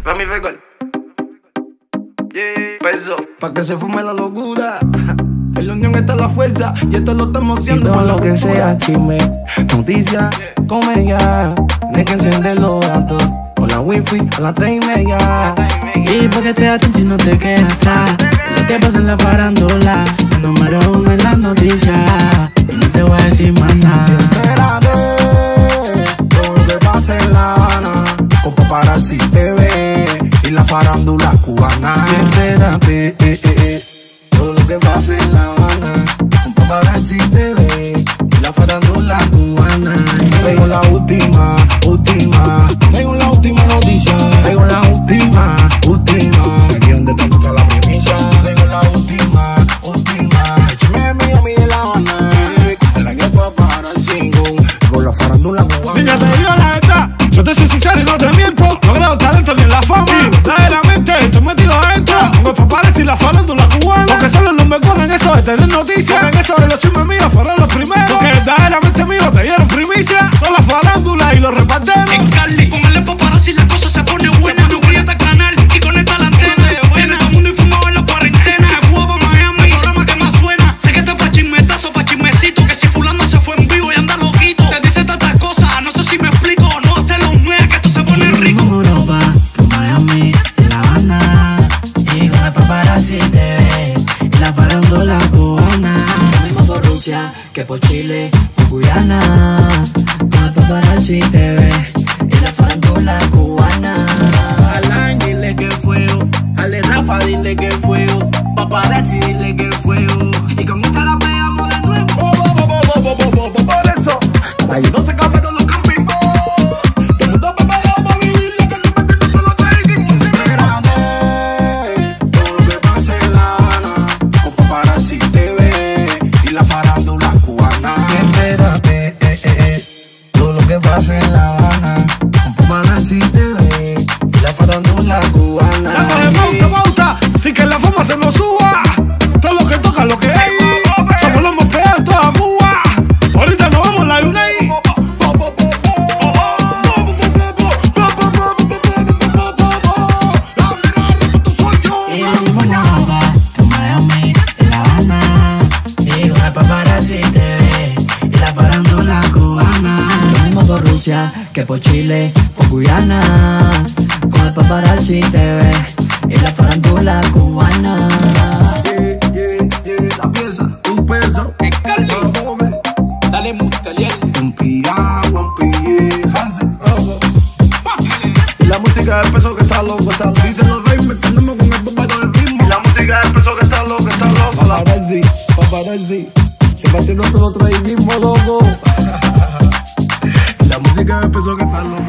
mi récord. Yeah, peso. Pa' que se fume la locura. En la unión está la fuerza y esto lo estamos haciendo. Y todo lo que sea chisme, noticia, comedia. Tienes que encender los datos con la wifi a las 3:30. Y pa' que estés atento y no te quedes atrás. Lo que pasa en la farándula, el número uno en las noticias. Y no te voy a decir más nada. Espérate, todo lo que pasa en La Habana, con Paparazzi TV y la farándula cubana. Espérate, todo lo que pasa en La Habana, con Paparazzi TV y la farándula cubana. Traigo la última noticia. Traigo la última. Aquí donde te gusta la premisa. Traigo la última. Échame a mí de La Habana, de la que Paparazzi con la farándula cubana. Niña, te digo la verdad, yo te soy sincero y no te miento. No creo talento ni en la fama, verdaderamente estoy metido adentro. Con Paparazzi y la farándula cubana, porque solo no me corren eso de tener noticias. En eso de los chismes míos fueron los primeros, porque verdaderamente míos te dieron primicia. Son la farándula y los reparteros. En Cali con el Paparazzi la cosa se pone buena. Suscríbete al canal y conecta la antena. Tiene todo el mundo informado en la cuarentena. De Cuba pa' Miami, el programa que más suena. Sé que esto es pa' chismetazo, pa' chismecito. Que si fulano se fue en vivo y anda loquito. Te dice tantas cosas, no sé si me explico. No te lo muevas que esto se pone rico. en Europa, con Miami, en La Habana. Y con el Paparazzi TV y la farándula cubana. Lo mismo por Rusia que por Chile, por Guyana. Con el Paparazzi TV y la farándula cubana. Al Ángel dile que fuego, al de Rafa dile que fuego, Paparazzi dile que fuego. Y con esta la pegamos de nuevo. Por eso, ahí no se café todos los campingos. Todo el mundo preparado para vivir lo que se mete en todos los tradingos. Espérate, todo lo que pasa en La Habana, con Paparazzi TV y la farándula cubana. Espérate, todo lo que pasa en La Habana, con Paparazzi TV y la farándula cubana. Ya pauta, sin que la fama se nos suba. Todo lo que toca, lo que hay. Somos los más pegados en toda Cuba. Ahorita nos vamos a la UNEI. y lo mismo en Europa, con Miami, en La Habana. Y con el Paparazzi TV y la farándula cubana. Lo mismo por Rusia que por Chile, por Guyana. Con el Paparazzi TV y la farándula cubana. La pieza, un peso. En Cali, dale Mustaliel. Un Hansen. Y la música del peso que está loco, dicen los reyes, metemos con el bombero del ritmo. La música del peso que está loco, está loco. Paparazzi, se metiendo todo otro ahí mismo, loco. Y la música del peso que está loco.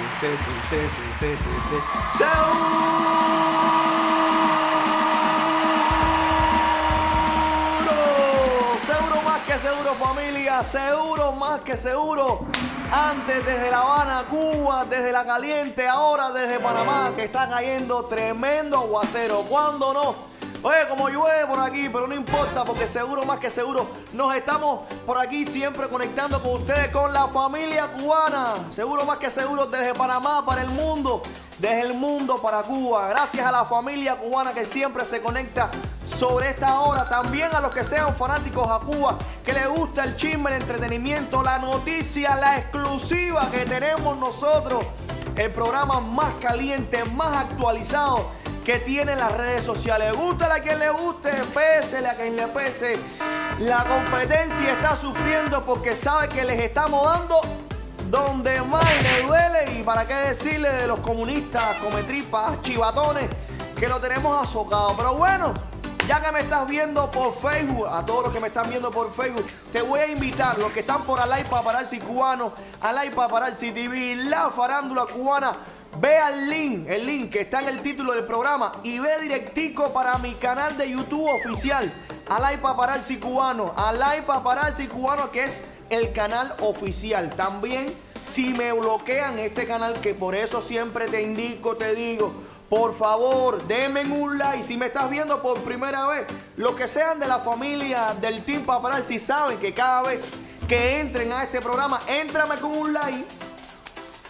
Seguro más que seguro, familia, seguro más que seguro. Antes desde La Habana, Cuba, desde La Caliente, ahora desde Panamá, que está cayendo tremendo aguacero. ¿Cuándo no? Oye, como llueve por aquí, pero no importa, porque seguro más que seguro nos estamos por aquí siempre conectando con ustedes, con la familia cubana. Seguro más que seguro desde Panamá para el mundo, desde el mundo para Cuba. Gracias a la familia cubana que siempre se conecta sobre esta hora. También a los que sean fanáticos a Cuba, que les gusta el chisme, el entretenimiento, la noticia, la exclusiva que tenemos nosotros. El programa más caliente, más actualizado que tienen las redes sociales. Gústale a quien le guste, pésele a quien le pese. La competencia está sufriendo porque sabe que les estamos dando donde más le duele. Y para qué decirle de los comunistas, cometripas, chivatones, que lo tenemos azocado. Pero bueno, ya que me estás viendo por Facebook, a todos los que me están viendo por Facebook, te voy a invitar, los que están por Alay Paparazzi Cubano, Alay Paparazzi TV, la farándula cubana. Ve al el link que está en el título del programa, y ve directico para mi canal de YouTube oficial, Alay Paparazzi Cubano, que es el canal oficial. También, si me bloquean este canal, que por eso siempre te indico, te digo, por favor, denme un like. Si me estás viendo por primera vez, los que sean de la familia del Team Paparazzi saben que cada vez que entren a este programa, éntrame con un like.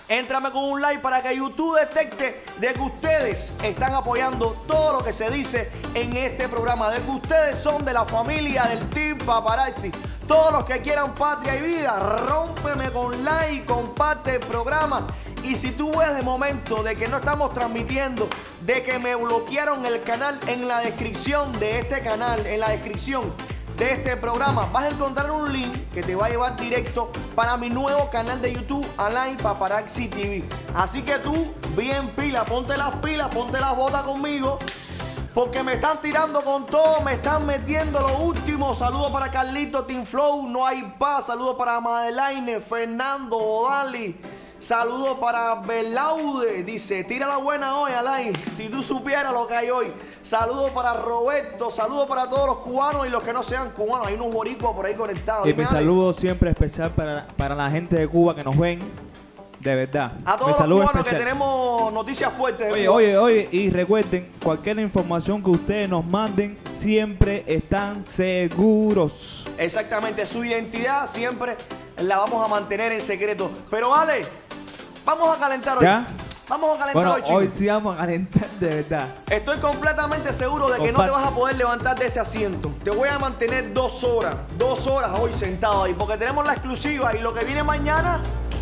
Éntrame con un like para que YouTube detecte de que ustedes están apoyando todo lo que se dice en este programa, de que ustedes son de la familia del Team Paparazzi. Todos los que quieran patria y vida, rómpeme con like, comparte el programa. Y si tú ves de momento de que no estamos transmitiendo, de que me bloquearon el canal, en la descripción de este canal, en la descripción de este programa, vas a encontrar un link que te va a llevar directo para mi nuevo canal de YouTube, Alain Paparazzi TV. Así que tú, bien pila, ponte las botas conmigo, porque me están tirando con todo, me están metiendo lo último. Saludos para Carlito, Team Flow, No Hay Paz. Saludos para Madeleine, Fernando, Odali. Saludos para Belaude, dice, tira la buena hoy, Alain, si tú supieras lo que hay hoy. Saludos para Roberto, saludos para todos los cubanos y los que no sean cubanos. Hay unos boricuas por ahí conectados. Y mi saludo siempre especial para la gente de Cuba que nos ven, de verdad. A todos los cubanos que tenemos noticias fuertes. Oye, y recuerden, cualquier información que ustedes nos manden, siempre están seguros. Exactamente, su identidad siempre la vamos a mantener en secreto. Pero Ale, vamos a calentar hoy. ¿Ya? Vamos a calentar hoy, chicos. Hoy sí vamos a calentar, de verdad. Estoy completamente seguro de que no te vas a poder levantar de ese asiento. Te voy a mantener 2 horas hoy sentado ahí, porque tenemos la exclusiva y lo que viene mañana.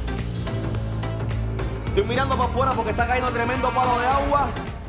Estoy mirando para afuera porque está cayendo tremendo palo de agua.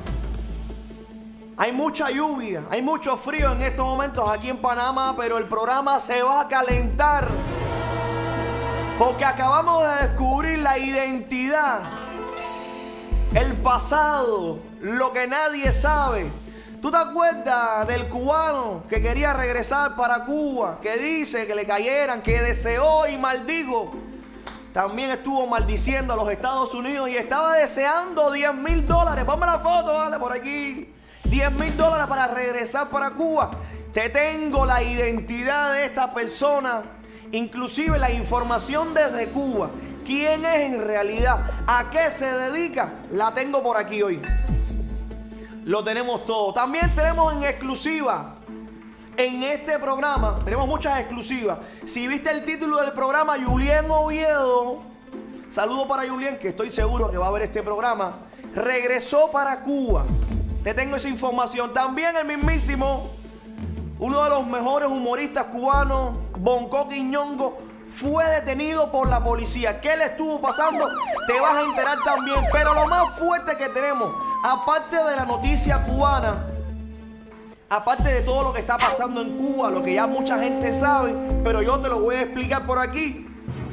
Hay mucha lluvia, hay mucho frío en estos momentos aquí en Panamá, pero el programa se va a calentar. Porque acabamos de descubrir la identidad, el pasado, lo que nadie sabe. ¿Tú te acuerdas del cubano que quería regresar para Cuba? Que dice que le cayeran, que deseó y maldijo. También estuvo maldiciendo a los Estados Unidos y estaba deseando $10,000. Ponme la foto, dale, por aquí. $10,000 para regresar para Cuba. Te tengo la identidad de esta persona, inclusive la información desde Cuba. ¿Quién es en realidad? ¿A qué se dedica? La tengo por aquí hoy. Lo tenemos todo. También tenemos en exclusiva en este programa, tenemos muchas exclusivas. Si viste el título del programa, Julien Oviedo, saludo para Julien, que estoy seguro que va a ver este programa, regresó para Cuba. Te tengo esa información. También el mismísimo, uno de los mejores humoristas cubanos, Bonco Quiñongo, fue detenido por la policía. ¿Qué le estuvo pasando? Te vas a enterar también. Pero lo más fuerte que tenemos, aparte de la noticia cubana, aparte de todo lo que está pasando en Cuba, lo que ya mucha gente sabe, pero yo te lo voy a explicar por aquí,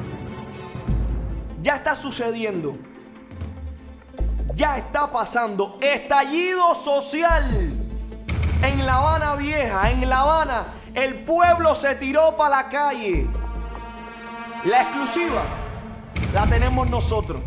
ya está sucediendo. Ya está pasando estallido social en La Habana Vieja. En La Habana el pueblo se tiró para la calle. La exclusiva la tenemos nosotros.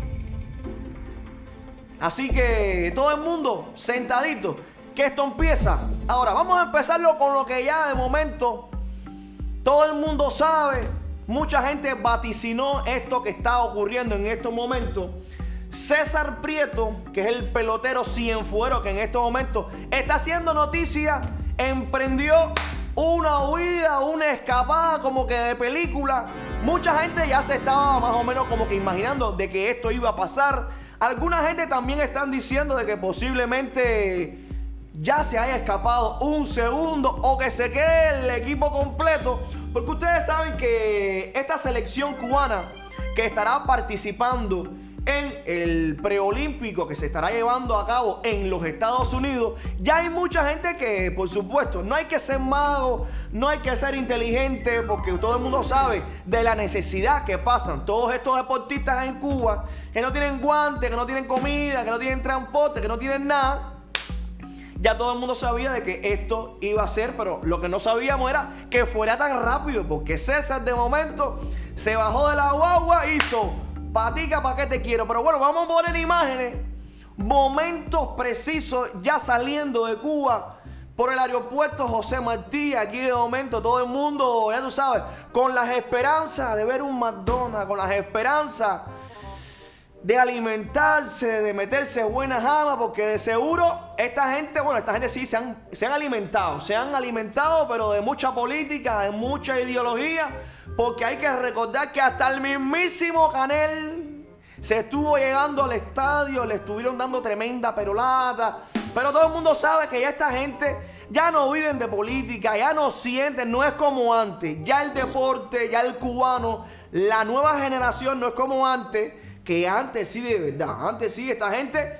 Así que todo el mundo sentadito, que esto empieza. Ahora vamos a empezarlo con lo que ya de momento todo el mundo sabe. Mucha gente vaticinó esto que está ocurriendo en estos momentos. César Prieto, que es el pelotero cienfuero que en estos momentos está haciendo noticia, emprendió una huida, una escapada como que de película. Mucha gente ya se estaba más o menos como que imaginando de que esto iba a pasar. Alguna gente también están diciendo de que posiblemente ya se haya escapado un segundo o que se quede el equipo completo. Porque ustedes saben que esta selección cubana que estará participando en el preolímpico que se estará llevando a cabo en los Estados Unidos, ya hay mucha gente que, por supuesto, no hay que ser mago, no hay que ser inteligente, porque todo el mundo sabe de la necesidad que pasan todos estos deportistas en Cuba, que no tienen guantes, que no tienen comida, que no tienen transporte, que no tienen nada. Ya todo el mundo sabía de que esto iba a ser, pero lo que no sabíamos era que fuera tan rápido, porque César de momento se bajó de la guagua, hizo patica, ¿para qué te quiero? Pero bueno, vamos a poner imágenes, momentos precisos ya saliendo de Cuba por el aeropuerto José Martí. Aquí de momento todo el mundo, ya tú sabes, con las esperanzas de ver un McDonald's, con las esperanzas de alimentarse, de meterse buena jama, porque de seguro esta gente sí se han alimentado, pero de mucha política, de mucha ideología, porque hay que recordar que hasta el mismísimo Canel Se estuvo llegando al estadio, le estuvieron dando tremenda perolata. Pero todo el mundo sabe que ya esta gente ya no viven de política, ya no sienten, no es como antes. Ya el deporte, ya el cubano, la nueva generación no es como antes, que antes sí de verdad. Antes sí, esta gente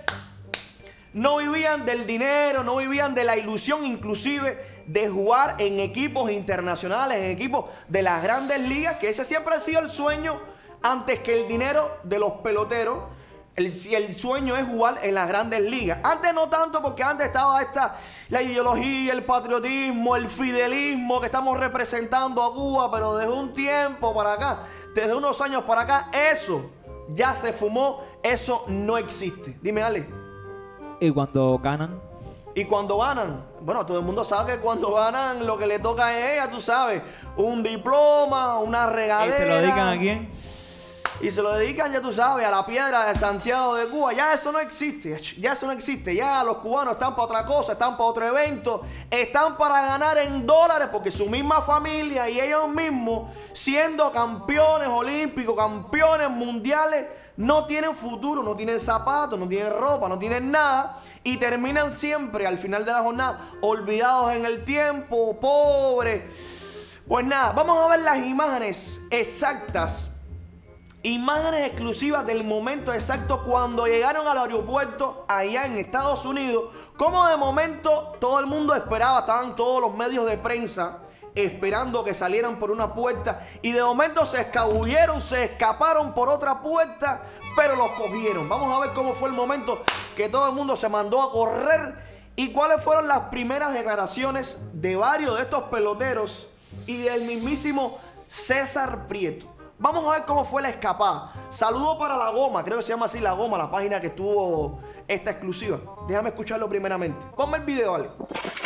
no vivían del dinero, no vivían de la ilusión inclusive de jugar en equipos internacionales, en equipos de las grandes ligas, que ese siempre ha sido el sueño antes que el dinero de los peloteros. El sueño es jugar en las grandes ligas. Antes no tanto, porque antes estaba la ideología, el patriotismo, el fidelismo que estamos representando a Cuba, pero desde un tiempo para acá, desde unos años para acá, eso ya se fumó, eso no existe. Dime, Ale. Y cuando ganan, Y cuando ganan, bueno, todo el mundo sabe que cuando ganan lo que le toca es ella, tú sabes, un diploma, una ¿y regadera. se lo dedican a quién? Y se lo dedican, ya tú sabes, a la piedra de Santiago de Cuba. Ya eso no existe, ya eso no existe. Ya los cubanos están para otra cosa, están para otro evento, están para ganar en dólares, porque su misma familia y ellos mismos, siendo campeones olímpicos, campeones mundiales, no tienen futuro, no tienen zapatos, no tienen ropa, no tienen nada. Y terminan siempre, al final de la jornada, olvidados en el tiempo, pobres. Pues nada, vamos a ver las imágenes exactas. Imágenes exclusivas del momento exacto cuando llegaron al aeropuerto allá en Estados Unidos. Como de momento todo el mundo esperaba, estaban todos los medios de prensa esperando que salieran por una puerta. Y de momento se escabulleron, se escaparon por otra puerta, pero los cogieron. Vamos a ver cómo fue el momento que todo el mundo se mandó a correr. Y cuáles fueron las primeras declaraciones de varios de estos peloteros y del mismísimo César Prieto. Vamos a ver cómo fue la escapada. Saludo para La Goma, creo que se llama así La Goma, la página que tuvo esta exclusiva. Déjame escucharlo primeramente. Ponme el video, Ale.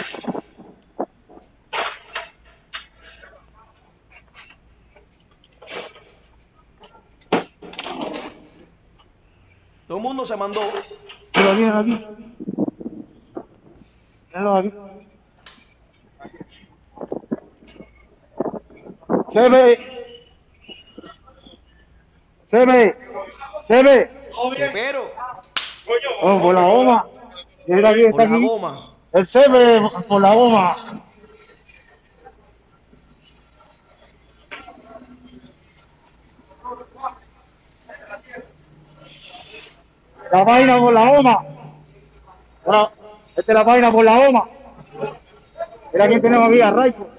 Todo el mundo se mandó. Míralo aquí. Míralo aquí. Se ve. Pero, Oh, por la goma. Mira aquí, por está La aquí. Goma. El se ve por la goma. La vaina por la goma. Ahora, esta es la vaina por la goma. Mira quién tenemos aquí, a Raico.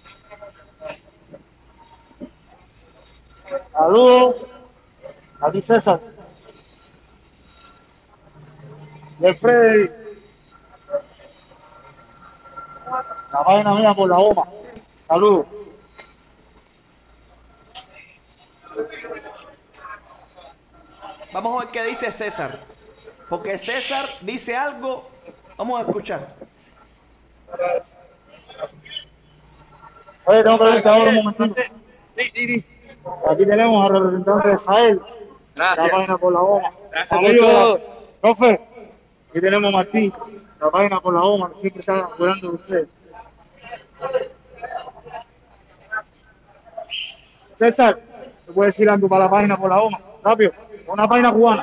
Saludos. Aquí César. Y el Freddy. La vaina mía por la goma. Saludos. Vamos a ver qué dice César. Porque César dice algo. Vamos a escuchar. Oye, tengo que verte ahora un momentito. Aquí tenemos al representante de Sahel. Gracias. La página por la goma. Gracias por Amigo, todo. profe, aquí tenemos a Martín. La página por la goma, que siempre está cuidando de usted. César, ¿te puedes decir algo para la página por la goma? Rápido, una página cubana.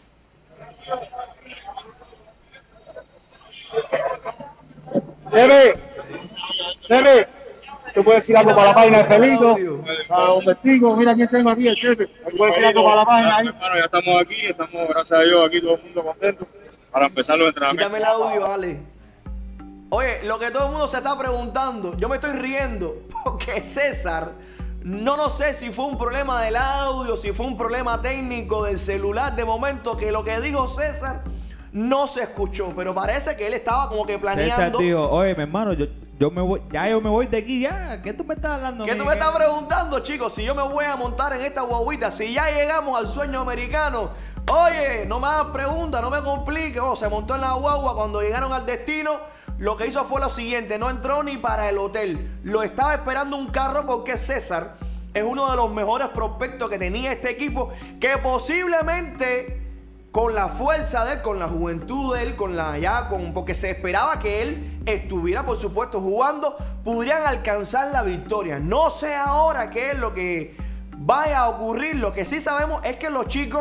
Se ve. ¿Te puedes decir algo para la página de Felito? Para los testigos, mira quién tengo aquí, el chefe. ¿Te puedes decir algo para la página ahí? Hermano, ya estamos aquí, estamos, gracias a Dios, aquí todo el mundo contento para empezar los entrenamientos. Quítame el audio, Ale. Oye, lo que todo el mundo se está preguntando, yo me estoy riendo porque César, no sé si fue un problema del audio, si fue un problema técnico del celular de momento, que lo que dijo César no se escuchó, pero parece que él estaba como que César planeando. dijo, oye, mi hermano, yo me voy, yo me voy de aquí ya. ¿Qué tú me estás hablando? ¿Qué tú me estás preguntando, chicos? Si yo me voy a montar en esta guaguita, si ya llegamos al sueño americano, oye, no me hagas preguntas, no me compliques. Oh, se montó en la guagua, cuando llegaron al destino, lo que hizo fue lo siguiente, no entró ni para el hotel. Lo estaba esperando un carro porque César es uno de los mejores prospectos que tenía este equipo, que posiblemente con la fuerza de él, con la juventud de él, porque se esperaba que él estuviera, por supuesto, jugando, pudieran alcanzar la victoria. No sé ahora qué es lo que vaya a ocurrir. Lo que sí sabemos es que los chicos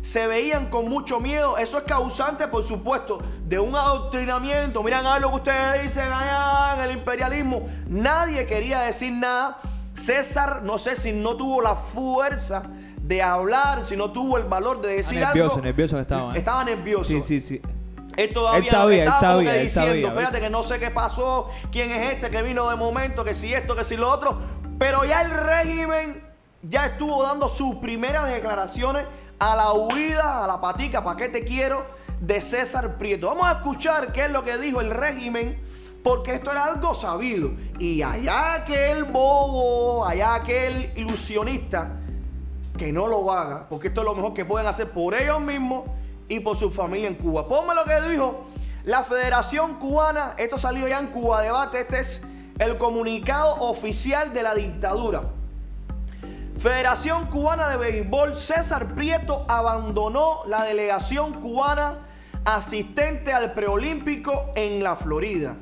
se veían con mucho miedo. Eso es causante, por supuesto, de un adoctrinamiento. Miren a ver lo que ustedes dicen allá en el imperialismo. Nadie quería decir nada. César, no sé si no tuvo la fuerza de hablar, si no tuvo el valor de decir algo. Nervioso estaba. Estaba nervioso. Sí. Él todavía él sabía, diciendo, espérate, que no sé qué pasó, quién es este que vino de momento, que si esto, que si lo otro. Pero ya el régimen ya estuvo dando sus primeras declaraciones a la huida, a la patica, ¿para qué te quiero?, de César Prieto. Vamos a escuchar qué es lo que dijo el régimen, porque esto era algo sabido. Y allá aquel bobo, allá aquel ilusionista, que no lo haga, porque esto es lo mejor que pueden hacer por ellos mismos y por su familia en Cuba. Ponme lo que dijo la Federación Cubana. Esto salió ya en Cuba Debate. Este es el comunicado oficial de la dictadura. Federación Cubana de Béisbol. César Prieto abandonó la delegación cubana asistente al preolímpico en la Florida.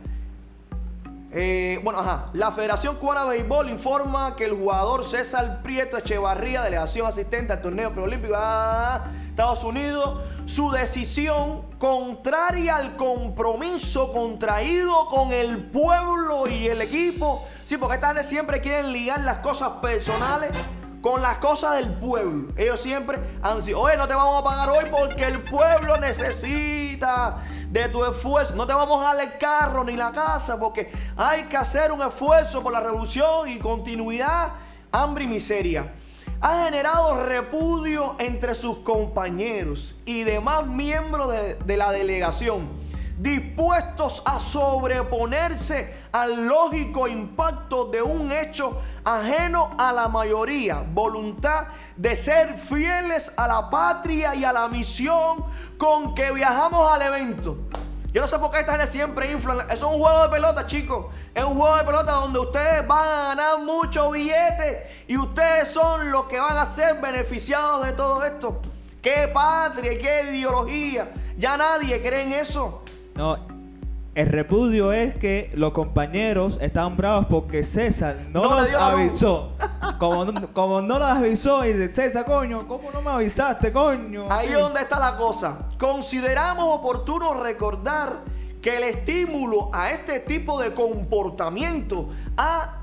La Federación Cubana de Béisbol informa que el jugador César Prieto Echevarría, delegación asistente al torneo preolímpico Estados Unidos, su decisión contraria al compromiso contraído con el pueblo y el equipo. Sí, porque esta gente siempre quieren ligar las cosas personales con las cosas del pueblo. Ellos siempre han sido, oye, no te vamos a pagar hoy porque el pueblo necesita de tu esfuerzo. No te vamos a dar el carro ni la casa porque hay que hacer un esfuerzo por la revolución y continuidad, hambre y miseria. Ha generado repudio entre sus compañeros y demás miembros de la delegación, dispuestos a sobreponerse al lógico impacto de un hecho ajeno a la mayoría, voluntad de ser fieles a la patria y a la misión con que viajamos al evento. Yo no sé por qué esta gente siempre infla. Eso es un juego de pelota, chicos. Es un juego de pelota donde ustedes van a ganar muchos billetes y ustedes son los que van a ser beneficiados de todo esto. ¿Qué patria, qué ideología? Ya nadie cree en eso. No, el repudio es que los compañeros estaban bravos porque César no los avisó. Como no los avisó y dice, César, coño, ¿cómo no me avisaste, coño? Ahí es donde está la cosa. Consideramos oportuno recordar que el estímulo a este tipo de comportamiento ha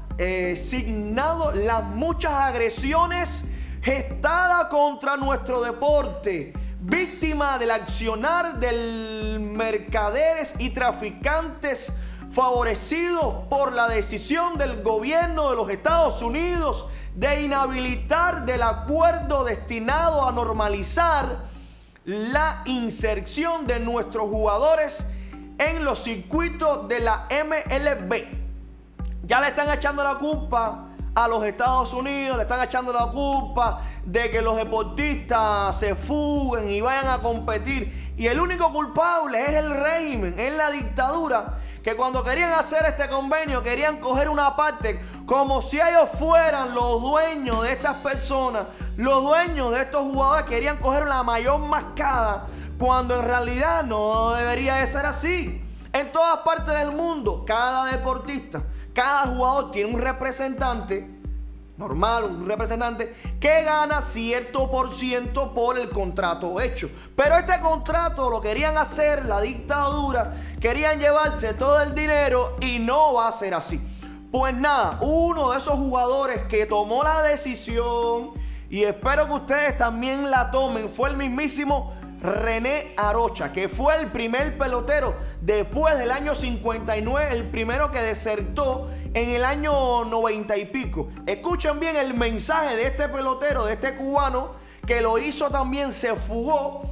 signado las muchas agresiones gestadas contra nuestro deporte, víctima del accionar de mercaderes y traficantes favorecidos por la decisión del gobierno de los Estados Unidos de inhabilitar del acuerdo destinado a normalizar la inserción de nuestros jugadores en los circuitos de la MLB. Ya le están echando la culpa a los Estados Unidos, le están echando la culpa de que los deportistas se fuguen y vayan a competir. Y el único culpable es el régimen, es la dictadura, que cuando querían hacer este convenio querían coger una parte como si ellos fueran los dueños de estas personas, los dueños de estos jugadores. Querían coger la mayor mascada cuando en realidad no debería de ser así. En todas partes del mundo, cada deportista, cada jugador tiene un representante normal, un representante que gana cierto por ciento por el contrato hecho. Pero este contrato lo querían hacer la dictadura, querían llevarse todo el dinero y no va a ser así. Pues nada, uno de esos jugadores que tomó la decisión, y espero que ustedes también la tomen, fue el mismísimo René Arocha, que fue el primer pelotero después del año 59, el primero que desertó en el año 90 y pico. Escuchen bien el mensaje de este pelotero, de este cubano, que lo hizo también, se fugó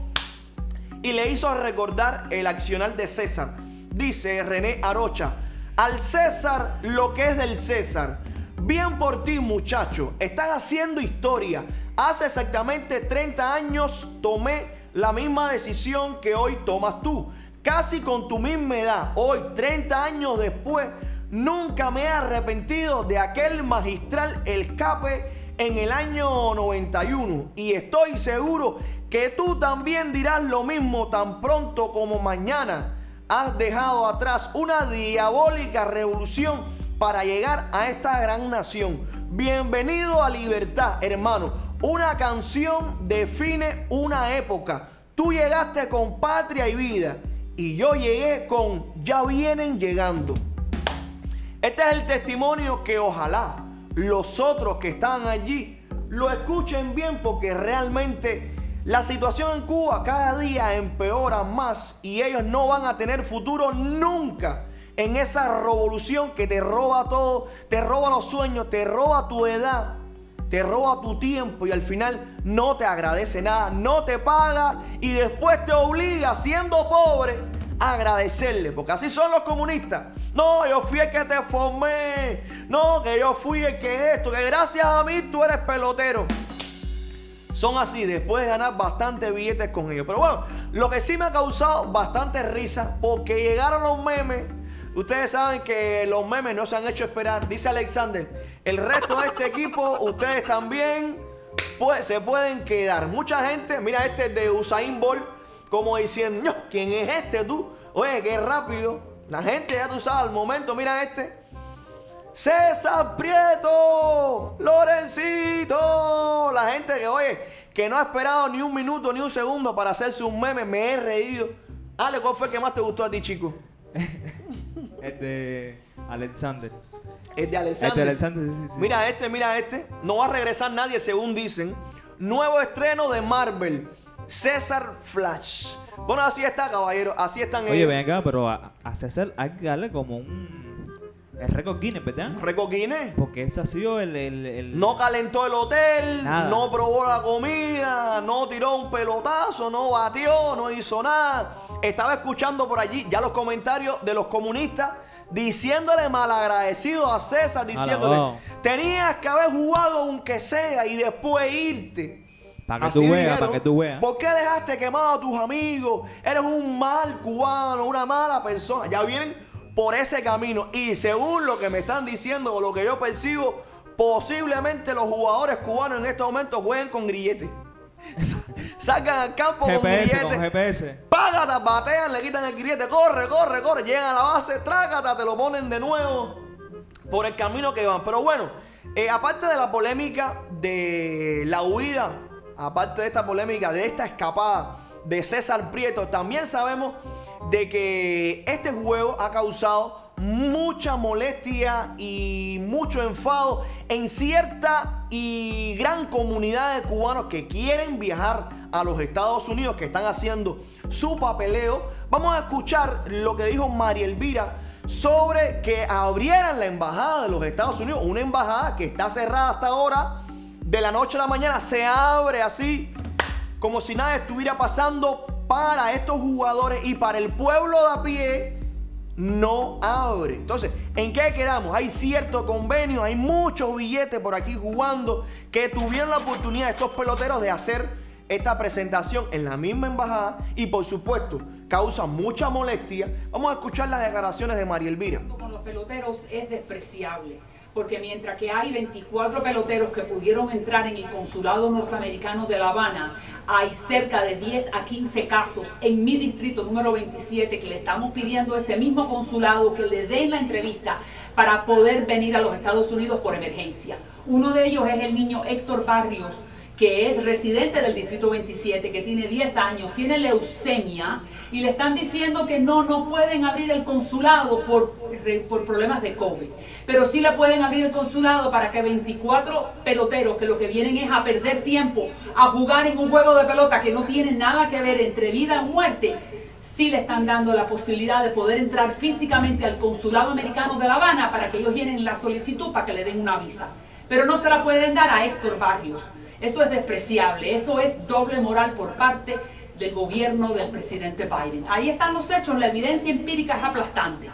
y le hizo recordar el accionar de César. Dice René Arocha: al César lo que es del César. Bien por ti, muchacho, estás haciendo historia. Hace exactamente 30 años tomé la misma decisión que hoy tomas tú, casi con tu misma edad. Hoy, 30 años después, nunca me he arrepentido de aquel magistral escape en el año 91. Y estoy seguro que tú también dirás lo mismo tan pronto como mañana has dejado atrás una diabólica revolución para llegar a esta gran nación. Bienvenido a libertad, hermano. Una canción define una época. Tú llegaste con Patria y Vida y yo llegué con Ya Vienen Llegando. Este es el testimonio que ojalá los otros que están allí lo escuchen bien, porque realmente la situación en Cuba cada día empeora más y ellos no van a tener futuro nunca en esa revolución que te roba todo, te roba los sueños, te roba tu edad, te roba tu tiempo y al final no te agradece nada, no te paga y después te obliga, siendo pobre, a agradecerle, porque así son los comunistas. No, yo fui el que te formé, no, que yo fui el que esto, que gracias a mí tú eres pelotero. Son así, después de ganar bastantes billetes con ellos. Pero bueno, lo que sí me ha causado bastante risa, porque llegaron los memes. Ustedes saben que los memes no se han hecho esperar. Dice Alexander, el resto de este equipo, ustedes también se pueden quedar. Mucha gente, mira este de Usain Bolt, como diciendo, ¿quién es este tú? Oye, qué rápido. La gente ya tú sabes al momento, mira este. César Prieto, Lorencito. La gente que, oye, que no ha esperado ni un minuto ni un segundo para hacerse un meme. Me he reído. Ale, ¿cuál fue el que más te gustó a ti, chico? Es de Alexander. Es de Alexander. Es de Alexander, sí. Mira este. No va a regresar nadie, según dicen. Nuevo estreno de Marvel. César Flash. Bueno, así está, caballero. Así están ellos. Oye, ven acá, pero a César hay que darle como el récord Guinness, ¿verdad? ¿Récord Guinness? Porque ese ha sido el... No calentó el hotel, nada. No probó la comida, no tiró un pelotazo, no batió, no hizo nada. Estaba escuchando por allí ya los comentarios de los comunistas diciéndole malagradecido a César, diciéndole, tenías que haber jugado aunque sea y después irte. Para que tú veas, para que tú veas. ¿Por qué dejaste quemado a tus amigos? Eres un mal cubano, una mala persona. Ya vienen por ese camino. Y según lo que me están diciendo o lo que yo percibo, posiblemente los jugadores cubanos en este momento jueguen con grilletes. Sacan al campo GPS, con grilletes. con GPS. Págata, batean, le quitan el grillete. Corre. Llegan a la base, trágata, te lo ponen de nuevo por el camino que van. Pero bueno, aparte de la polémica de la huida, aparte de esta polémica, de esta escapada de César Prieto, también sabemos de que este juego ha causado mucha molestia y mucho enfado en cierta y gran comunidad de cubanos que quieren viajar a los Estados Unidos, que están haciendo su papeleo. Vamos a escuchar lo que dijo María Elvira sobre que abrieran la embajada de los Estados Unidos, una embajada que está cerrada hasta ahora. De la noche a la mañana se abre así, como si nada estuviera pasando para estos jugadores y para el pueblo de a pie. No abre. Entonces, ¿en qué quedamos? Hay cierto convenio, hay muchos billetes por aquí jugando que tuvieron la oportunidad estos peloteros de hacer esta presentación en la misma embajada y por supuesto causa mucha molestia. Vamos a escuchar las declaraciones de María Elvira. Con los peloteros es despreciable, porque mientras que hay 24 peloteros que pudieron entrar en el consulado norteamericano de La Habana, hay cerca de 10 a 15 casos en mi distrito número 27 que le estamos pidiendo a ese mismo consulado que le den la entrevista para poder venir a los Estados Unidos por emergencia. Uno de ellos es el niño Héctor Barrios, que es residente del distrito 27, que tiene 10 años, tiene leucemia, y le están diciendo que no pueden abrir el consulado por problemas de COVID. Pero sí le pueden abrir el consulado para que 24 peloteros, que lo que vienen es a perder tiempo, a jugar en un juego de pelota que no tiene nada que ver entre vida y muerte, sí le están dando la posibilidad de poder entrar físicamente al consulado americano de La Habana para que ellos llenen la solicitud para que le den una visa. Pero no se la pueden dar a Héctor Barrios. Eso es despreciable, eso es doble moral por parte del gobierno del presidente Biden. Ahí están los hechos, la evidencia empírica es aplastante.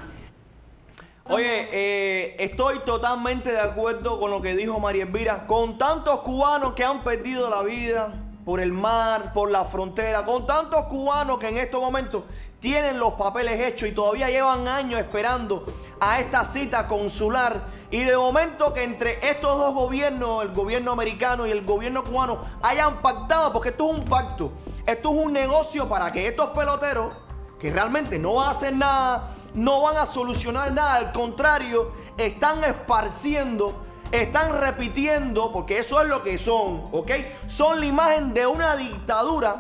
Oye, estoy totalmente de acuerdo con lo que dijo María Elvira. Con tantos cubanos que han perdido la vida por el mar, por la frontera, con tantos cubanos que en estos momentos tienen los papeles hechos y todavía llevan años esperando a esta cita consular, y de momento que entre estos dos gobiernos, el gobierno americano y el gobierno cubano, hayan pactado, porque esto es un pacto, esto es un negocio para que estos peloteros, que realmente no van a hacer nada, no van a solucionar nada, al contrario, están esparciendo están repitiendo, porque eso es lo que son, ¿ok? Son la imagen de una dictadura.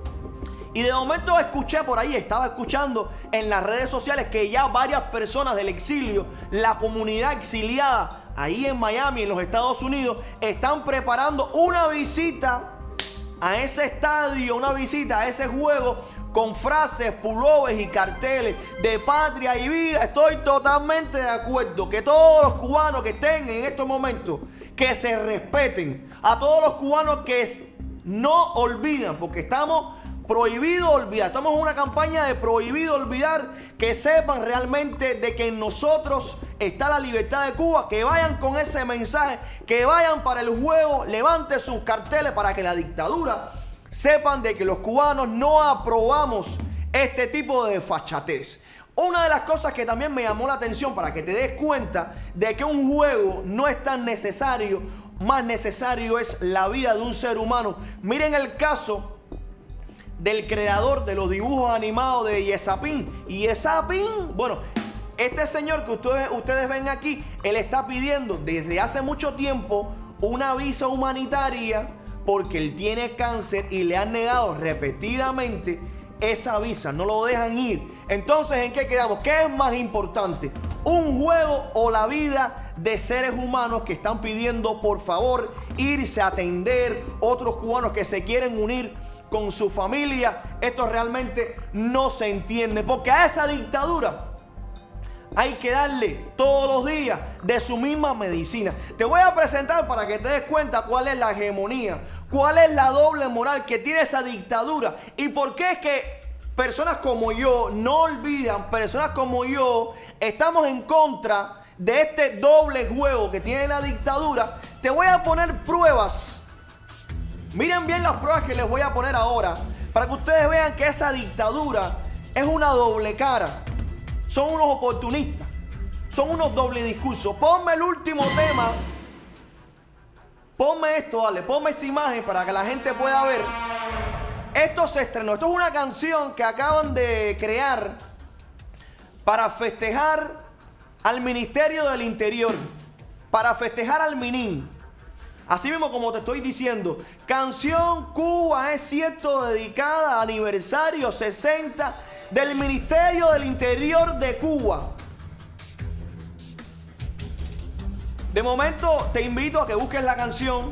Y de momento escuché por ahí, estaba escuchando en las redes sociales que ya varias personas del exilio, la comunidad exiliada ahí en Miami, en los Estados Unidos, están preparando una visita a ese estadio, una visita a ese juego con frases, pullovers y carteles de patria y vida. Estoy totalmente de acuerdo que todos los cubanos que estén en estos momentos, que se respeten. A todos los cubanos que no olvidan, porque estamos prohibido olvidar. Estamos en una campaña de prohibido olvidar, que sepan realmente de que en nosotros está la libertad de Cuba, que vayan con ese mensaje, que vayan para el juego, levanten sus carteles para que la dictadura sepan de que los cubanos no aprobamos este tipo de desfachatez. Una de las cosas que también me llamó la atención, para que te des cuenta de que un juego no es tan necesario, más necesario es la vida de un ser humano. Miren el caso del creador de los dibujos animados de Yesapin. Y Yesapin, bueno, este señor que ustedes ven aquí, él está pidiendo desde hace mucho tiempo una visa humanitaria porque él tiene cáncer y le han negado repetidamente esa visa, no lo dejan ir. Entonces, ¿en qué quedamos? ¿Qué es más importante? ¿Un juego o la vida de seres humanos que están pidiendo por favor irse a atender? Otros cubanos que se quieren unir con su familia. Esto realmente no se entiende, porque a esa dictadura hay que darle todos los días de su misma medicina. Te voy a presentar para que te des cuenta cuál es la hegemonía, cuál es la doble moral que tiene esa dictadura y por qué es que personas como yo no olvidan, personas como yo estamos en contra de este doble juego que tiene la dictadura. Te voy a poner pruebas. Miren bien las pruebas que les voy a poner ahora, para que ustedes vean que esa dictadura es una doble cara. Son unos oportunistas, son unos doble discursos. Ponme el último tema. Ponme esto, dale, ponme esa imagen para que la gente pueda ver. Esto se estrenó, esto es una canción que acaban de crear para festejar al Ministerio del Interior, para festejar al MININ. Así mismo como te estoy diciendo, canción Cuba es cierto dedicada al aniversario 60 del Ministerio del Interior de Cuba. De momento te invito a que busques la canción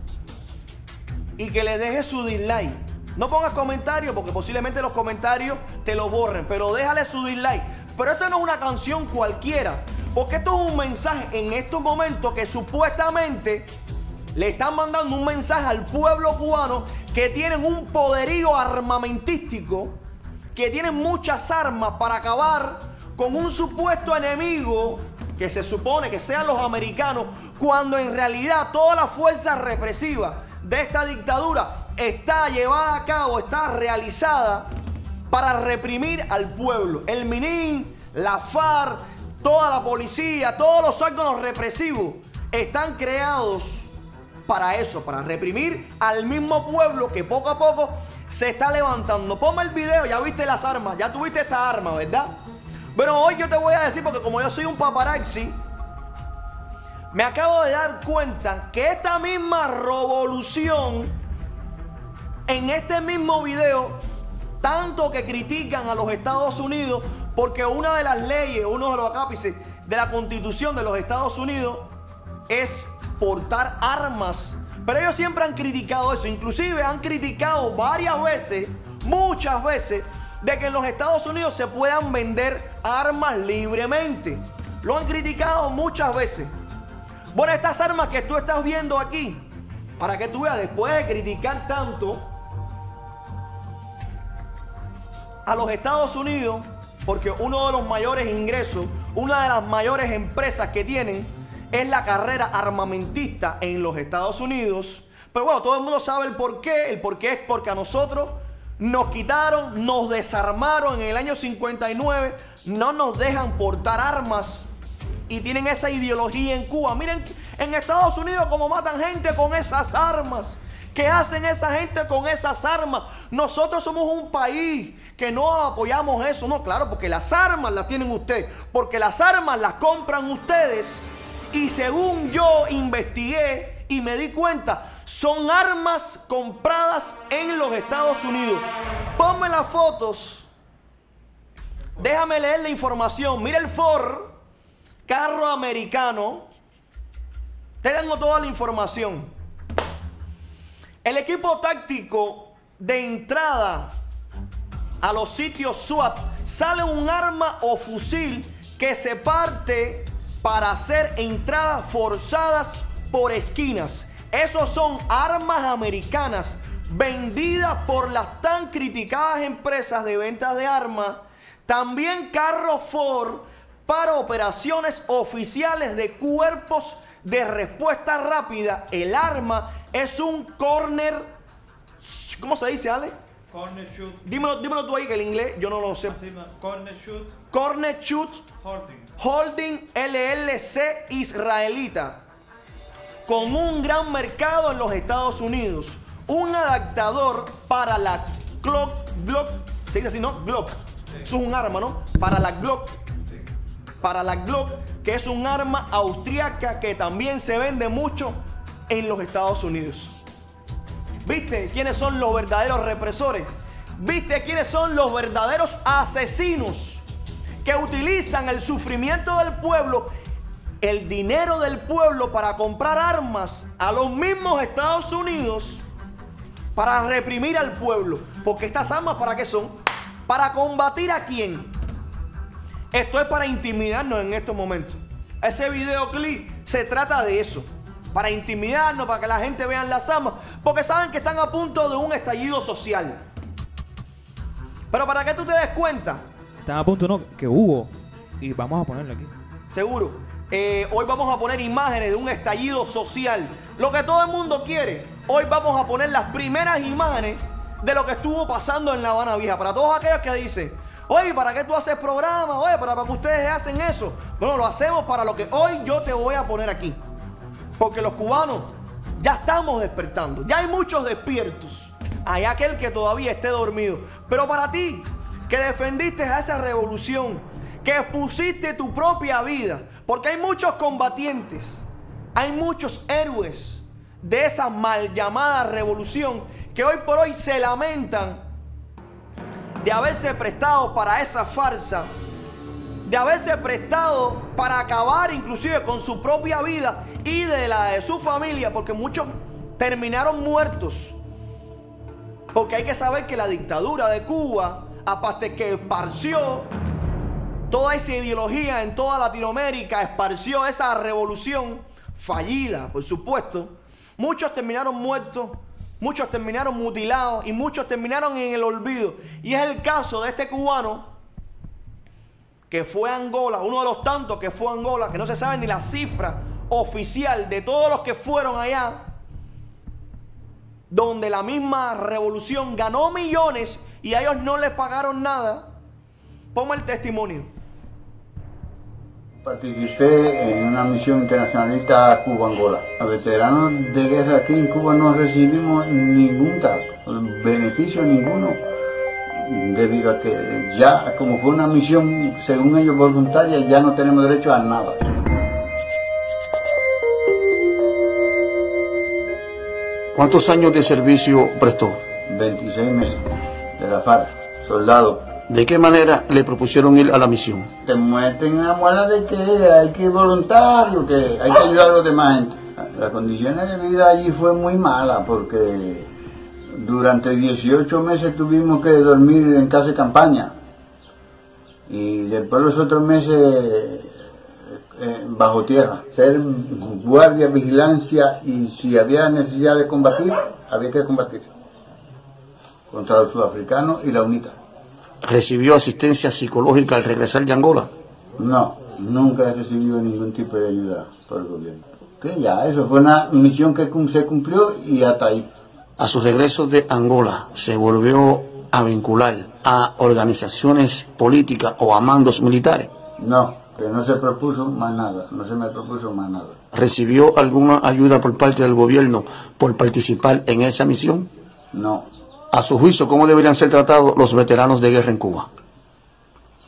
y que le dejes su dislike. No pongas comentarios porque posiblemente los comentarios te lo borren, pero déjale su dislike. Pero esto no es una canción cualquiera, porque esto es un mensaje en estos momentos que supuestamente le están mandando un mensaje al pueblo cubano, que tienen un poderío armamentístico, que tienen muchas armas para acabar con un supuesto enemigo que se supone que sean los americanos, cuando en realidad toda la fuerza represiva de esta dictadura está llevada a cabo, está realizada para reprimir al pueblo. El MININ, la FARC, toda la policía, todos los órganos represivos están creados para eso, para reprimir al mismo pueblo que poco a poco se está levantando. Ponme el video, ya viste las armas, ya tuviste esta arma, ¿verdad? Pero hoy yo te voy a decir, porque como yo soy un paparazzi, me acabo de dar cuenta que esta misma revolución, en este mismo video, tanto que critican a los Estados Unidos, porque una de las leyes, uno de los acápices de la Constitución de los Estados Unidos es portar armas. Pero ellos siempre han criticado eso. Inclusive han criticado varias veces, muchas veces, de que en los Estados Unidos se puedan vender armas libremente. Lo han criticado muchas veces. Bueno, estas armas que tú estás viendo aquí, para que tú veas, después de criticar tanto a los Estados Unidos, porque uno de los mayores ingresos, una de las mayores empresas que tienen es la carrera armamentista en los Estados Unidos. Pero bueno, todo el mundo sabe el porqué. El porqué es porque a nosotros nos quitaron, nos desarmaron en el año 59, no nos dejan portar armas y tienen esa ideología en Cuba. Miren en Estados Unidos cómo matan gente con esas armas. ¿Qué hacen esa gente con esas armas? Nosotros somos un país que no apoyamos eso. No, claro, porque las armas las tienen ustedes, porque las armas las compran ustedes Y según yo investigué y me di cuenta, son armas compradas en los Estados Unidos. Ponme las fotos. Déjame leer la información. Mira el Ford, carro americano. Te tengo toda la información. El equipo táctico de entrada a los sitios SWAT sale un arma o fusil que se parte para hacer entradas forzadas por esquinas. Esos son armas americanas vendidas por las tan criticadas empresas de venta de armas. También carros Ford para operaciones oficiales de cuerpos de respuesta rápida. El arma es un corner, ¿cómo se dice, Ale? Corner shoot. Dímelo tú ahí, que el inglés yo no lo sé. Corner shoot. Corner shoot. Holding LLC israelita. Con un gran mercado en los Estados Unidos. Un adaptador para la Glock. ¿Se dice así, no? Glock. Sí. Eso es un arma, ¿no? Para la Glock. Sí. Para la Glock, que es un arma austríaca que también se vende mucho en los Estados Unidos. ¿Viste quiénes son los verdaderos represores? ¿Viste quiénes son los verdaderos asesinos que utilizan el sufrimiento del pueblo, el dinero del pueblo para comprar armas a los mismos Estados Unidos para reprimir al pueblo? Porque estas armas, ¿para qué son? ¿Para combatir a quién? Esto es para intimidarnos en estos momentos. Ese videoclip se trata de eso. Para intimidarnos, para que la gente vea las armas. Porque saben que están a punto de un estallido social. Pero para que tú te des cuenta. Están a punto, no, que hubo. Y vamos a ponerlo aquí. Seguro. Hoy vamos a poner imágenes de un estallido social. Lo que todo el mundo quiere. Hoy vamos a poner las primeras imágenes de lo que estuvo pasando en La Habana Vieja. Para todos aquellos que dicen, oye, ¿para qué tú haces programa? Oye, ¿para qué ustedes hacen eso? Bueno, lo hacemos para lo que hoy yo te voy a poner aquí. Porque los cubanos ya estamos despertando. Ya hay muchos despiertos. Hay aquel que todavía esté dormido. Pero para ti, que defendiste a esa revolución, que pusiste tu propia vida, porque hay muchos combatientes, hay muchos héroes de esa mal llamada revolución que hoy por hoy se lamentan de haberse prestado para esa farsa, de haberse prestado para acabar inclusive con su propia vida y de la de su familia, porque muchos terminaron muertos. Porque hay que saber que la dictadura de Cuba, aparte que esparció toda esa ideología en toda Latinoamérica, esparció esa revolución fallida, por supuesto, muchos terminaron muertos, muchos terminaron mutilados y muchos terminaron en el olvido. Y es el caso de este cubano que fue a Angola, uno de los tantos que fue a Angola, que no se sabe ni la cifra oficial de todos los que fueron allá, donde la misma revolución ganó millones y a ellos no les pagaron nada. Ponme el testimonio. Participé en una misión internacionalista Cuba-Angola. Los veteranos de guerra aquí en Cuba no recibimos ningún beneficio ninguno, debido a que ya, como fue una misión, según ellos, voluntaria, ya no tenemos derecho a nada. ¿Cuántos años de servicio prestó? 26 meses de la FARC, soldado. ¿De qué manera le propusieron ir a la misión? Te muestran a muela de que hay que ir voluntario, que hay que ayudar a los demás gente. Las condiciones de vida allí fue muy mala porque durante 18 meses tuvimos que dormir en casa de campaña y después los otros meses bajo tierra, ser guardia, vigilancia, y si había necesidad de combatir, había que combatir contra los sudafricanos y la UNITA. ¿Recibió asistencia psicológica al regresar de Angola? No, nunca he recibido ningún tipo de ayuda por el gobierno. Que ya, eso fue una misión que se cumplió y hasta ahí. A su regreso de Angola, ¿se volvió a vincular a organizaciones políticas o a mandos militares? No, que no se propuso más nada, no se me propuso más nada. ¿Recibió alguna ayuda por parte del gobierno por participar en esa misión? No. A su juicio, ¿cómo deberían ser tratados los veteranos de guerra en Cuba?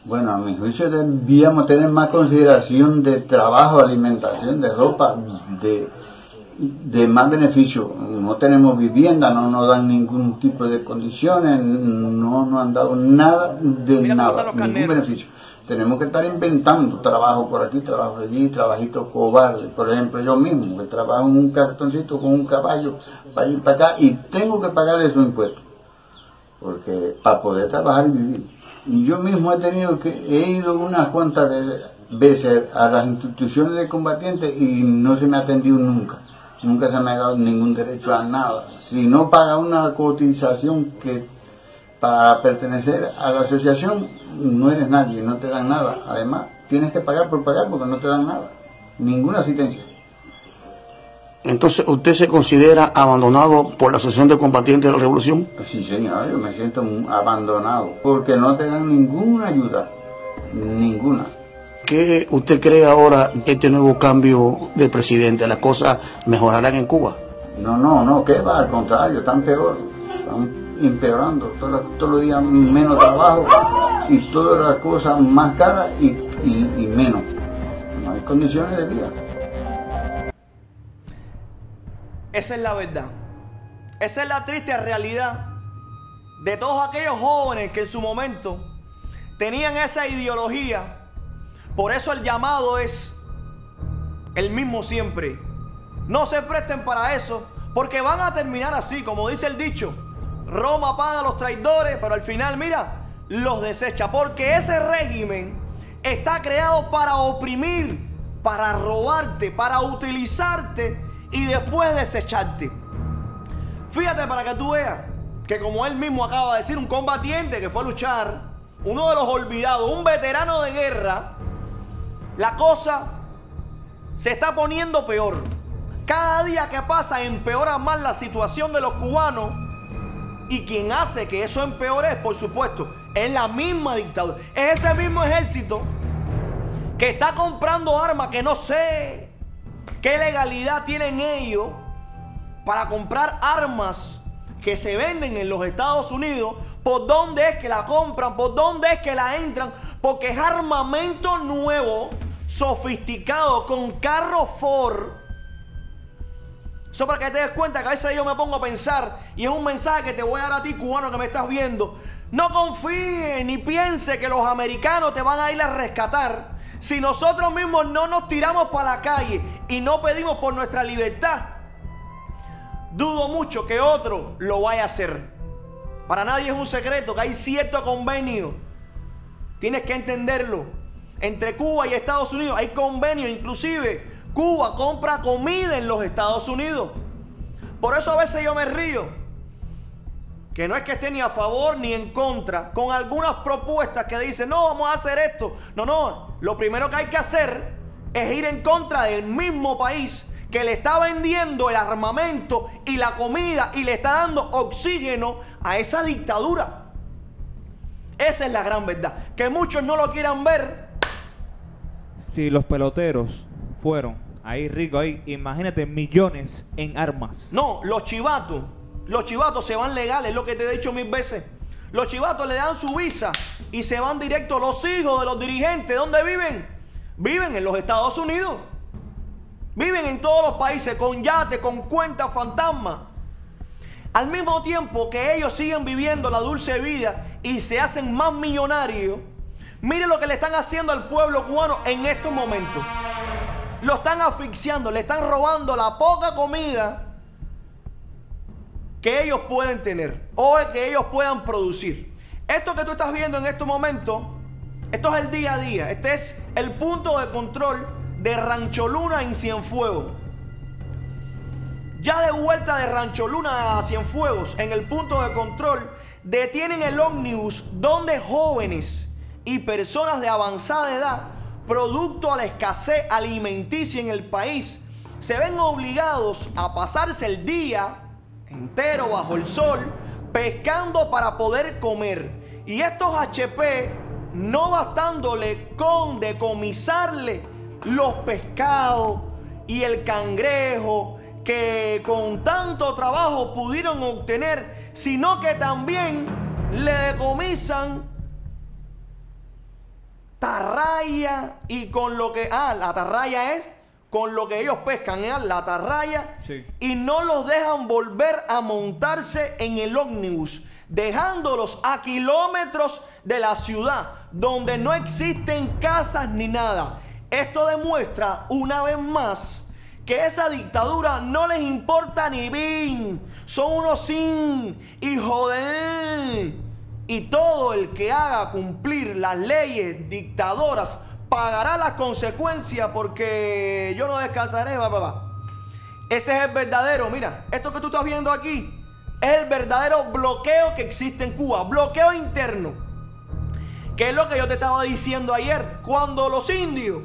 Bueno, a mi juicio debíamos tener más consideración de trabajo, alimentación, de ropa, de más beneficio. No tenemos vivienda, no nos dan ningún tipo de condiciones, no nos han dado nada de nada, ningún beneficio. Tenemos que estar inventando trabajo por aquí, trabajo por allí, trabajito cobarde. Por ejemplo, yo mismo, que trabajo en un cartoncito con un caballo para ir para acá y tengo que pagarle su impuesto, porque para poder trabajar y vivir. Y yo mismo he ido unas cuantas veces a las instituciones de combatientes y no se me ha atendido nunca. Nunca se me ha dado ningún derecho a nada. Si no paga una cotización que para pertenecer a la asociación, no eres nadie, no te dan nada. Además, tienes que pagar por pagar porque no te dan nada. Ninguna asistencia. Entonces, ¿usted se considera abandonado por la Asociación de Combatientes de la Revolución? Sí, señor, yo me siento abandonado porque no te dan ninguna ayuda, ninguna. ¿Qué usted cree ahora de este nuevo cambio del presidente? ¿Las cosas mejorarán en Cuba? No, ¿qué va? Al contrario, están peor, están empeorando. Todos los días menos trabajo y todas las cosas más caras y menos. No hay condiciones de vida. Esa es la verdad. Esa es la triste realidad de todos aquellos jóvenes que en su momento tenían esa ideología. Por eso el llamado es el mismo siempre. No se presten para eso, porque van a terminar así, como dice el dicho. Roma paga a los traidores, pero al final, mira, los desecha. Porque ese régimen está creado para oprimir, para robarte, para utilizarte y después desecharte. Fíjate para que tú veas que, como él mismo acaba de decir, un combatiente que fue a luchar, uno de los olvidados, un veterano de guerra, la cosa se está poniendo peor. Cada día que pasa empeora más la situación de los cubanos, y quien hace que eso empeore es, por supuesto, es la misma dictadura. Es ese mismo ejército que está comprando armas que no sé qué legalidad tienen ellos para comprar armas que se venden en los Estados Unidos. ¿Por dónde es que la compran? ¿Por dónde es que la entran? Porque es armamento nuevo, sofisticado, con carro Ford. Eso para que te des cuenta que a veces yo me pongo a pensar, y es un mensaje que te voy a dar a ti, cubano, que me estás viendo. No confíes ni piense que los americanos te van a ir a rescatar si nosotros mismos no nos tiramos para la calle y no pedimos por nuestra libertad. Dudo mucho que otro lo vaya a hacer. Para nadie es un secreto que hay cierto convenio. Tienes que entenderlo. Entre Cuba y Estados Unidos hay convenio. Inclusive Cuba compra comida en los Estados Unidos. Por eso a veces yo me río. Que no es que esté ni a favor ni en contra con algunas propuestas que dicen, no, vamos a hacer esto. No. Lo primero que hay que hacer es ir en contra del mismo país que le está vendiendo el armamento y la comida y le está dando oxígeno a esa dictadura. Esa es la gran verdad. Que muchos no lo quieran ver. Si los peloteros fueron ahí ricos, ahí, imagínate, millones en armas. No, los chivatos se van legales, lo que te he dicho 1000 veces. Los chivatos le dan su visa y se van directo. Los hijos de los dirigentes, ¿dónde viven? Viven en los Estados Unidos. Viven en todos los países con yates, con cuentas fantasmas. Al mismo tiempo que ellos siguen viviendo la dulce vida y se hacen más millonarios, mire lo que le están haciendo al pueblo cubano en estos momentos. Lo están asfixiando, le están robando la poca comida que ellos pueden tener o que ellos puedan producir. Esto que tú estás viendo en estos momentos, esto es el día a día. Este es el punto de control de Rancho Luna en Cienfuegos. Ya de vuelta de Rancho Luna a Cienfuegos, en el punto de control, detienen el ómnibus donde jóvenes y personas de avanzada edad, producto a la escasez alimenticia en el país, se ven obligados a pasarse el día entero bajo el sol pescando para poder comer. Y estos HP, no bastándole con decomisarle los pescados y el cangrejo que con tanto trabajo pudieron obtener, sino que también le decomisan atarraya y con lo que... la atarraya es con lo que ellos pescan, la atarraya. Sí. Y no los dejan volver a montarse en el ómnibus, dejándolos a kilómetros de la ciudad, donde no existen casas ni nada. Esto demuestra una vez más que esa dictadura no les importa ni bien. Son unos sin hijo de... Y todo el que haga cumplir las leyes dictadoras pagará las consecuencias, porque yo no descansaré, papá. Ese es el verdadero, mira, esto que tú estás viendo aquí es el verdadero bloqueo que existe en Cuba, bloqueo interno. Que es lo que yo te estaba diciendo ayer, cuando los indios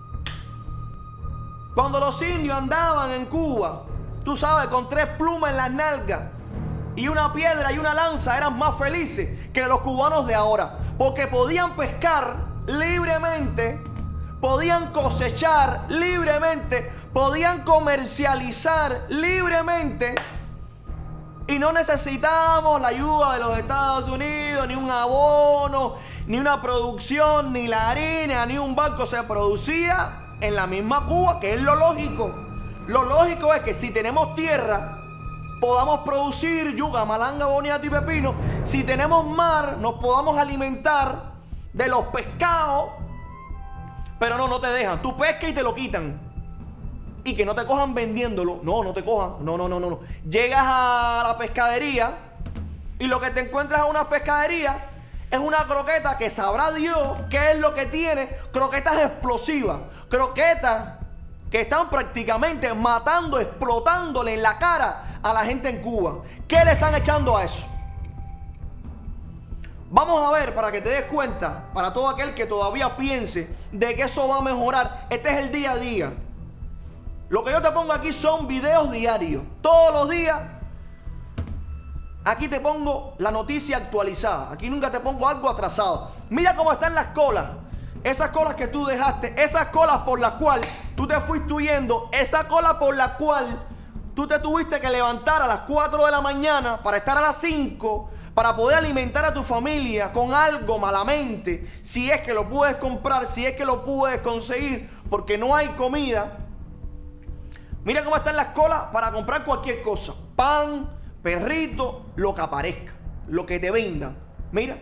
andaban en Cuba, tú sabes, con 3 plumas en las nalgas y una piedra y una lanza, eran más felices que los cubanos de ahora, porque podían pescar libremente, podían cosechar libremente, podían comercializar libremente, y no necesitábamos la ayuda de los Estados Unidos, ni un abono, ni una producción, ni la harina, ni un banco. Se producía en la misma Cuba, que es lo lógico. Lo lógico es que si tenemos tierra, podamos producir yuca, malanga, boniato y pepino. Si tenemos mar, nos podamos alimentar de los pescados. Pero no te dejan. Tú pescas y te lo quitan. Y que no te cojan vendiéndolo. No te cojan. No. Llegas a la pescadería y lo que te encuentras en una pescadería es una croqueta que sabrá Dios qué es lo que tiene. Croquetas explosivas. Croquetas que están prácticamente matando, explotándole en la cara a la gente en Cuba. ¿Qué le están echando a eso? Vamos a ver, para que te des cuenta, para todo aquel que todavía piense de que eso va a mejorar. Este es el día a día. Lo que yo te pongo aquí son videos diarios. Todos los días, aquí te pongo la noticia actualizada. Aquí nunca te pongo algo atrasado. Mira cómo están las colas. Esas colas que tú dejaste, esas colas por las cuales tú te fuiste huyendo, esa cola por la cual tú te tuviste que levantar a las 4 de la mañana para estar a las 5, para poder alimentar a tu familia con algo malamente, si es que lo puedes comprar, si es que lo puedes conseguir, porque no hay comida. Mira cómo están las colas para comprar cualquier cosa. Pan, perrito, lo que aparezca, lo que te vendan. Mira.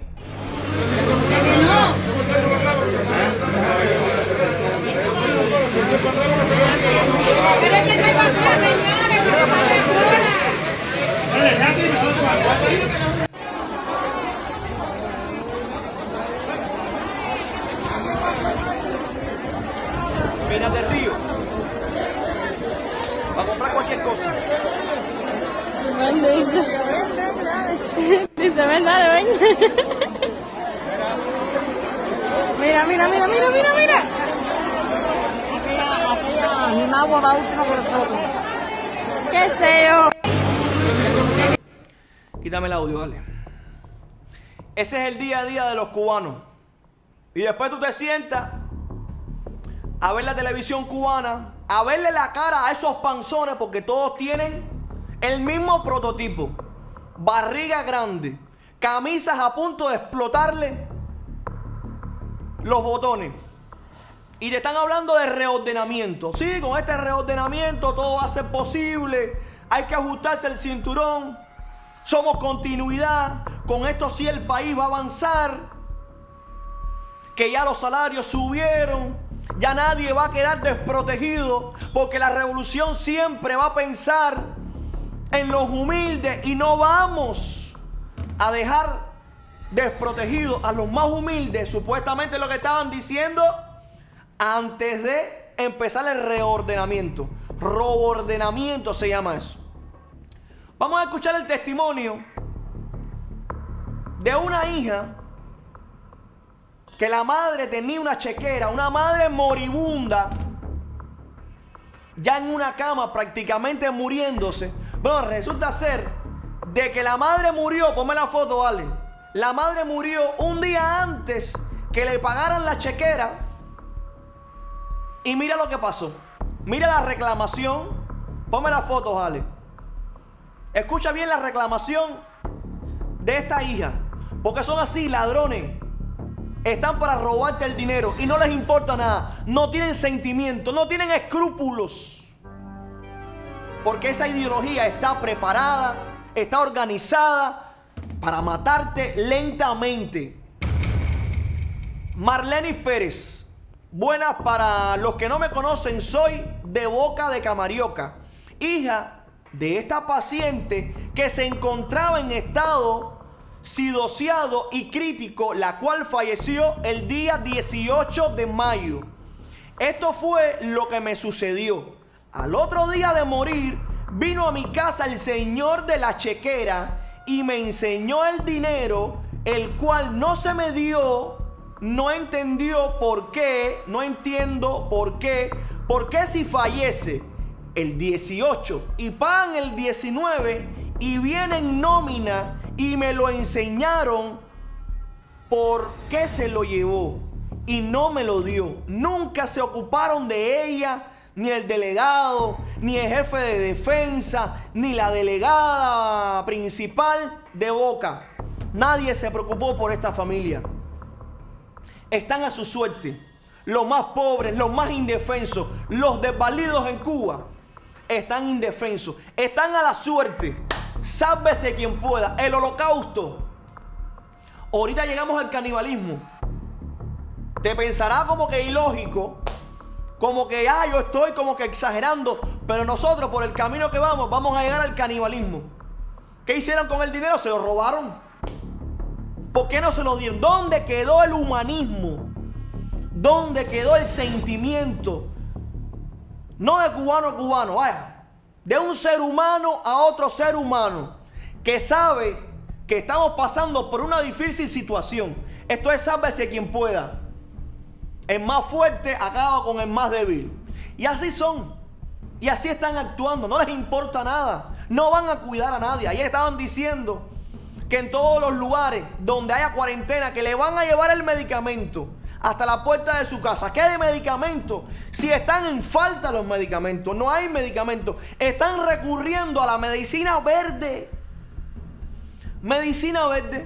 Penas del Río. Para comprar cualquier cosa. Dice, ven, dale, ven. Mira. Aquella, mi magua va última por el foto. ¿Qué sé yo? Quítame el audio, dale. Ese es el día a día de los cubanos. Y después tú te sientas a ver la televisión cubana, a verle la cara a esos panzones, porque todos tienen el mismo prototipo. Barriga grande, camisas a punto de explotarle los botones. Y te están hablando de reordenamiento. Sí, con este reordenamiento todo va a ser posible. Hay que ajustarse el cinturón. Somos continuidad. Con esto sí el país va a avanzar. Que ya los salarios subieron. Ya nadie va a quedar desprotegido. Porque la revolución siempre va a pensar en los humildes. Y no vamos a dejar desprotegidos a los más humildes. Supuestamente lo que estaban diciendo antes de empezar el reordenamiento. Robordenamiento se llama eso. Vamos a escuchar el testimonio de una hija que la madre tenía una chequera, una madre moribunda, ya en una cama prácticamente muriéndose. Bueno, resulta ser de que la madre murió, ponme la foto, vale. La madre murió un día antes que le pagaran la chequera. Y mira lo que pasó. Mira la reclamación. Ponme la foto, vale. Escucha bien la reclamación de esta hija. Porque son así, ladrones. Están para robarte el dinero y no les importa nada. No tienen sentimientos, no tienen escrúpulos. Porque esa ideología está preparada, está organizada para matarte lentamente. Marlenis Pérez. Buenas, para los que no me conocen, soy de Boca de Camarioca, hija de esta paciente que se encontraba en estado psicoseado y crítico, la cual falleció el día 18 de mayo. Esto fue lo que me sucedió. Al otro día de morir, vino a mi casa el señor de la chequera y me enseñó el dinero, el cual no se me dio. No entendió por qué, no entiendo por qué si fallece el 18 y pagan el 19 y vienen nómina y me lo enseñaron, ¿por qué se lo llevó y no me lo dio? Nunca se ocuparon de ella, ni el delegado, ni el jefe de defensa, ni la delegada principal de Boca. Nadie se preocupó por esta familia. Están a su suerte. Los más pobres, los más indefensos, los desvalidos en Cuba están indefensos, están a la suerte. Sálvese quien pueda. El holocausto. Ahorita llegamos al canibalismo. Te pensará como que ilógico, como que yo estoy como que exagerando, pero nosotros por el camino que vamos a llegar al canibalismo. ¿Qué hicieron con el dinero? Se lo robaron. ¿Por qué no se lo dieron? ¿Dónde quedó el humanismo? ¿Dónde quedó el sentimiento? No de cubano a cubano, vaya. De un ser humano a otro ser humano que sabe que estamos pasando por una difícil situación. Esto es sálvese quien pueda. El más fuerte acaba con el más débil. Y así son. Y así están actuando. No les importa nada. No van a cuidar a nadie. Ayer estaban diciendo que en todos los lugares donde haya cuarentena, que le van a llevar el medicamento hasta la puerta de su casa. ¿Qué de medicamentos? Si están en falta los medicamentos, no hay medicamentos. Están recurriendo a la medicina verde. Medicina verde.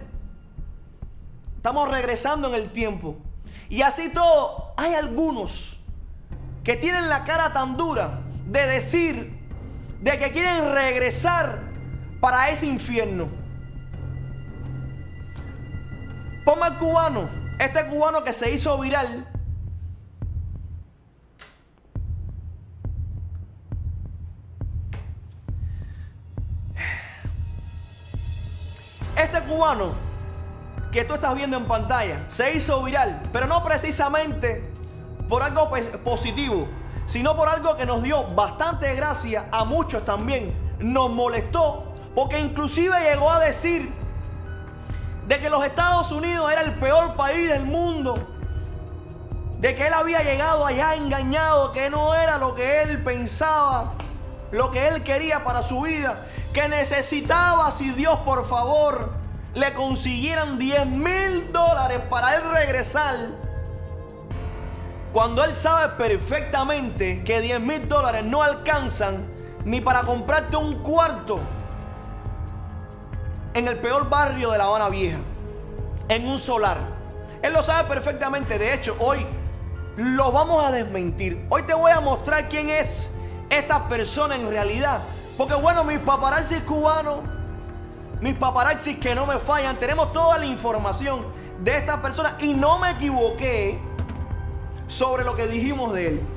Estamos regresando en el tiempo. Y así todo, hay algunos que tienen la cara tan dura de decir de que quieren regresar para ese infierno. Ponme al cubano, este cubano que se hizo viral. Este cubano que tú estás viendo en pantalla se hizo viral, pero no precisamente por algo positivo, sino por algo que nos dio bastante gracia a muchos también. Nos molestó porque inclusive llegó a decir de que los Estados Unidos era el peor país del mundo, de que él había llegado allá engañado, que no era lo que él pensaba, lo que él quería para su vida, que necesitaba, si Dios por favor le consiguieran $10,000 para él regresar, cuando él sabe perfectamente que $10,000 no alcanzan ni para comprarte un cuarto en el peor barrio de La Habana Vieja, en un solar. Él lo sabe perfectamente. De hecho, hoy lo vamos a desmentir. Hoy te voy a mostrar quién es esta persona en realidad. Porque bueno, mis paparazzis cubanos, mis paparazzis que no me fallan, tenemos toda la información de esta persona y no me equivoqué sobre lo que dijimos de él.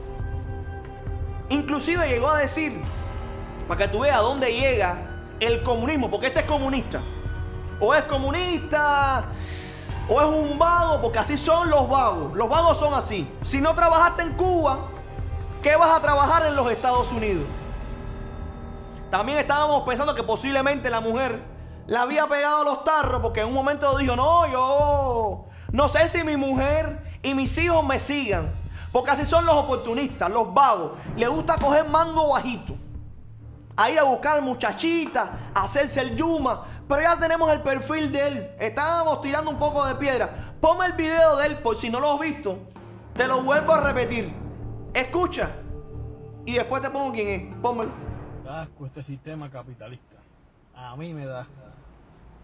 Inclusive llegó a decir, para que tú veas dónde llega el comunismo, porque este es comunista. O es comunista, o es un vago, porque así son los vagos. Los vagos son así. Si no trabajaste en Cuba, ¿qué vas a trabajar en los Estados Unidos? También estábamos pensando que posiblemente la mujer le había pegado los tarros, porque en un momento dijo, no, yo no sé si mi mujer y mis hijos me sigan. Porque así son los oportunistas, los vagos. Les gusta coger mango bajito, a ir a buscar muchachitas, a hacerse el yuma. Pero ya tenemos el perfil de él. Estábamos tirando un poco de piedra. Ponme el video de él, por si no lo has visto. Te lo vuelvo a repetir. Escucha y después te pongo quién es. Pónmelo. Da asco este sistema capitalista. A mí me da.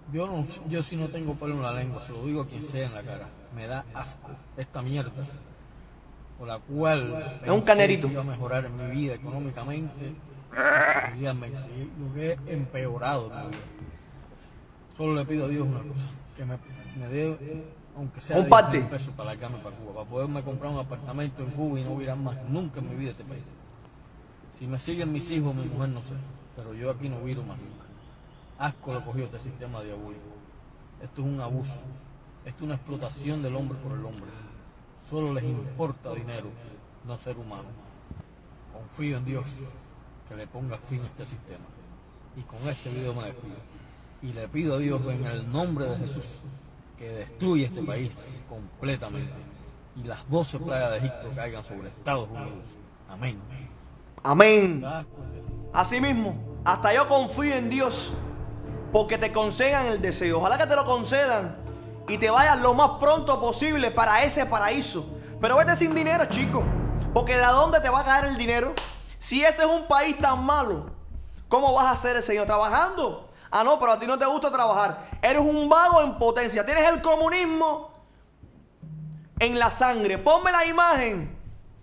Yo sí no tengo pelo en la lengua, se lo digo a quien sea en la cara. Me da asco esta mierda, por la cual es un canerito. Iba a mejorar en mi vida económicamente, socialmente, y lo que he empeorado en mi vida. Solo le pido a Dios una cosa, que me dé, aunque sea $10,000 para largarme para Cuba, para poderme comprar un apartamento en Cuba y no virar más nunca en mi vida este país. Si me siguen mis hijos, mi mujer, no sé, pero yo aquí no viro más nunca. Asco le cogió este sistema diabólico. Esto es un abuso. Esto es una explotación del hombre por el hombre. Solo les importa dinero, no ser humano. Confío en Dios que le ponga fin a este sistema. Y con este video me despido. Y le pido a Dios en el nombre de Jesús que destruya este país completamente. Y las 12 plagas de Egipto caigan sobre Estados Unidos. Amén. Amén. Así mismo, hasta yo confío en Dios porque te concedan el deseo. Ojalá que te lo concedan y te vayas lo más pronto posible para ese paraíso. Pero vete sin dinero, chico, porque ¿de dónde te va a caer el dinero? Si ese es un país tan malo, ¿cómo vas a hacer el Señor? ¿Trabajando? Ah, no, pero a ti no te gusta trabajar. Eres un vago en potencia. Tienes el comunismo en la sangre. Ponme la imagen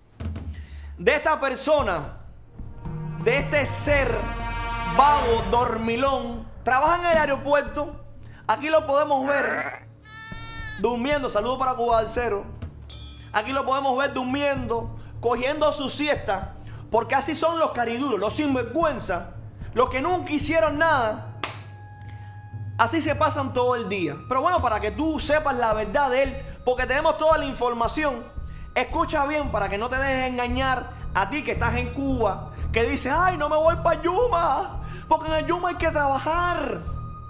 de esta persona, de este ser vago, dormilón. Trabaja en el aeropuerto. Aquí lo podemos ver durmiendo. Saludos para Cuba del Cero. Aquí lo podemos ver durmiendo, cogiendo su siesta. Porque así son los cariduros, los sinvergüenza, los que nunca hicieron nada. Así se pasan todo el día. Pero bueno, para que tú sepas la verdad de él, porque tenemos toda la información, escucha bien para que no te dejes engañar a ti que estás en Cuba, que dices, ay, no me voy para Yuma, porque en el Yuma hay que trabajar.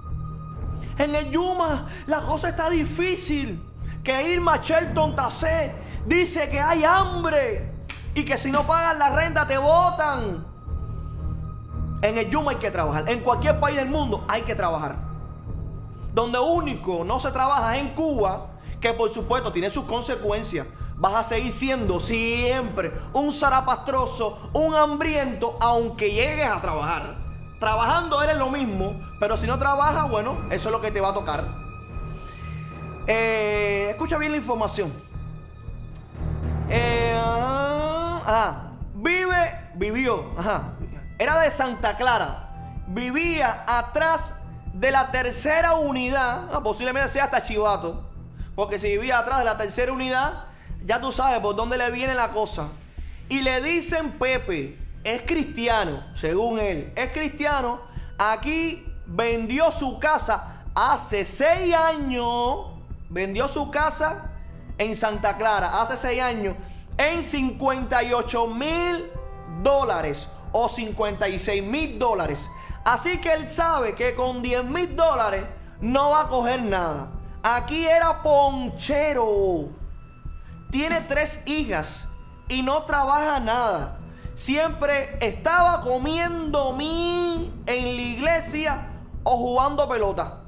En el Yuma la cosa está difícil. Que Irma Shelton Tacé dice que hay hambre y que si no pagas la renta te botan. En el Yuma hay que trabajar. En cualquier país del mundo hay que trabajar. Donde único no se trabaja es en Cuba, que por supuesto tiene sus consecuencias. Vas a seguir siendo siempre un zarapastroso, un hambriento, aunque llegues a trabajar. Trabajando eres lo mismo, pero si no trabajas, bueno, eso es lo que te va a tocar. Escucha bien la información. Vivió. Era de Santa Clara. Vivía atrás de la tercera unidad. Posiblemente sea hasta Chivato. Porque si vivía atrás de la tercera unidad, ya tú sabes por dónde le viene la cosa. Y le dicen Pepe. Es cristiano, según él. Es cristiano. Aquí vendió su casa hace 6 años. Vendió su casa en Santa Clara hace 6 años en $58,000 o $56,000. Así que él sabe que con $10,000 no va a coger nada. Aquí era ponchero. Tiene 3 hijas y no trabaja nada. Siempre estaba comiendo en la iglesia o jugando pelota.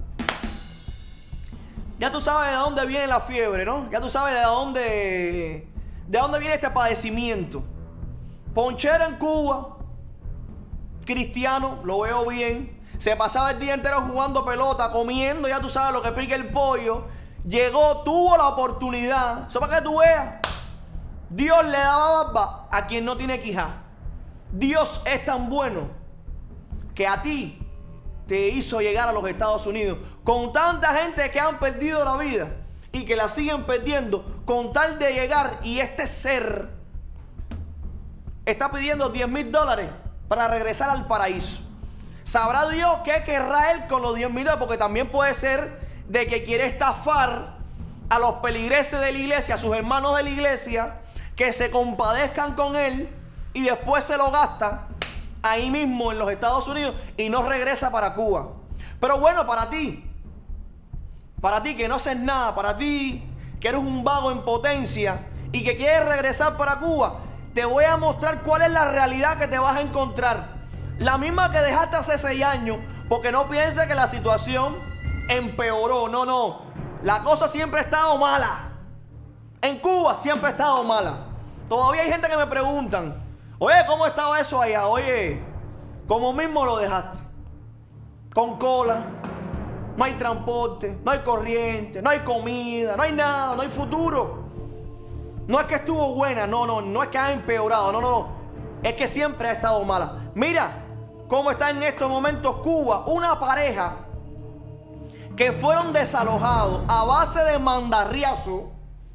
Ya tú sabes de dónde viene la fiebre, ¿no? Ya tú sabes de dónde viene este padecimiento. Ponchero en Cuba, cristiano, lo veo bien. Se pasaba el día entero jugando pelota, comiendo, ya tú sabes lo que pica el pollo. Llegó, tuvo la oportunidad. Eso para que tú veas. Dios le daba barba a quien no tiene quijá. Dios es tan bueno que a ti te hizo llegar a los Estados Unidos con tanta gente que han perdido la vida y que la siguen perdiendo con tal de llegar, y este ser está pidiendo $10,000 para regresar al paraíso. Sabrá Dios qué querrá él con los $10,000, porque también puede ser de que quiere estafar a los peligreses de la iglesia, a sus hermanos de la iglesia, que se compadezcan con él y después se lo gasta ahí mismo en los Estados Unidos y no regresa para Cuba. Pero bueno, para ti que no haces nada, para ti que eres un vago en potencia y que quieres regresar para Cuba, te voy a mostrar cuál es la realidad que te vas a encontrar. La misma que dejaste hace 6 años, porque no pienses que la situación empeoró. No, no. La cosa siempre ha estado mala. En Cuba siempre ha estado mala. Todavía hay gente que me preguntan, oye, ¿cómo estaba eso allá? Oye, ¿cómo mismo lo dejaste? Con cola, no hay transporte, no hay corriente, no hay comida, no hay nada, no hay futuro. No es que estuvo buena, no es que ha empeorado, no. Es que siempre ha estado mala. Mira cómo está en estos momentos Cuba, una pareja que fueron desalojados a base de mandarriazo.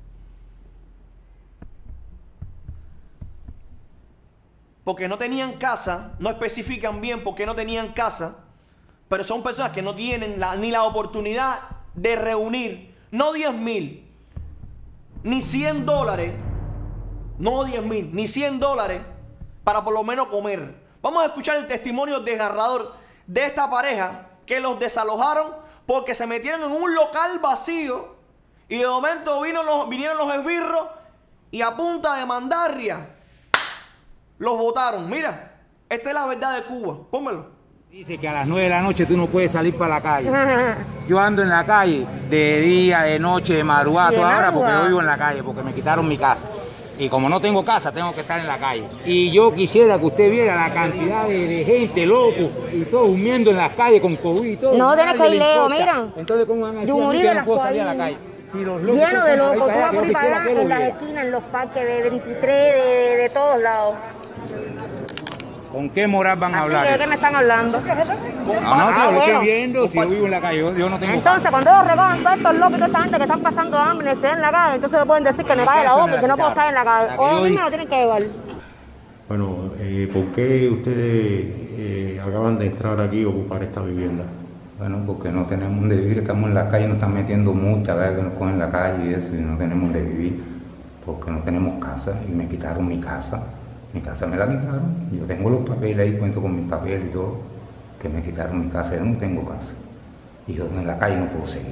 Porque no tenían casa, no especifican bien por qué no tenían casa, pero son personas que no tienen ni la oportunidad de reunir, no 10,000, ni $100, no 10,000, ni $100 para por lo menos comer. Vamos a escuchar el testimonio desgarrador de esta pareja que los desalojaron porque se metieron en un local vacío y de momento vinieron los esbirros y a punta de mandarria los botaron. Mira, esta es la verdad de Cuba. Pónmelo. Dice que a las 9 de la noche tú no puedes salir para la calle. Yo ando en la calle de día, de noche, de madrugada, toda hora porque yo vivo en la calle, porque me quitaron mi casa. Y como no tengo casa, tengo que estar en la calle. Y yo quisiera que usted viera la cantidad de gente, loco, y todos durmiendo en las calles con COVID y todo. No, tienes que ir lejos, mira. Entonces, ¿cómo van a decir a mí que no puedo salir a la calle? Si lleno de locos, tú vas por ahí para allá, en las esquinas, en los parques de 23, de todos lados. ¿Con qué moral van a hablar? ¿De qué me están hablando? No, lo estoy viendo, si yo vivo en la calle, yo no tengo... Entonces, cuando ellos recogen todos estos locos y toda esa gente que están pasando hambre, se en la calle, entonces me pueden decir que me cae la boca y que no puedo estar en la calle. O a mí me lo tienen que llevar. Bueno, ¿por qué ustedes acaban de entrar aquí a ocupar esta vivienda? Bueno, porque no tenemos donde vivir, estamos en la calle, nos están metiendo multas, que nos cogen en la calle y eso, y no tenemos donde vivir, porque no tenemos casa, y me quitaron mi casa. Mi casa me la quitaron, yo tengo los papeles ahí, cuento con mis papeles y todo, que me quitaron mi casa, yo no tengo casa. Y yo en la calle no puedo seguir.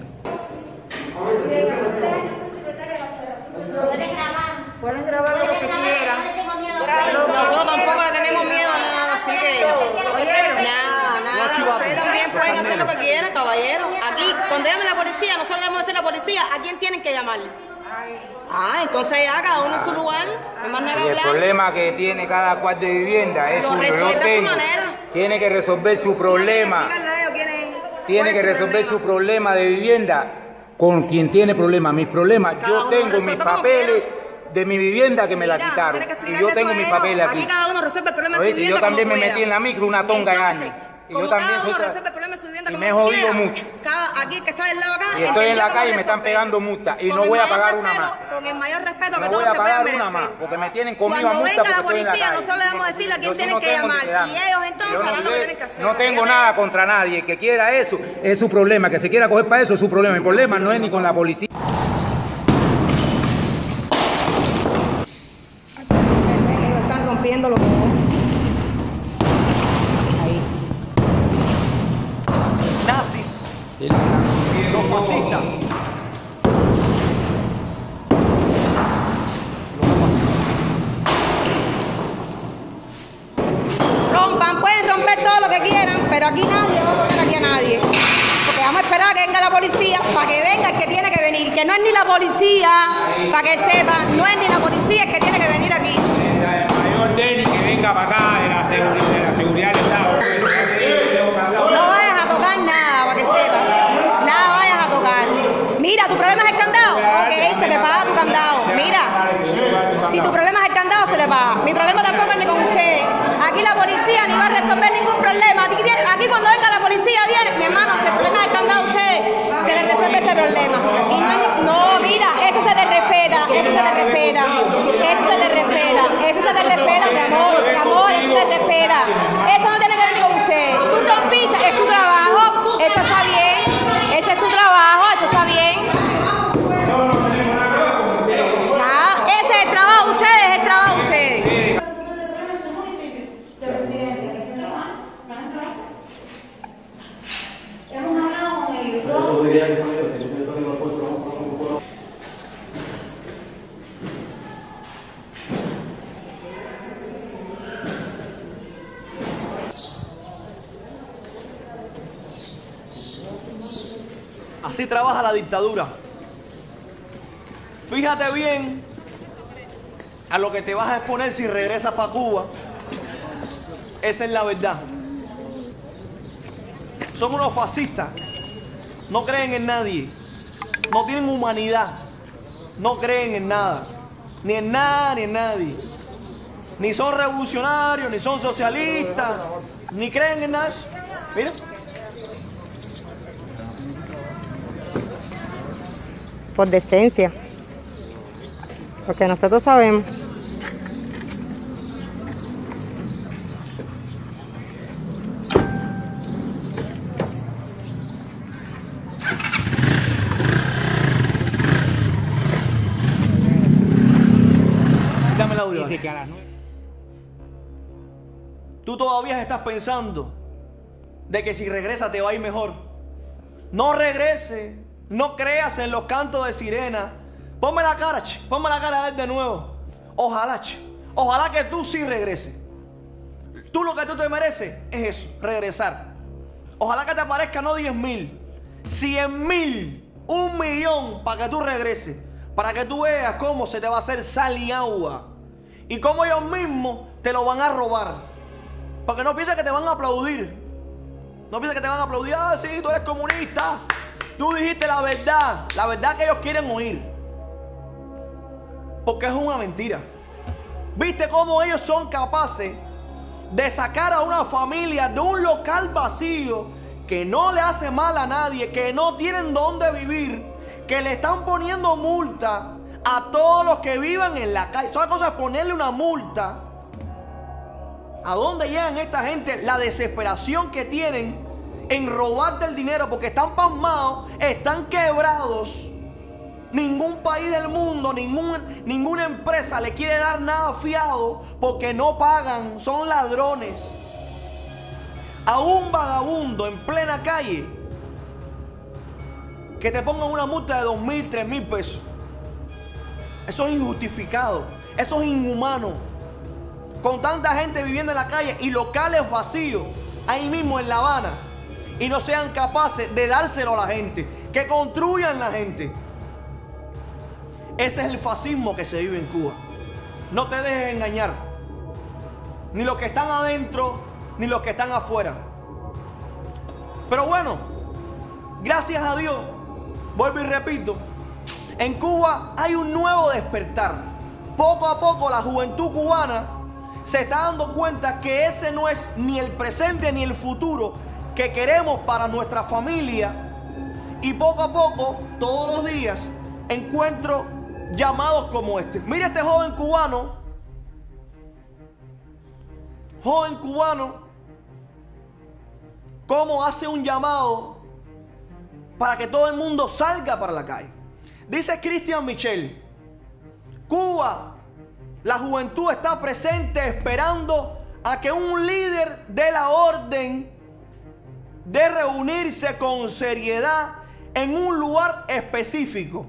Pueden grabar lo que quieran. Nosotros tampoco le tenemos miedo a nada, así que nada. Ustedes también pueden hacer lo que quieran, caballero. Aquí, cuando llamen a la policía, nosotros le vamos a decir a la policía a quién tienen que llamar. Entonces ya cada uno en su lugar, no más nada que hablar. El problema que tiene cada cual de vivienda es lo resuelve a su manera. Tiene que resolver su problema. Tiene que resolver su problema de vivienda con quien tiene problemas. Mis problemas, yo tengo mis papeles de mi vivienda que me la quitaron. Y yo tengo mis papeles aquí. Aquí cada uno resuelve el problema de su vivienda. Yo también me metí en la micro una tonga de años. Y yo también y me he jodido mucho. Aquí que está del lado acá. Y estoy en la calle y me están pegando multas. Y no voy a pagar una más. Con el mayor respeto que no todos voy a se pueden pagar merecer. una más, porque me tienen conmigo a Cuando multa venga porque la estoy en la policía, calle. nosotros le vamos a decir a quién Yo tienen que llamar. Y ellos entonces harán lo que tienen que hacer. No tengo nada contra nadie. El que quiera eso es su problema. Que se quiera coger para eso es su problema. El problema no es ni con la policía. Están rompiendo lo que nazis, los fascistas. Pueden romper todo lo que quieran, pero aquí nadie va a poner aquí a nadie. Porque vamos a esperar a que venga la policía para que venga el que tiene que venir. Que no es ni la policía, para que sepa, no es ni la policía el que tiene que venir aquí. El mayor Denis que venga para acá de la seguridad del Estado. No vayas a tocar nada, para que sepa. Nada vayas a tocar. Mira, ¿tu problema es el candado? Ok, se te paga tu candado. Mira, si tu problema es el candado, se te paga. Mi problema tampoco es ni con ustedes. Aquí la policía ni va a resolver ningún problema. Aquí cuando venga la policía viene, mi hermano, si el problema es el candado de ustedes, se les resuelve ese problema. Y no, mira, eso se te respeta, eso se te respeta, eso se te respeta, eso se te respeta, mi amor, eso se te respeta. Eso no tiene que ver con ustedes. Tú rompiste, es tu trabajo, eso está bien, ese es tu trabajo, eso está bien. Nada, ese es el trabajo de ustedes, es el trabajo de ustedes. Así trabaja la dictadura. Fíjate bien a lo que te vas a exponer si regresas para Cuba. Esa es la verdad. Son unos fascistas No creen en nadie. No tienen humanidad. No creen en nada. Ni en nada, ni en nadie. Ni son revolucionarios, ni son socialistas, ni creen en nada. Mira. Por decencia. Porque nosotros sabemos. Dame el audio. Dice que a las 9. Tú todavía estás pensando de que si regresa te va a ir mejor. No regrese. No creas en los cantos de sirena. Ponme la cara, ponme la cara a él de nuevo. Ojalá, ojalá que tú sí regreses. Tú lo que tú te mereces es eso, regresar. Ojalá que te aparezca no 10,000, 100,000, 1,000,000 para que tú regreses. Para que tú veas cómo se te va a hacer sal y agua. Y cómo ellos mismos te lo van a robar. Porque no pienses que te van a aplaudir. No pienses que te van a aplaudir. Ah, sí, tú eres comunista. Tú dijiste la verdad que ellos quieren oír. Porque es una mentira. ¿Viste cómo ellos son capaces de sacar a una familia de un local vacío que no le hace mal a nadie, que no tienen dónde vivir, que le están poniendo multa a todos los que vivan en la calle? Son cosas, ponerle una multa. ¿A dónde llegan esta gente? La desesperación que tienen en robarte el dinero porque están pasmados, están quebrados. Ningún país del mundo, ninguna empresa le quiere dar nada fiado porque no pagan, son ladrones. A un vagabundo en plena calle que te pongan una multa de 2,000, 3,000 pesos. Eso es injustificado, eso es inhumano. Con tanta gente viviendo en la calle y locales vacíos, ahí mismo en La Habana, y no sean capaces de dárselo a la gente, que construyan la gente. Ese es el fascismo que se vive en Cuba. No te dejes engañar. Ni los que están adentro, ni los que están afuera. Pero bueno, gracias a Dios, vuelvo y repito, en Cuba hay un nuevo despertar. Poco a poco la juventud cubana se está dando cuenta que ese no es ni el presente ni el futuro que queremos para nuestra familia. Y poco a poco, todos los días, encuentro llamados como este. Mira este joven cubano, cómo hace un llamado para que todo el mundo salga para la calle. Dice Christian Michel: Cuba, la juventud está presente esperando a que un líder dé la orden de reunirse con seriedad en un lugar específico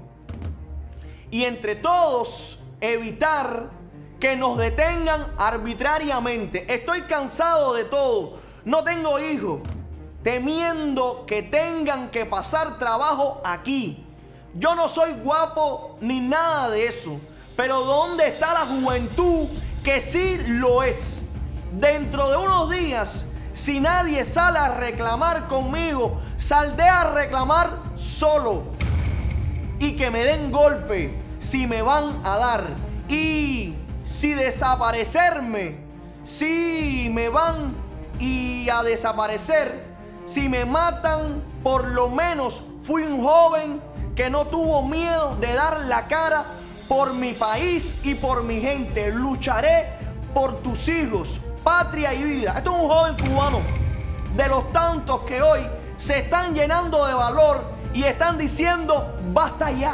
y entre todos evitar que nos detengan arbitrariamente. Estoy cansado de todo. No tengo hijos, temiendo que tengan que pasar trabajo aquí. Yo no soy guapo ni nada de eso, pero ¿dónde está la juventud que sí lo es? Dentro de unos días, si nadie sale a reclamar conmigo, saldré a reclamar solo. Y que me den golpe si me van a dar. Y si desaparecerme, si me van a desaparecer, si me matan, por lo menos fui un joven que no tuvo miedo de dar la cara por mi país y por mi gente. Lucharé por tus hijos, patria y vida. Esto es un joven cubano de los tantos que hoy se están llenando de valor y están diciendo basta ya.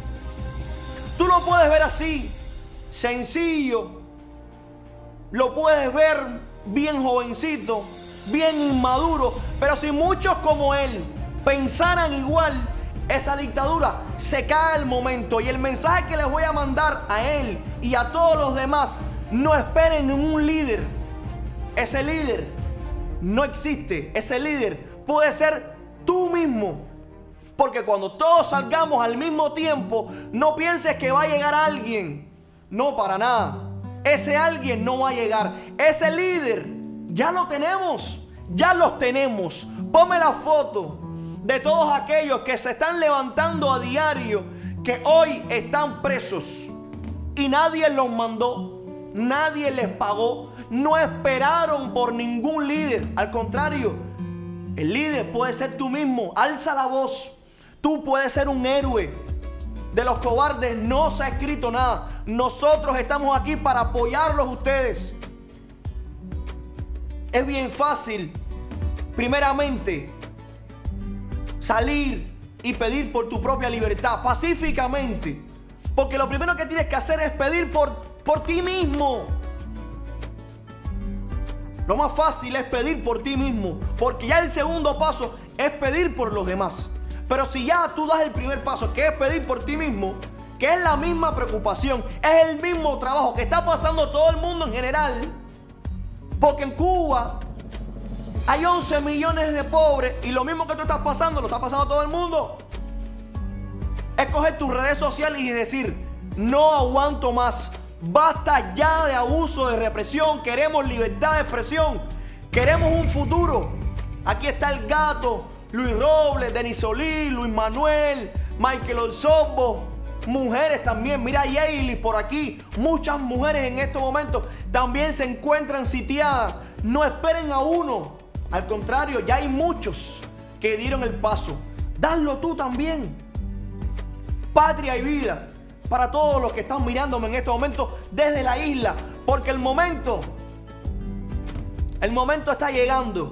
Tú lo puedes ver así, sencillo. Lo puedes ver bien jovencito, bien inmaduro. Pero si muchos como él pensaran igual, esa dictadura se cae al momento. Y el mensaje que les voy a mandar a él y a todos los demás: no esperen en un líder. Ese líder no existe. Ese líder puede ser tú mismo. Porque cuando todos salgamos al mismo tiempo, no pienses que va a llegar alguien. No, para nada. Ese alguien no va a llegar. Ese líder ya lo tenemos. Ya los tenemos. Ponme la foto de todos aquellos que se están levantando a diario, que hoy están presos y nadie los mandó, nadie les pagó, no esperaron por ningún líder. Al contrario, el líder puede ser tú mismo. Alza la voz. Tú puedes ser un héroe. De los cobardes no se ha escrito nada. Nosotros estamos aquí para apoyarlos a ustedes. Es bien fácil, primeramente, salir y pedir por tu propia libertad pacíficamente. Porque lo primero que tienes que hacer es pedir por ti mismo. Lo más fácil es pedir por ti mismo, porque ya el segundo paso es pedir por los demás. Pero si ya tú das el primer paso, que es pedir por ti mismo, que es la misma preocupación, es el mismo trabajo que está pasando todo el mundo en general, porque en Cuba hay 11 millones de pobres y lo mismo que tú estás pasando, lo está pasando todo el mundo. Es coger tus redes sociales y decir: no aguanto más. Basta ya de abuso, de represión. Queremos libertad de expresión. Queremos un futuro. Aquí está el Gato, Luis Robles, Denis Solís, Luis Manuel, Michael Osorbo. Mujeres también. Mira, Yaeli por aquí. Muchas mujeres en estos momentos también se encuentran sitiadas. No esperen a uno. Al contrario, ya hay muchos que dieron el paso. Danlo tú también. Patria y vida. Para todos los que están mirándome en este momento desde la isla. Porque el momento está llegando.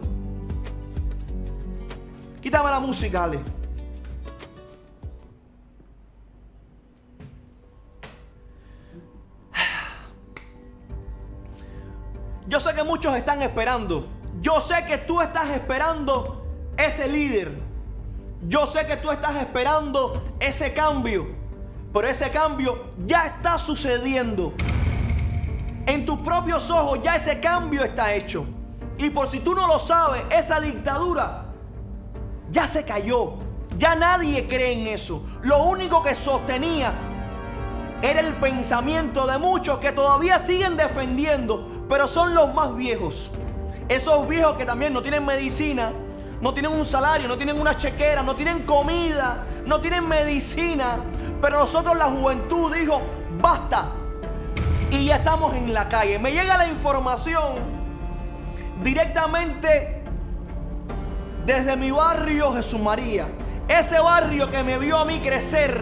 Quítame la música, Ale. Yo sé que muchos están esperando. Yo sé que tú estás esperando ese líder. Yo sé que tú estás esperando ese cambio. Pero ese cambio ya está sucediendo. En tus propios ojos ya ese cambio está hecho. Y por si tú no lo sabes, esa dictadura ya se cayó. Ya nadie cree en eso. Lo único que sostenía era el pensamiento de muchos que todavía siguen defendiendo, pero son los más viejos. Esos viejos que también no tienen medicina, no tienen un salario, no tienen una chequera, no tienen comida, no tienen medicina. Pero nosotros, la juventud, dijo: basta. Y ya estamos en la calle. Me llega la información directamente desde mi barrio Jesús María. Ese barrio que me vio a mí crecer.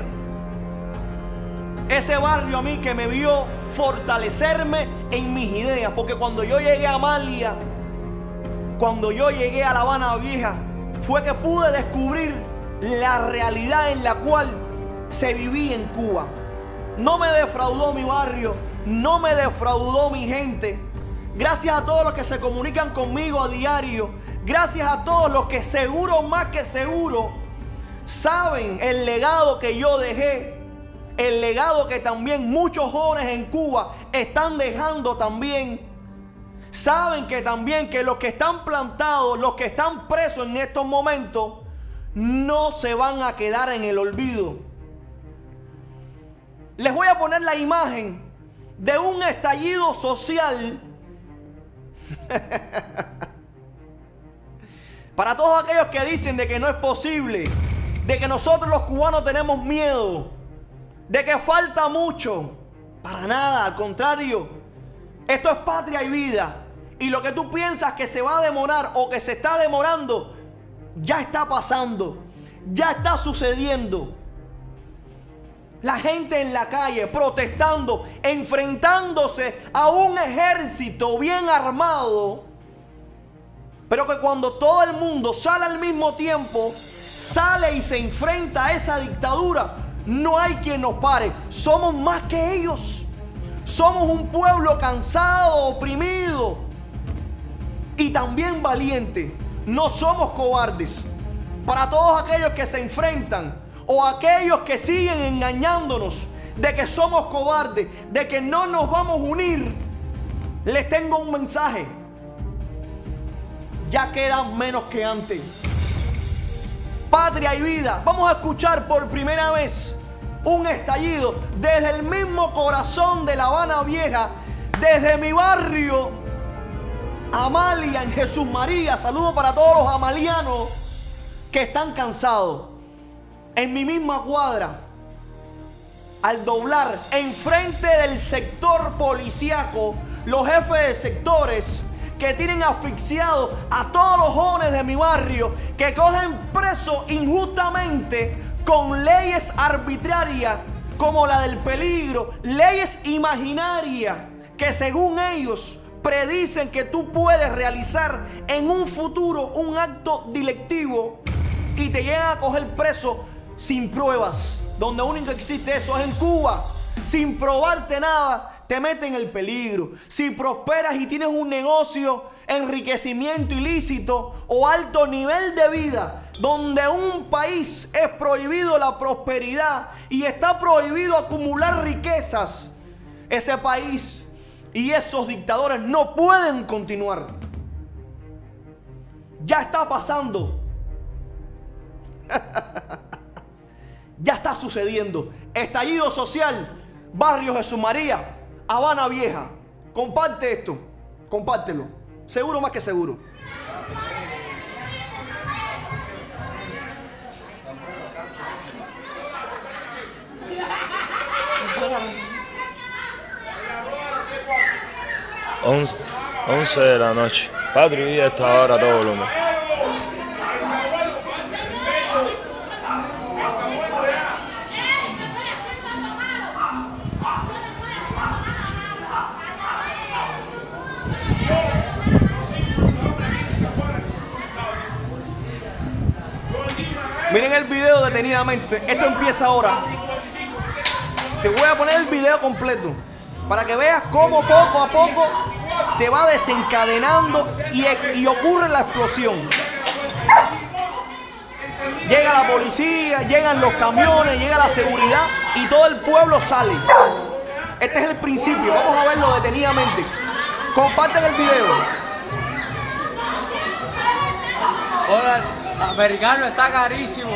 Ese barrio a mí que me vio fortalecerme en mis ideas. Porque cuando yo llegué a Amalia, cuando yo llegué a La Habana Vieja, fue que pude descubrir la realidad en la cual se vivía en Cuba. No me defraudó mi barrio, no me defraudó mi gente. Gracias a todos los que se comunican conmigo a diario. Gracias a todos los que seguro, más que seguro, saben el legado que yo dejé. El legado que también muchos jóvenes en Cuba están dejando también. Saben que también que los que están plantados, los que están presos en estos momentos, no se van a quedar en el olvido. Les voy a poner la imagen de un estallido social para todos aquellos que dicen de que no es posible, de que nosotros los cubanos tenemos miedo, de que falta mucho. Para nada, al contrario, esto es patria y vida. Y lo que tú piensas que se va a demorar o que se está demorando, ya está pasando, ya está sucediendo. La gente en la calle protestando, enfrentándose a un ejército bien armado. Pero que cuando todo el mundo sale al mismo tiempo, sale y se enfrenta a esa dictadura, no hay quien nos pare. Somos más que ellos. Somos un pueblo cansado, oprimido y también valiente. No somos cobardes. Para todos aquellos que se enfrentan o aquellos que siguen engañándonos de que somos cobardes, de que no nos vamos a unir, les tengo un mensaje. Ya quedan menos que antes. Patria y vida. Vamos a escuchar por primera vez un estallido desde el mismo corazón de La Habana Vieja, desde mi barrio Amalia en Jesús María. Saludos para todos los amalianos que están cansados. En mi misma cuadra, al doblar enfrente del sector policíaco, los jefes de sectores que tienen asfixiados a todos los jóvenes de mi barrio, que cogen presos injustamente con leyes arbitrarias como la del peligro, leyes imaginarias que según ellos predicen que tú puedes realizar en un futuro un acto delictivo y te llegan a coger preso sin pruebas. Donde único existe eso es en Cuba. Sin probarte nada, te meten en el peligro. Si prosperas y tienes un negocio, enriquecimiento ilícito o alto nivel de vida, donde un país es prohibido la prosperidad y está prohibido acumular riquezas, ese país y esos dictadores no pueden continuar. Ya está pasando. Ya está sucediendo. Estallido social, Barrio Jesús María, Habana Vieja. Comparte esto, compártelo. Seguro más que seguro. Once de la noche. Patria a esta hora a todo volumen. Miren el video detenidamente. Esto empieza ahora. Te voy a poner el video completo para que veas cómo poco a poco se va desencadenando y ocurre la explosión. Llega la policía, llegan los camiones, llega la seguridad y todo el pueblo sale. Este es el principio. Vamos a verlo detenidamente. Comparten el video. Hola, el americano está carísimo.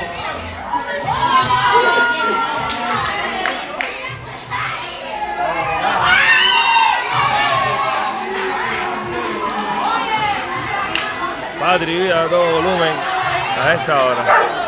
Patria a todo volumen a esta hora.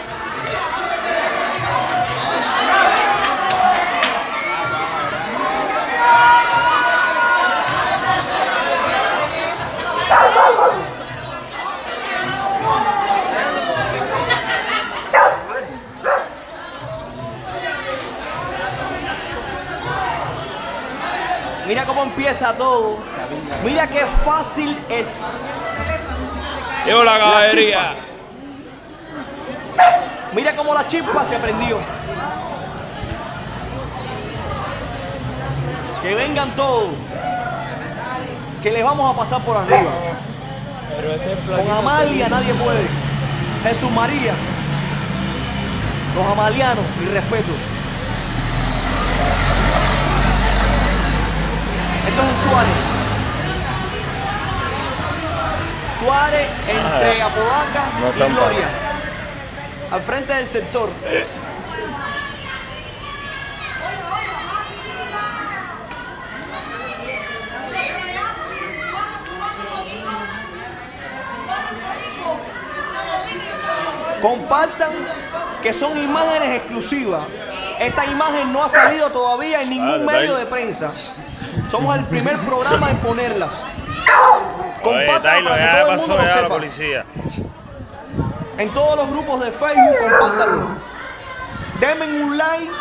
Mira cómo empieza todo. Mira qué fácil es. Llevo la caballería. Mira cómo la chispa se prendió. Que vengan todos. Que les vamos a pasar por arriba. Con Amalia nadie puede. Jesús María. Los amalianos, mi respeto. Esto es en Suárez. Suárez entre Apodaca y Gloria. Al frente del sector. Compartan que son imágenes exclusivas. Esta imagen no ha salido todavía en ningún medio de prensa. Somos el primer programa en ponerlas. Compartan para que todo el mundo lo sepa. La policía. En todos los grupos de Facebook, compártanlo. Denme un like.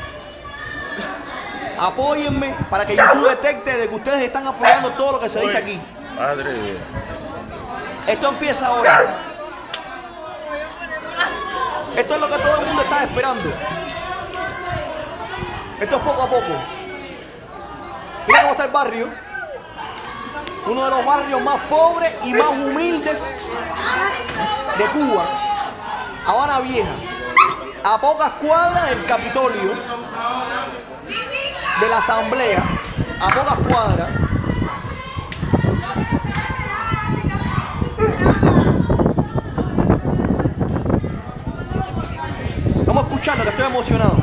Apóyenme para que YouTube detecte de que ustedes están apoyando todo lo que se dice aquí. Padre. Esto empieza ahora. Esto es lo que todo el mundo está esperando. Esto es poco a poco. Mira cómo está el barrio. Uno de los barrios más pobres y más humildes de Cuba. Habana Vieja. A pocas cuadras del Capitolio, de la Asamblea. A pocas cuadras. Vamos escuchando que estoy emocionado.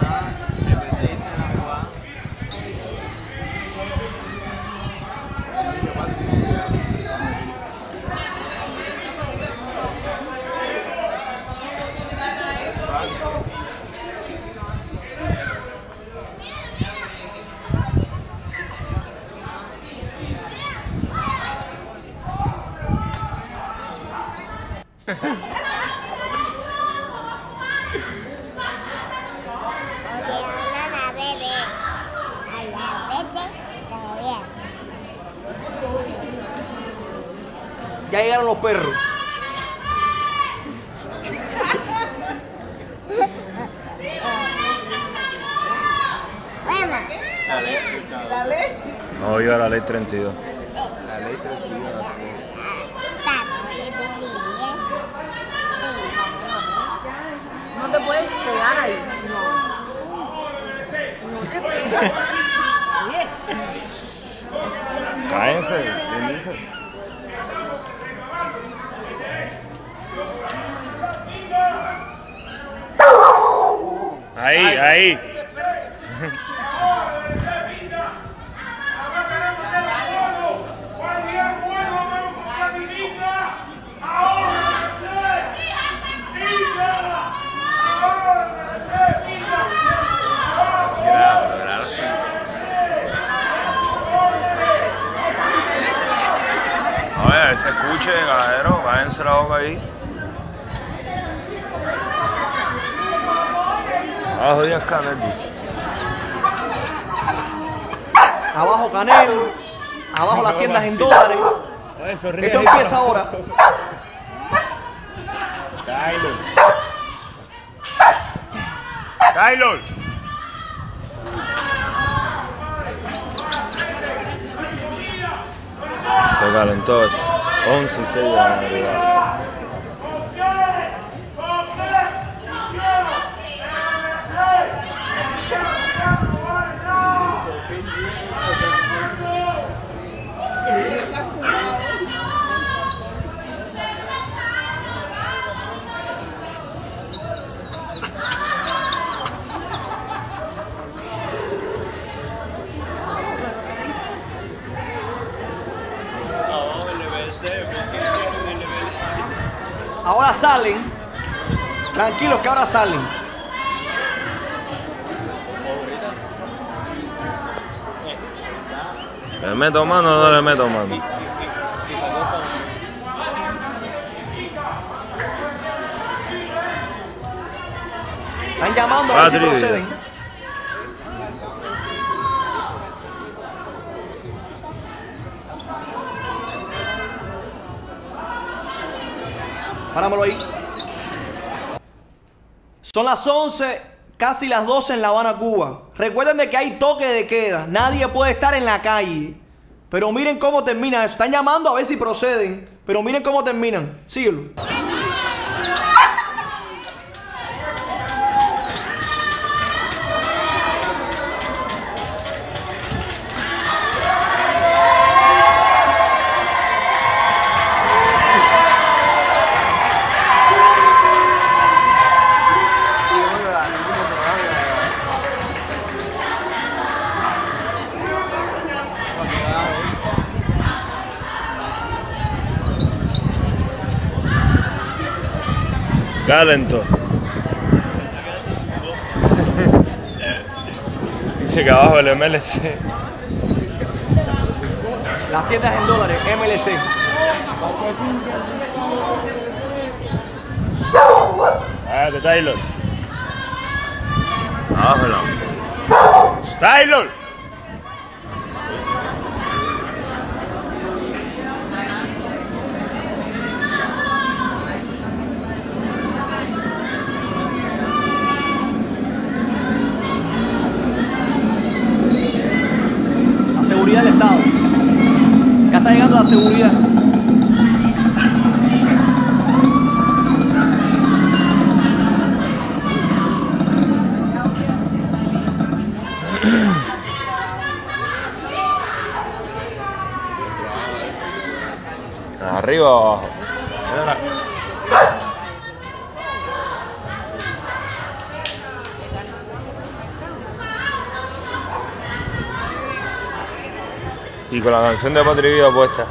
Ya llegaron los perros. La leche. No, yo a la ley 32. La ley 32. No te puedes pegar ahí. No te pegas. Cállense, ¿quién dice? Ahí. Oye, se escuche, ganadero, váyanse la boca ahí. Abajo Díaz Canel, dice. Abajo Canel, abajo las tiendas en dólares. Esto empieza ahora. Taylor. Se calentó 11 y 6 de la madrugada. Ahora salen. Tranquilos que ahora salen. ¿Le meto mano o no le meto mano? Están llamando a ver si proceden. Páramelo ahí. Son las 11, casi las 12 en La Habana, Cuba. Recuerden de que hay toque de queda. Nadie puede estar en la calle. Pero miren cómo termina eso. Están llamando a ver si proceden. Pero miren cómo terminan. Síguelo. Calentó. Dice que abajo el MLC. Las tiendas en dólares, MLC. Cállate, Taylor. Abajo la. Taylor. Del Estado. Ya está llegando la seguridad. Arriba o abajo. Y con la canción de Patria y Vida puesta.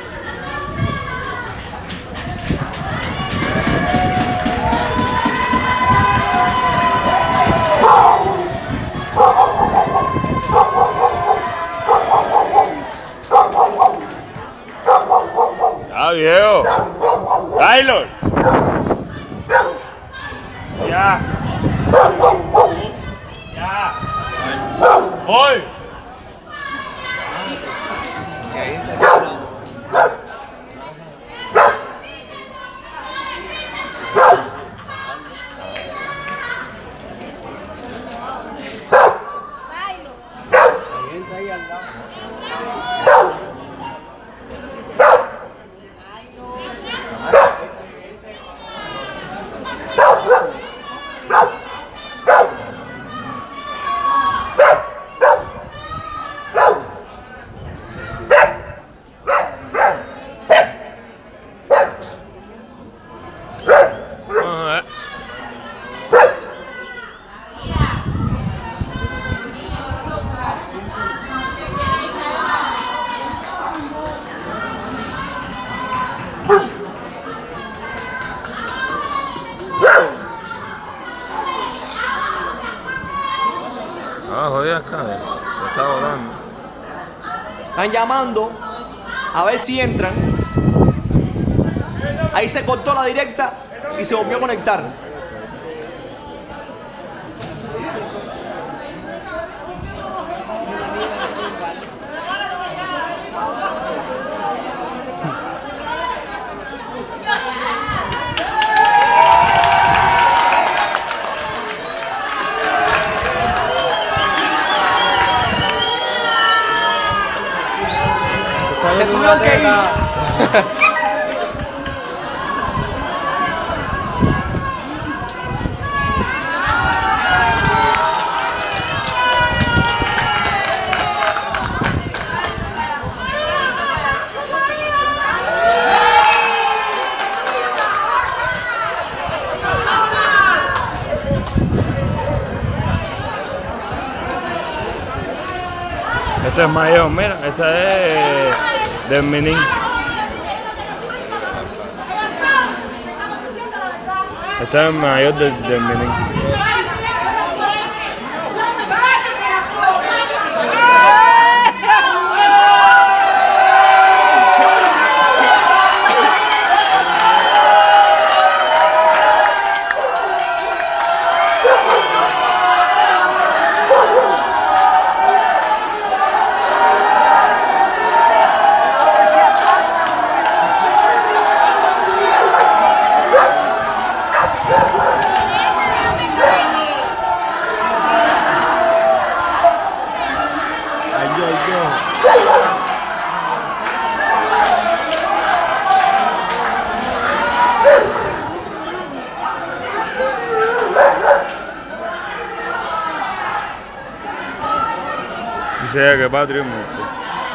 Ya, viejo. Taylor. Ya. Ya. Voy. jodidas cadenas. Se está volando. Están llamando a ver si entran. Ahí se cortó la directa y se volvió a conectar. Se tuvieron que ir. Este es mayor, mira, este es del Minin. Este es el mayor del Minin. Dice que Patrio es mucho.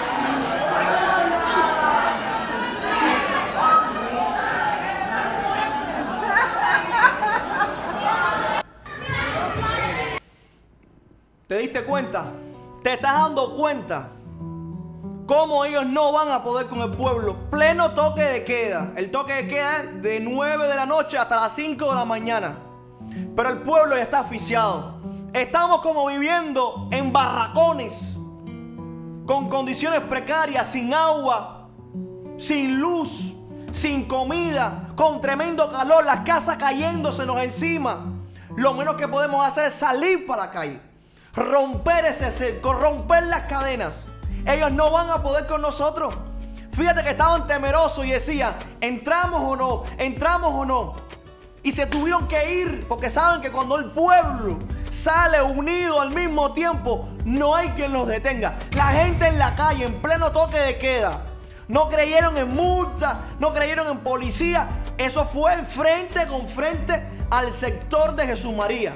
¿Te diste cuenta? ¿Te estás dando cuenta? Cómo ellos no van a poder con el pueblo. Pleno toque de queda. El toque de queda es de 9 de la noche hasta las 5 de la mañana. Pero el pueblo ya está asfixiado. Estamos como viviendo en barracones, con condiciones precarias, sin agua, sin luz, sin comida, con tremendo calor, las casas cayéndosenos encima. Lo menos que podemos hacer es salir para la calle, romper ese cerco, romper las cadenas. Ellos no van a poder con nosotros. Fíjate que estaban temerosos y decían, ¿entramos o no? ¿Entramos o no? Y se tuvieron que ir porque saben que cuando el pueblo sale unido al mismo tiempo, no hay quien los detenga. La gente en la calle, en pleno toque de queda, no creyeron en multa, no creyeron en policía. Eso fue frente con frente al sector de Jesús María.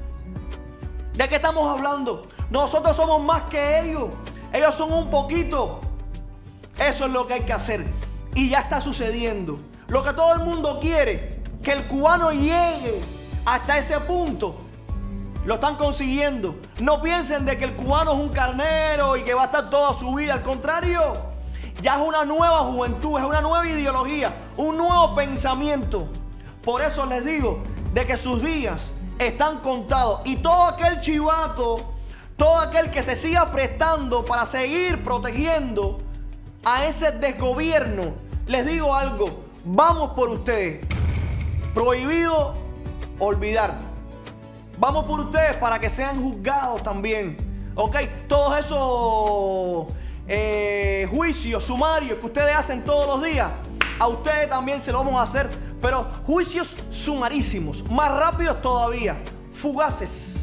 ¿De qué estamos hablando? Nosotros somos más que ellos. Ellos son un poquito. Eso es lo que hay que hacer. Y ya está sucediendo. Lo que todo el mundo quiere, que el cubano llegue hasta ese punto, lo están consiguiendo. No piensen de que el cubano es un carnero y que va a estar toda su vida. Al contrario, ya es una nueva juventud, es una nueva ideología, un nuevo pensamiento. Por eso les digo de que sus días están contados. Y todo aquel chivato, todo aquel que se siga prestando para seguir protegiendo a ese desgobierno, les digo algo, vamos por ustedes. Prohibido olvidar. Vamos por ustedes para que sean juzgados también. ¿Ok? Todos esos juicios sumarios que ustedes hacen todos los días, a ustedes también se lo vamos a hacer. Pero juicios sumarísimos, más rápidos todavía, fugaces.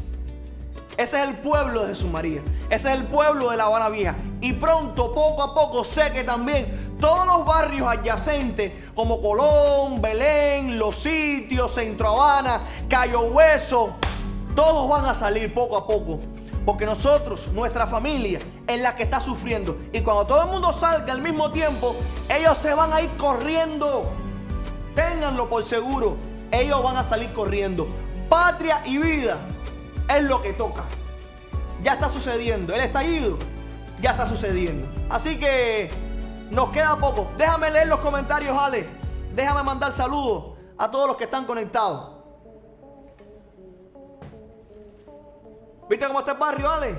Ese es el pueblo de Jesús María. Ese es el pueblo de La Habana Vieja. Y pronto, poco a poco, sé que también todos los barrios adyacentes, como Colón, Belén, Los Sitios, Centro Habana, Cayo Hueso, todos van a salir poco a poco. Porque nosotros, nuestra familia, es la que está sufriendo. Y cuando todo el mundo salga al mismo tiempo, ellos se van a ir corriendo. Ténganlo por seguro. Ellos van a salir corriendo. Patria y vida es lo que toca. Ya está sucediendo. El estallido ya está sucediendo. Así que nos queda poco. Déjame leer los comentarios, Ale. Déjame mandar saludos a todos los que están conectados. ¿Viste cómo está el barrio, Ale?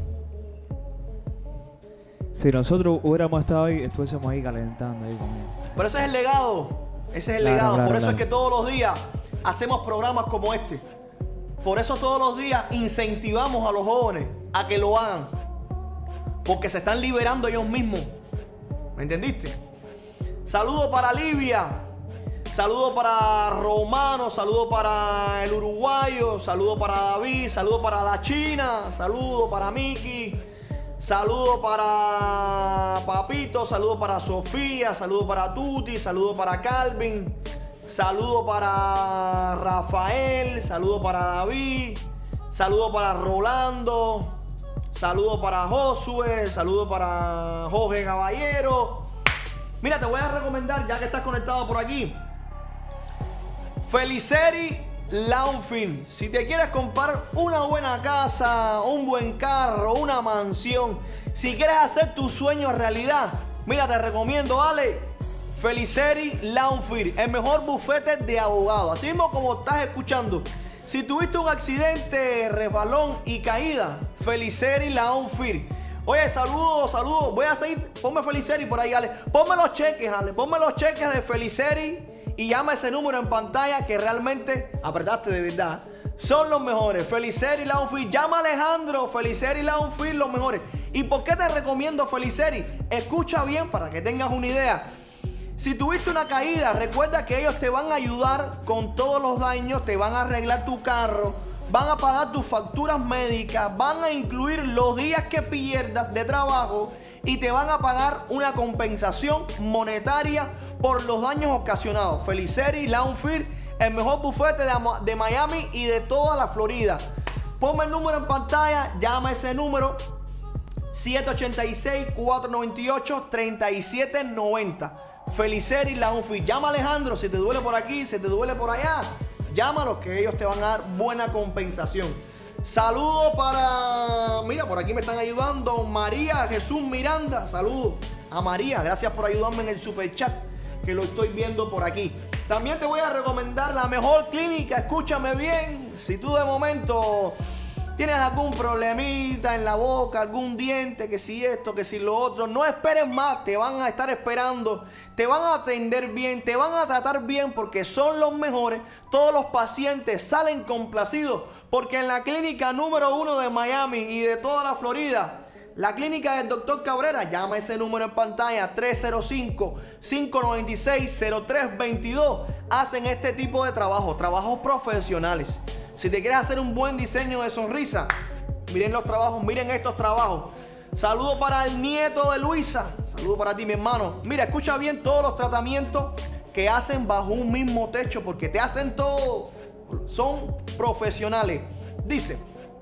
Si nosotros hubiéramos estado ahí, estuviésemos ahí calentando ahí con ellos. Pero ese es el legado. Ese es el Claro, legado. claro, Por eso claro. es que todos los días hacemos programas como este. Por eso todos los días incentivamos a los jóvenes a que lo hagan. Porque se están liberando ellos mismos. ¿Me entendiste? Saludos para Livia. Saludos para Romano. Saludos para el uruguayo. Saludos para David. Saludos para la China. Saludos para Miki. Saludos para Papito. Saludos para Sofía. Saludos para Tuti. Saludos para Calvin. Saludos para Rafael. Saludos para David. Saludos para Rolando. Saludos para Josué. Saludos para Jorge Caballero. Mira, te voy a recomendar, ya que estás conectado por aquí, Feliceri Launfield. Si te quieres comprar una buena casa, un buen carro, una mansión, si quieres hacer tu sueño realidad, mira, te recomiendo, Ale, Feliceri Launfield, el mejor bufete de abogados. Así mismo como estás escuchando. Si tuviste un accidente, resbalón y caída, Feliceri Launfield. Oye, saludos. Voy a seguir. Ponme Feliceri por ahí, Ale. Ponme los cheques, Ale. Ponme los cheques de Feliceri y llama ese número en pantalla que realmente apretaste de verdad. Son los mejores. Feliceri Launfield. Llama a Alejandro. Feliceri Launfield, los mejores. ¿Y por qué te recomiendo Feliceri? Escucha bien para que tengas una idea. Si tuviste una caída, recuerda que ellos te van a ayudar con todos los daños, te van a arreglar tu carro, van a pagar tus facturas médicas, van a incluir los días que pierdas de trabajo y te van a pagar una compensación monetaria por los daños ocasionados. Feliceri Launfield, el mejor bufete de Miami y de toda la Florida. Ponme el número en pantalla, llama a ese número 786-498-3790. Feliceri Launfield. Llama a Alejandro si te duele por aquí, si te duele por allá. Llámalos que ellos te van a dar buena compensación. Saludos para... Mira, por aquí me están ayudando María Jesús Miranda. Saludos a María. Gracias por ayudarme en el super chat, que lo estoy viendo por aquí. También te voy a recomendar la mejor clínica. Escúchame bien. Si tú de momento tienes algún problemita en la boca, algún diente, que si esto, que si lo otro, no esperes más, te van a estar esperando, te van a atender bien, te van a tratar bien porque son los mejores. Todos los pacientes salen complacidos porque en la clínica número 1 de Miami y de toda la Florida, la clínica del Dr. Cabrera, llama ese número en pantalla, 305-596-0322, hacen este tipo de trabajo, trabajos profesionales. Si te quieres hacer un buen diseño de sonrisa, miren los trabajos, miren estos trabajos. Saludos para el nieto de Luisa. Saludos para ti, mi hermano. Mira, escucha bien todos los tratamientos que hacen bajo un mismo techo, porque te hacen todo. Son profesionales. Dice,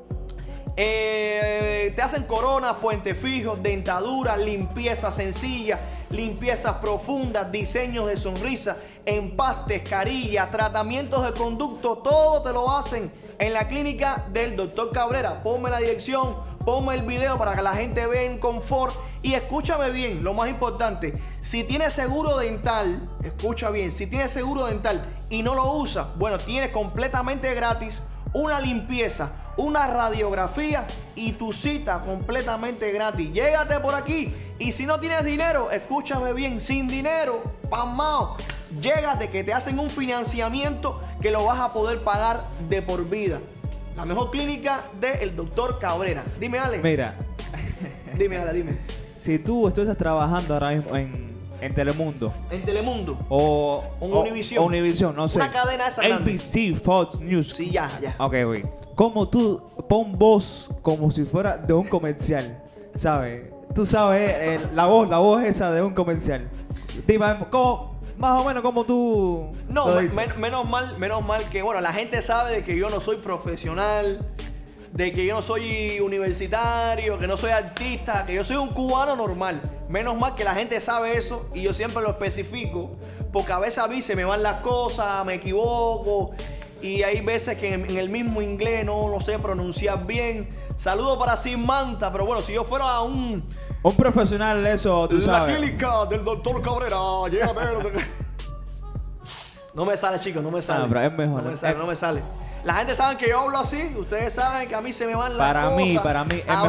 te hacen coronas, puentes fijos, dentaduras, limpieza sencilla, limpiezas profundas, diseños de sonrisa, empastes, carillas, tratamientos de conducto, todo te lo hacen en la clínica del Dr. Cabrera. Ponme la dirección, ponme el video para que la gente vea en confort. Y escúchame bien, lo más importante, si tienes seguro dental, escucha bien, si tienes seguro dental y no lo usas, bueno, tienes completamente gratis una limpieza, una radiografía y tu cita completamente gratis. Llégate por aquí. Y si no tienes dinero, escúchame bien, sin dinero, pasmao, llégate que te hacen un financiamiento que lo vas a poder pagar de por vida. La mejor clínica del Dr. Cabrera. Dime, Ale. Mira. Dime, Ale, dime. Si tú estás trabajando ahora mismo en Telemundo. En Telemundo. O Univision. Univision, no sé. Una cadena esa grande. ABC, Fox News. Sí, ya. Ok, güey. Como tú pon voz como si fuera de un comercial, ¿sabes? Tú sabes, la voz esa de un comercial. Dime, ¿cómo, más o menos como tú... No, menos mal que, bueno, la gente sabe de que yo no soy profesional, de que yo no soy universitario, que no soy artista, que yo soy un cubano normal. Menos mal que la gente sabe eso y yo siempre lo especifico, porque a veces a mí se me van las cosas, me equivoco y hay veces que en el mismo inglés no sé pronunciar bien. Saludos para Sin Manta, pero bueno, si yo fuera un profesional, eso tú sabes. La clínica del Dr. Cabrera, llévate. No me sale, chicos, no me sale. No, pero es mejor. No me sale. La gente sabe que yo hablo así. Ustedes saben que a mí se me van las cosas. Para mí es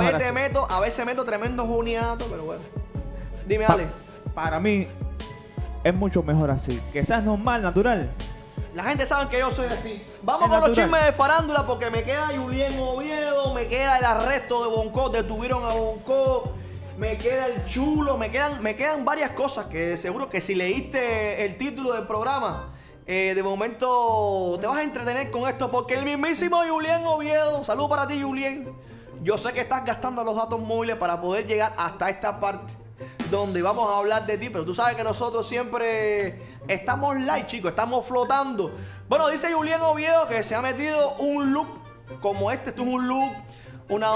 a veces meto tremendo juniato, pero bueno. Dime, Ale. Para mí es mucho mejor así. Que seas normal, natural. La gente sabe que yo soy así. Vamos con los chismes de farándula porque me queda Julien Oviedo, me queda el arresto de Bonco, detuvieron a Bonco, me queda el chulo, me quedan varias cosas que seguro que si leíste el título del programa, de momento te vas a entretener con esto porque el mismísimo Julien Oviedo, saludo para ti Julien, yo sé que estás gastando los datos móviles para poder llegar hasta esta parte donde vamos a hablar de ti, pero tú sabes que nosotros siempre estamos live, chicos, estamos flotando. Bueno, dice Julien Oviedo que se ha metido un look como este. Esto es un look, una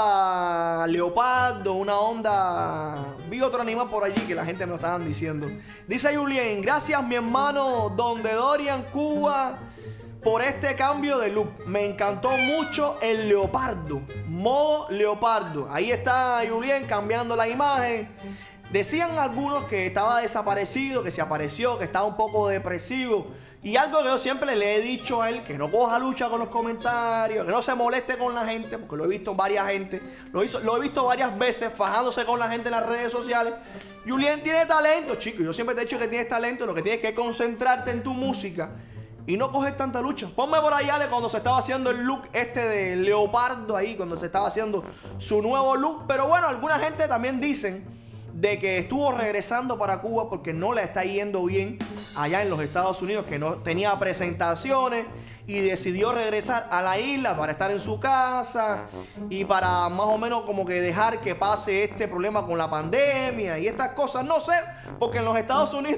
onda leopardo, una onda... Vi otro animal por allí que la gente me lo estaban diciendo. Dice Julien, gracias mi hermano Don de Dorian, Cuba, por este cambio de look. Me encantó mucho el leopardo, modo leopardo. Ahí está Julien cambiando la imagen. Decían algunos que estaba desaparecido, que se apareció, que estaba un poco depresivo. Y algo que yo siempre le he dicho a él, que no coja lucha con los comentarios, que no se moleste con la gente, porque lo he visto varias gente, lo he visto varias veces fajándose con la gente en las redes sociales. Julien tiene talento, chicos. Yo siempre te he dicho que tienes talento, lo que tienes que es concentrarte en tu música y no coger tanta lucha. Ponme por ahí, Ale, cuando se estaba haciendo el look este de leopardo ahí, cuando se estaba haciendo su nuevo look. Pero bueno, alguna gente también dicen de que estuvo regresando para Cuba porque no le está yendo bien allá en los Estados Unidos, que no tenía presentaciones y decidió regresar a la isla para estar en su casa y para más o menos como que dejar que pase este problema con la pandemia y estas cosas. No sé, porque en los Estados Unidos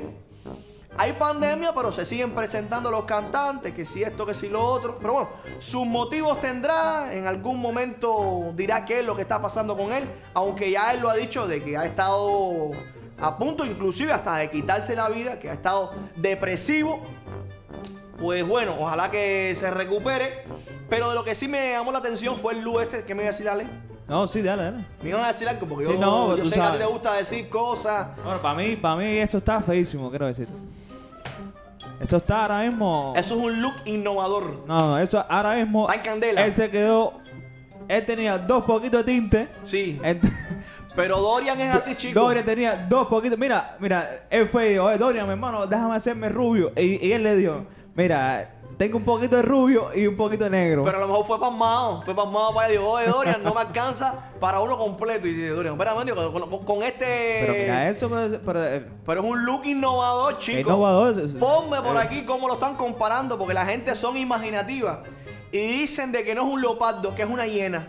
hay pandemia, pero se siguen presentando los cantantes, que si esto, que si lo otro. Pero bueno, sus motivos tendrá. En algún momento dirá qué es lo que está pasando con él. Aunque ya él lo ha dicho de que ha estado a punto inclusive hasta de quitarse la vida, que ha estado depresivo. Pues bueno, ojalá que se recupere. Pero de lo que sí me llamó la atención fue el look este. ¿Qué me iba a decir, Ale? No, sí, dale. Me iban a decir algo porque sí, yo sé que a ti te gusta decir cosas. Bueno, para mí eso está feísimo, quiero decirte. Eso está ahora mismo... Eso es un look innovador. No, eso ahora mismo... Está en candela. Él se quedó... Él tenía 2 poquitos de tinte. Sí. Pero Dorian es así, chico. Dorian tenía 2 poquitos. Mira, él fue y dijo, oye, Dorian, mi hermano, déjame hacerme rubio. Y él le dijo, mira, tengo un poquito de rubio y un poquito de negro. Pero a lo mejor fue pasmado para él. Dijo, oye, Dorian, no me alcanza para uno completo. Y dice, Dorian, espérame, con este... Pero mira eso, pero es un look innovador, chico. Innovador. Ponme por aquí cómo lo están comparando, porque la gente son imaginativas. Y dicen de que no es un leopardo, que es una hiena.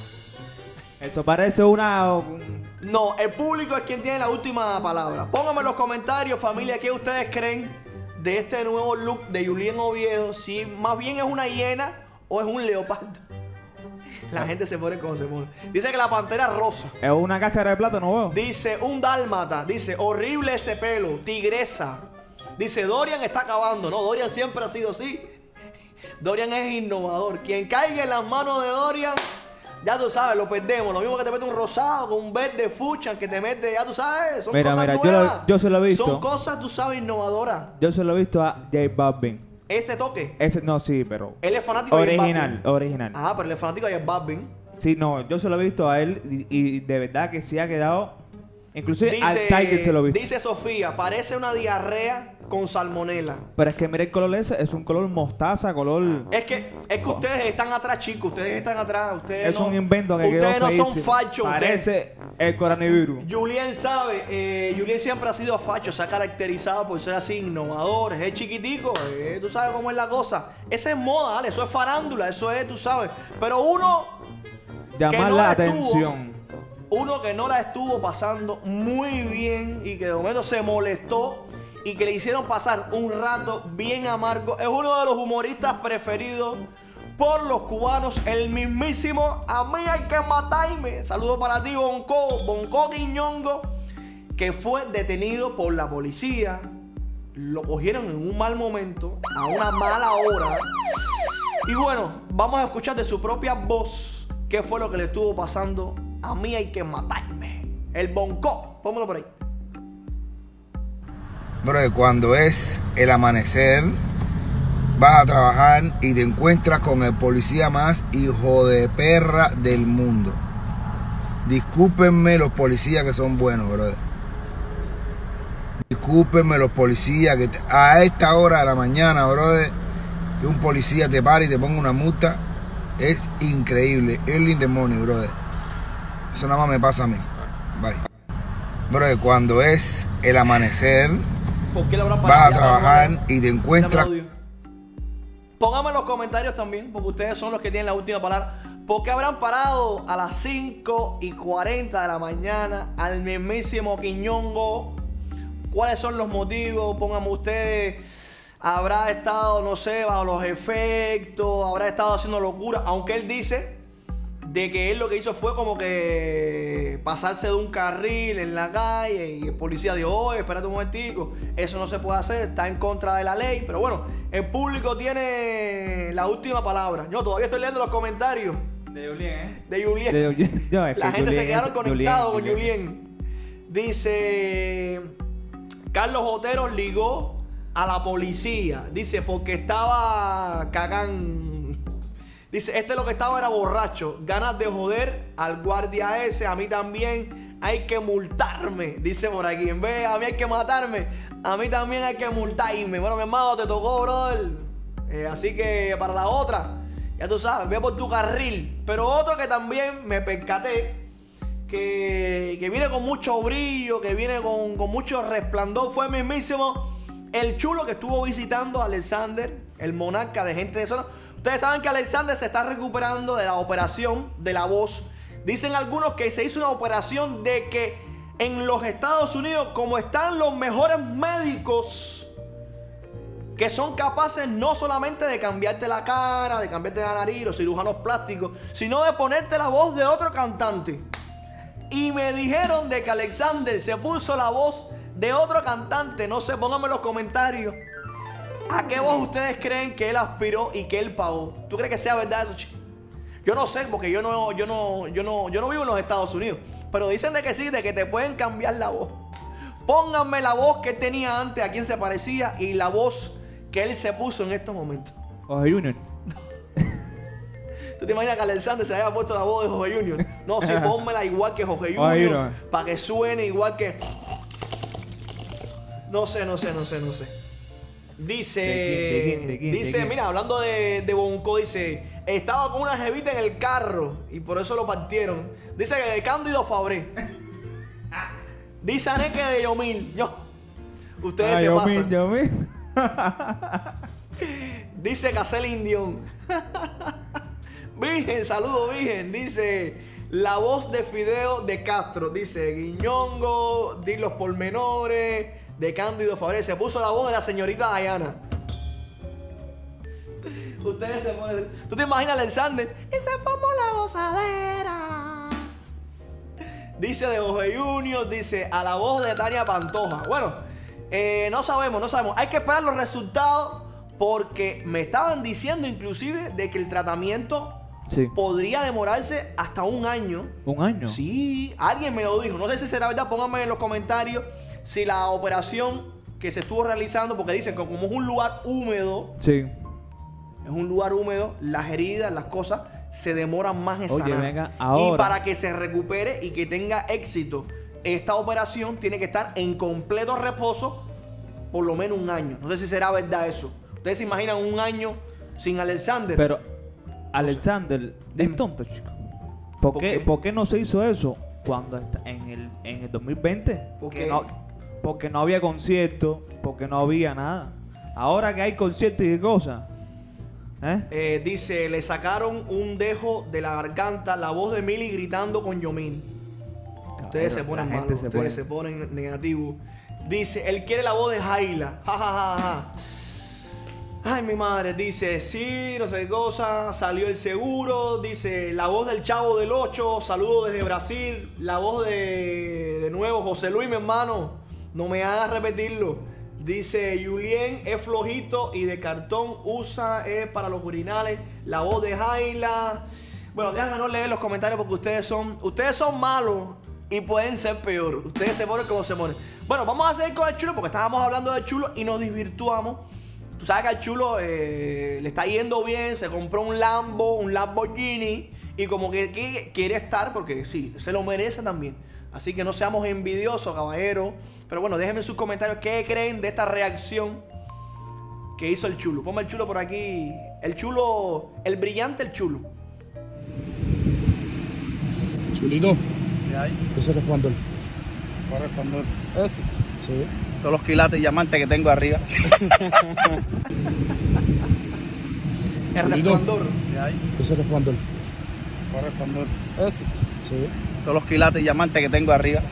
Eso parece una... No, el público es quien tiene la última palabra. Pónganme en los comentarios, familia, ¿qué ustedes creen de este nuevo look de Julien Oviedo? Si más bien es una hiena o es un leopardo. La gente se pone como se pone. Dice que la pantera rosa. Es una cáscara de plata, no veo. Dice un dálmata. Dice horrible ese pelo. Tigresa. Dice Dorian está acabando. No, Dorian siempre ha sido así. Dorian es innovador. Quien caiga en las manos de Dorian, ya tú sabes, lo perdemos. Lo mismo que te mete un rosado con un verde fuchan que te mete, ya tú sabes. Son cosas nuevas. Yo se lo he visto. Son cosas, tú sabes, innovadoras. Yo se lo he visto a J Balvin. ¿Ese toque? No, sí, pero... Él es fanático de J Balvin. Original. Ah, pero él es fanático de J Balvin. Sí, no, yo se lo he visto a él y de verdad que sí ha quedado... Inclusive al Tiger se lo he visto. Dice Sofía, parece una diarrea con salmonela. Pero es que mira el color ese, es un color mostaza, color... Es que ustedes están atrás, chicos. Ustedes están atrás. Ustedes es un invento que ustedes quedó no son fachos. Parece el coronavirus. Julien sabe, Julien siempre ha sido facho. Se ha caracterizado por ser así innovador. Es chiquitico, tú sabes cómo es la cosa. Esa es moda, ¿vale? Eso es farándula, eso es, tú sabes. Pero uno... Llamar la atención. Uno que no la estuvo pasando muy bien y que de momento se molestó y que le hicieron pasar un rato bien amargo. Es uno de los humoristas preferidos por los cubanos, el mismísimo A mí hay que matarme. Saludos para ti, Bonco Quiñongo, que fue detenido por la policía. Lo cogieron en un mal momento, a una mala hora. Y bueno, vamos a escuchar de su propia voz qué fue lo que le estuvo pasando. A mí hay que matarme. El Bonco. Póngalo por ahí. Bro, cuando es el amanecer, vas a trabajar y te encuentras con el policía más hijo de perra del mundo. Discúlpenme los policías que son buenos, brother. Discúlpenme los policías que a esta hora de la mañana, brother, que un policía te pare y te ponga una multa, es increíble. Early in the morning, brother. Eso nada más me pasa a mí. Bye. Brother, cuando es el amanecer, vas a trabajar y te encuentras... Pónganme en los comentarios también, porque ustedes son los que tienen la última palabra. ¿Por qué habrán parado a las 5:40 de la mañana al mismísimo Quiñongo? ¿Cuáles son los motivos? Pónganme ustedes. Habrá estado, no sé, bajo los efectos, habrá estado haciendo locura, aunque él dice de que él lo que hizo fue como que pasarse de un carril en la calle y el policía dijo, oye, espérate un momentico, eso no se puede hacer, está en contra de la ley. Pero bueno, el público tiene la última palabra. Yo todavía estoy leyendo los comentarios de Julien, ¿eh? De Julien. No, es la gente Julien se quedaron conectados con Julien. Julien. Dice Carlos Otero ligó a la policía, dice, porque estaba cagán. Dice, lo que estaba era borracho, ganas de joder al guardia ese, a mí también hay que multarme, dice por aquí. En vez de a mí hay que matarme, a mí también hay que multarme. Bueno, mi hermano, te tocó, brother. Así que para la otra, ya tú sabes, ve por tu carril. Pero otro que también me percaté, que viene con mucho brillo, que viene con mucho resplandor, fue el mismísimo el chulo que estuvo visitando a Alexander, el monarca de gente de zona. Ustedes saben que Alexander se está recuperando de la operación de la voz. Dicen algunos que se hizo una operación de que en los Estados Unidos, como están los mejores médicos que son capaces no solamente de cambiarte la cara, de cambiarte la nariz, los cirujanos plásticos, sino de ponerte la voz de otro cantante. Y me dijeron de que Alexander se puso la voz de otro cantante. No sé, pónganme en los comentarios ¿a qué voz ustedes creen que él aspiró y que él pagó? ¿Tú crees que sea verdad eso, chicos? Yo no sé, porque yo no vivo en los Estados Unidos. Pero dicen de que sí, de que te pueden cambiar la voz. Pónganme la voz que él tenía antes, a quién se parecía, y la voz que él se puso en estos momentos. Jorge Junior. ¿Tú te imaginas que Alexander se haya puesto la voz de Jorge Junior? No, sí, pónmela igual que Jorge Junior, para que suene igual que... No sé. Dice, ¿De quién? Mira, hablando de Bonco, dice, estaba con una jevita en el carro y por eso lo partieron. Dice que de Cándido Fabré. Dice Aneque de Yomil. Ustedes se pasan. Yomil. Dice Casel Indión. Virgen, saludo Virgen. Dice, la voz de Fideo de Castro. Dice, Guiñongo, di los pormenores de Cándido Fabré. Se puso la voz de la señorita Diana. Ustedes se ponen... ¿Tú te imaginas Alexander? Y se formó la gozadera. Dice de Jorge Junior. Dice a la voz de Tania Pantoja. Bueno, no sabemos. Hay que esperar los resultados, porque me estaban diciendo inclusive de que el tratamiento podría demorarse hasta un año. ¿Un año? Sí, alguien me lo dijo. No sé si será verdad. Pónganme en los comentarios si la operación que se estuvo realizando, porque dicen que como es un lugar húmedo, es un lugar húmedo, las heridas, las cosas se demoran más en sanar. Venga, ahora. Y para que se recupere y que tenga éxito esta operación, tiene que estar en completo reposo por lo menos un año. No sé si será verdad eso. ¿Ustedes se imaginan un año sin Alexander? Pero Alexander es tonto, chico. ¿Por qué no se hizo eso cuando está en el 2020? Porque no había concierto, porque no había nada. Ahora que hay conciertos y cosas. Dice, le sacaron un dejo de la garganta, la voz de Mili gritando con Yomil. Ustedes se ponen malos, se ponen negativos. Dice, él quiere la voz de Jaila. Ay, mi madre. Dice, sí, no sé qué cosa. Salió el seguro. Dice, la voz del Chavo del 8. Saludos desde Brasil. La voz de nuevo José Luis, mi hermano. No me hagas repetirlo. Dice, Julien es flojito y de cartón, usa para los urinales. La voz de Jaila. Bueno, déjame no leer los comentarios porque ustedes son malos y pueden ser peor. Ustedes se ponen como se ponen. Bueno, vamos a seguir con el chulo porque estábamos hablando del chulo y nos desvirtuamos. Tú sabes que al Chulo le está yendo bien, se compró un Lamborghini, y como que quiere estar, porque sí, se lo merece también. Así que no seamos envidiosos, caballeros. Pero bueno, déjenme en sus comentarios qué creen de esta reacción que hizo el Chulo. Ponme el Chulo por aquí. El Chulo, el brillante el Chulo. Chulito, ¿Qué hay? ese resplandor. ¿Cuál resplandor? Este. Sí. Todos los quilates y diamantes que tengo arriba. El resplandor. ¿Qué hay? Ese resplandor. ¿Cuál resplandor? Este. Sí. Todos los quilates y diamantes que tengo arriba.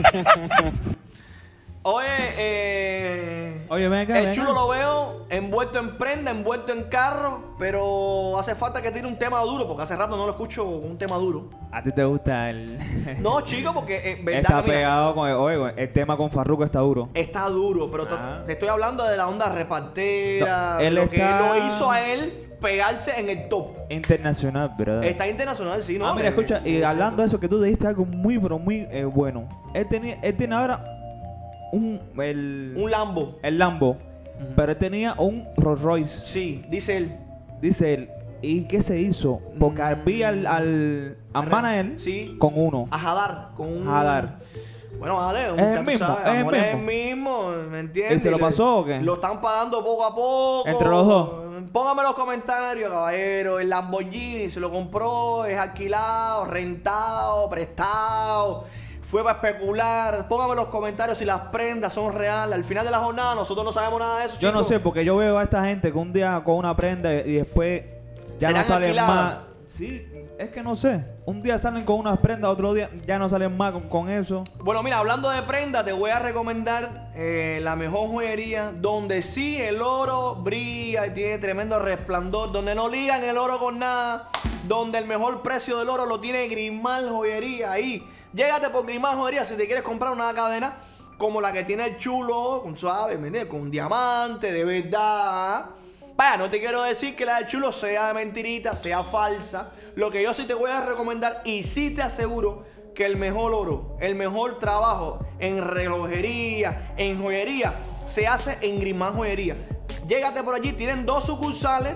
Oye, el Chulo lo veo envuelto en prenda, envuelto en carro, pero hace falta que tire un tema duro, porque hace rato no lo escucho con un tema duro. ¿A ti te gusta el...? No, chico, porque verdad está que, mira, pegado con el tema con Farruko está duro. está duro, pero te estoy hablando de la onda repartera, No, él lo que está- lo hizo a él pegarse en el top. Internacional, ¿verdad? Está internacional, sí, ¿no? Mira, escucha, y hablando de eso que tú dijiste algo muy, pero muy bueno. Él tiene ahora un Lambo. El Lambo. Pero él tenía un Rolls Royce. Sí, dice él. Dice él. ¿Y qué se hizo? Porque vi al manager con uno. A Hadar. Con un... Hadar. Bueno, vale, Es el mismo, es el amor, es el mismo. mismo, ¿me entiendes? ¿Y se lo pasó o qué? Lo están pagando poco a poco. ¿Entre los dos? Póngame en los comentarios, caballero. El Lamborghini se lo compró, es alquilado, rentado, prestado. Fue para especular. Póngame en los comentarios si las prendas son reales. Al final de la jornada nosotros no sabemos nada de eso, Yo no chicos. sé, porque yo veo a esta gente que un día con una prenda y después ya no ¿Serán salen alquiladas? más. Sí, es que no sé. Un día salen con unas prendas, otro día ya no salen más con eso. Bueno, mira, hablando de prenda, te voy a recomendar la mejor joyería donde sí el oro brilla y tiene tremendo resplandor, donde no ligan el oro con nada, donde el mejor precio del oro lo tiene Grimal Joyería. Ahí, llégate por Grimal Joyería si te quieres comprar una cadena como la que tiene el Chulo, con suave, ¿me entiendes? Con diamante, de verdad. Vaya, no te quiero decir que la del Chulo sea de mentirita, sea falsa. Lo que yo sí te voy a recomendar y sí te aseguro que el mejor oro, el mejor trabajo en relojería, en joyería, se hace en Grimal Joyería. Llégate por allí, tienen dos sucursales,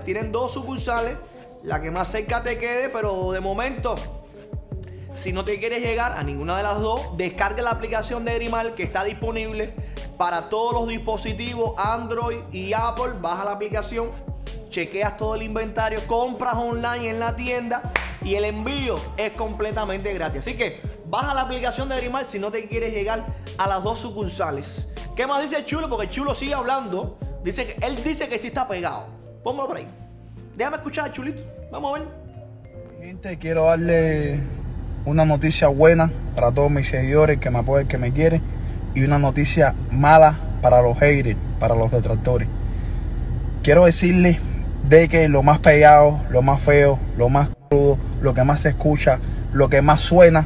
la que más cerca te quede, pero de momento, si no te quieres llegar a ninguna de las dos, descarga la aplicación de Grimal que está disponible para todos los dispositivos Android y Apple. Baja la aplicación, chequeas todo el inventario, compras online en la tienda y el envío es completamente gratis. Así que baja la aplicación de Grimal si no te quieres llegar a las dos sucursales. ¿Qué más dice el Chulo? Porque el Chulo sigue hablando. Él dice que sí está pegado. Póngalo por ahí. Déjame escuchar al Chulito. Vamos a ver. Gente, quiero darle una noticia buena para todos mis seguidores que me apoyan, que me quieren, y una noticia mala para los haters, para los detractores. Quiero decirles de que lo más pegado, lo más feo, lo más crudo, lo que más se escucha, lo que más suena,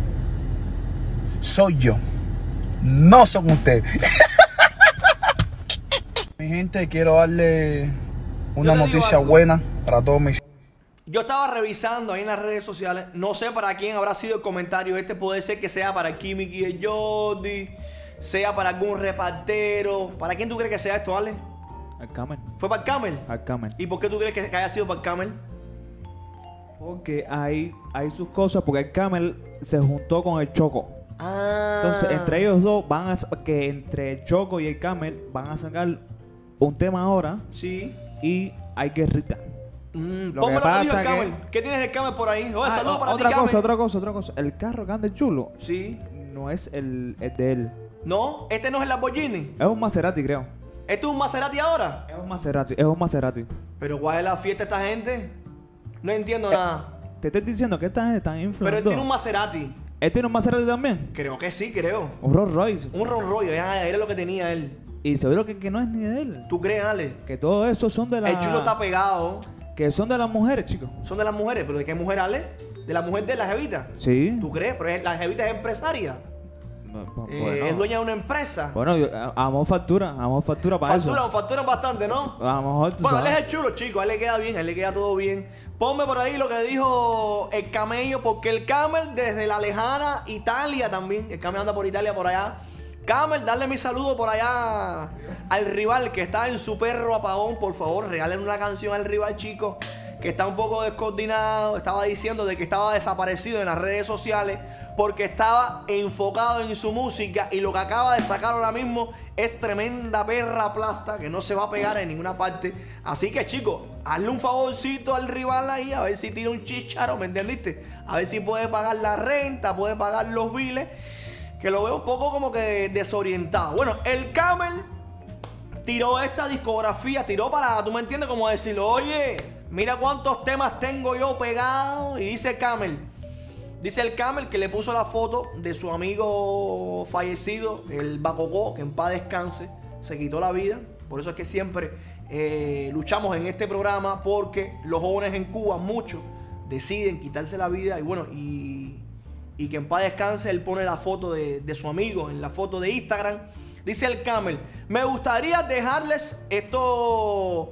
soy yo. No son ustedes. Mi gente, quiero darle una noticia buena para todos mis... Yo estaba revisando ahí en las redes sociales. No sé para quién habrá sido el comentario. Puede ser que sea para Kimiki y Jordi, sea para algún repartero. ¿Para quién tú crees que sea esto, Ale? Al Camel. ¿Fue para el Camel? Al Camel. ¿Y por qué tú crees que haya sido para el Camel? Porque hay sus cosas, porque el Camel se juntó con el Choco. Entonces, entre ellos dos entre el Choco y el Camel van a sacar un tema ahora. Sí. Y hay guerrita. Lo que pasa que... ¿Qué tienes el Camel por ahí? Oye, saludos para ti, Camel. Otra cosa. El carro que anda el Chulo. Sí. No es el de él. No, este no es el Lamborghini. Es un Maserati, creo. ¿Esto es un Maserati ahora? Es un Maserati. Pero ¿cuál es la fiesta de esta gente? No entiendo nada. Te estoy diciendo que esta gente está influenciando. Pero él tiene un Maserati. ¿Él tiene un Maserati también? Creo que sí, creo. Un Rolls Royce. Un Rolls Royce, era lo que tenía él. Y seguro que no es ni de él. ¿Tú crees, Ale? Que todo eso son de El Chulo está pegado. Que son de las mujeres, chicos. Son de las mujeres, pero ¿de qué mujer, Ale? ¿De la mujer de la jevita? Sí. ¿Tú crees? Pero la jevita es empresaria. Bueno. Es dueña de una empresa. Bueno, amo factura para eso. Facturan bastante, ¿no? A lo mejor bueno, él es el Chulo, chico. A él le queda bien, a él le queda todo bien. Ponme por ahí lo que dijo el camello, porque el Camel desde la lejana Italia también. El Camel anda por Italia, por allá. Camel, darle mi saludo por allá al rival que está en su perro apagón. Por favor, regalen una canción al rival, chicos, que está un poco descoordinado. Estaba diciendo de que estaba desaparecido en las redes sociales porque estaba enfocado en su música, y lo que acaba de sacar ahora mismo es tremenda perra plasta que no se va a pegar en ninguna parte. Así que, chicos, hazle un favorcito al rival ahí, a ver si tira un chicharo, ¿me entendiste? A ver si puede pagar la renta, puede pagar los biles, que lo veo un poco como que desorientado. Bueno, el Camel tiró esta discografía, tiró para, tú me entiendes, como decirlo, oye, mira cuántos temas tengo yo pegados. Y dice Camel, dice el Camel que le puso la foto de su amigo fallecido, el Bacocó, que en paz descanse, se quitó la vida. Por eso es que siempre luchamos en este programa, porque los jóvenes en Cuba, muchos, deciden quitarse la vida. Y bueno, y que en paz descanse. Él pone la foto de su amigo en la foto de Instagram. Dice el Camel, me gustaría dejarles estos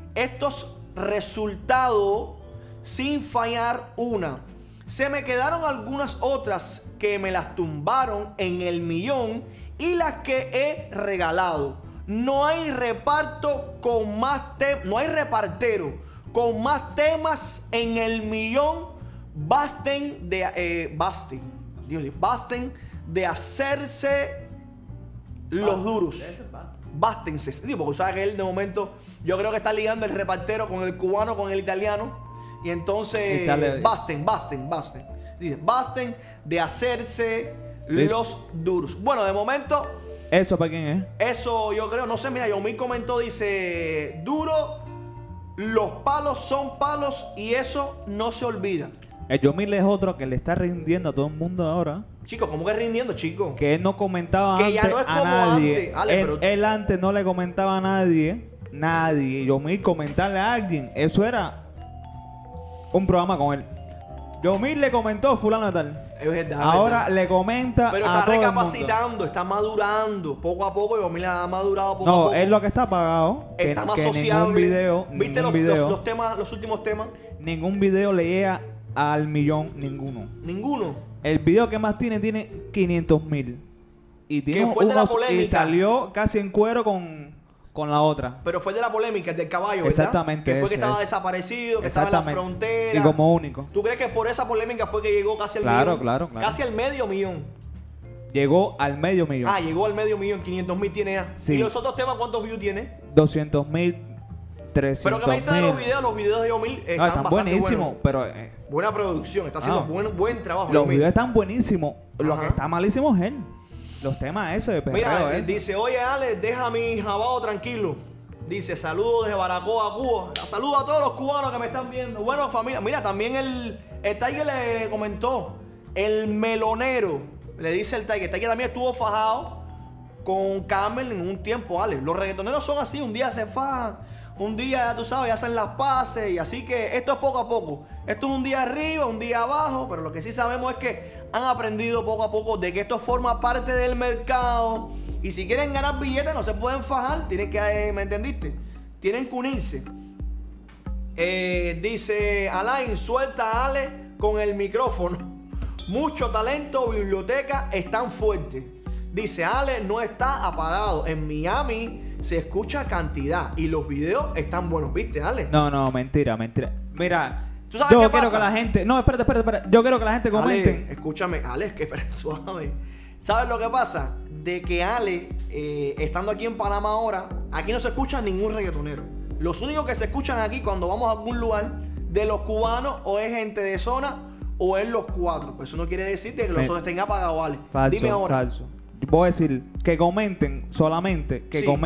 resultados sin fallar una. Se me quedaron algunas otras que me las tumbaron en el millón y las que he regalado. No hay reparto con más no hay repartero con más temas en el millón. Basten de hacerse los duros. Bástense. Sí, porque sabes que él de momento, yo creo que está ligando el repartero con el cubano, con el italiano. Y entonces, basten. Dice, basten de hacerse los duros. Bueno, de momento. ¿Eso para quién es? Eso yo creo, no sé, mira, Yomil comentó, dice, duro, los palos son palos y eso no se olvida. El Yomil es otro que le está rindiendo a todo el mundo ahora. Chicos, ¿cómo que rindiendo, chicos? Que él no comentaba que antes ya no es a como nadie. Antes. Ale, Él antes no le comentaba a nadie. Yomil comentarle a alguien, eso era un programa con él. Yomil le comentó fulano de tal. Es verdad. Ahora le comenta pero a todo el mundo. está recapacitando, está madurando. Poco a poco Yomil ha madurado poco a No, poco. es lo que está apagado. Está más sociable. Ningún video, ¿viste los temas, los últimos temas? Ningún video le llega al millón, ninguno. ¿Ninguno? El video que más tiene 500,000. Y tiene que fue de la polémica. Y salió casi en cuero con la otra. Pero fue de la polémica, del caballo, ¿verdad? Exactamente. Que fue que estaba desaparecido, que estaba en la frontera. Y como único. ¿Tú crees que por esa polémica fue que llegó casi al millón? Claro. Casi al medio millón. Llegó al medio millón. Ah, llegó al medio millón, 500,000 tiene ya. Sí. ¿Y los otros temas cuántos views tiene? 200,000, 300,000. Pero que me dicen de los videos de Yomil están buenísimos, pero buena producción, está haciendo buen trabajo. Los videos están buenísimos. Lo que está malísimo es él. Los temas eso de perreo. Mira, dice, oye Ale, deja mi jabado tranquilo. Dice, saludos desde Baracoa, Cuba. Saludos a todos los cubanos que me están viendo. Bueno, familia, mira, también el Tiger le comentó, el melonero, le dice el Tiger también estuvo fajado con Camel en un tiempo, Ale. Los reggaetoneros son así, un día se fajan, un día, ya tú sabes, hacen las paces, y así que esto es poco a poco. Esto es un día arriba, un día abajo, pero lo que sí sabemos es que han aprendido poco a poco de que esto forma parte del mercado. Y si quieren ganar billetes no se pueden fajar, tienen que, ¿me entendiste? Tienen que unirse. Dice Alain, suelta a Ale con el micrófono. Mucho talento, biblioteca, están fuertes. Dice Ale, no está apagado. En Miami se escucha cantidad y los videos están buenos, ¿viste, Ale? No, mentira. Mira, ¿tú sabes yo qué quiero pasa? que la gente... No, espérate. Yo quiero que la gente comente. Ale, escúchame, Ale, es que espera, suave. ¿Sabes lo que pasa? De que Ale, estando aquí en Panamá ahora, aquí no se escucha ningún reggaetonero. Los únicos que se escuchan aquí cuando vamos a algún lugar de los cubanos o es gente de zona o es los cuatro. Pues eso no quiere decir que los otros estén apagados, Ale. Falso, dime ahora. falso. Voy a decir que comenten solamente.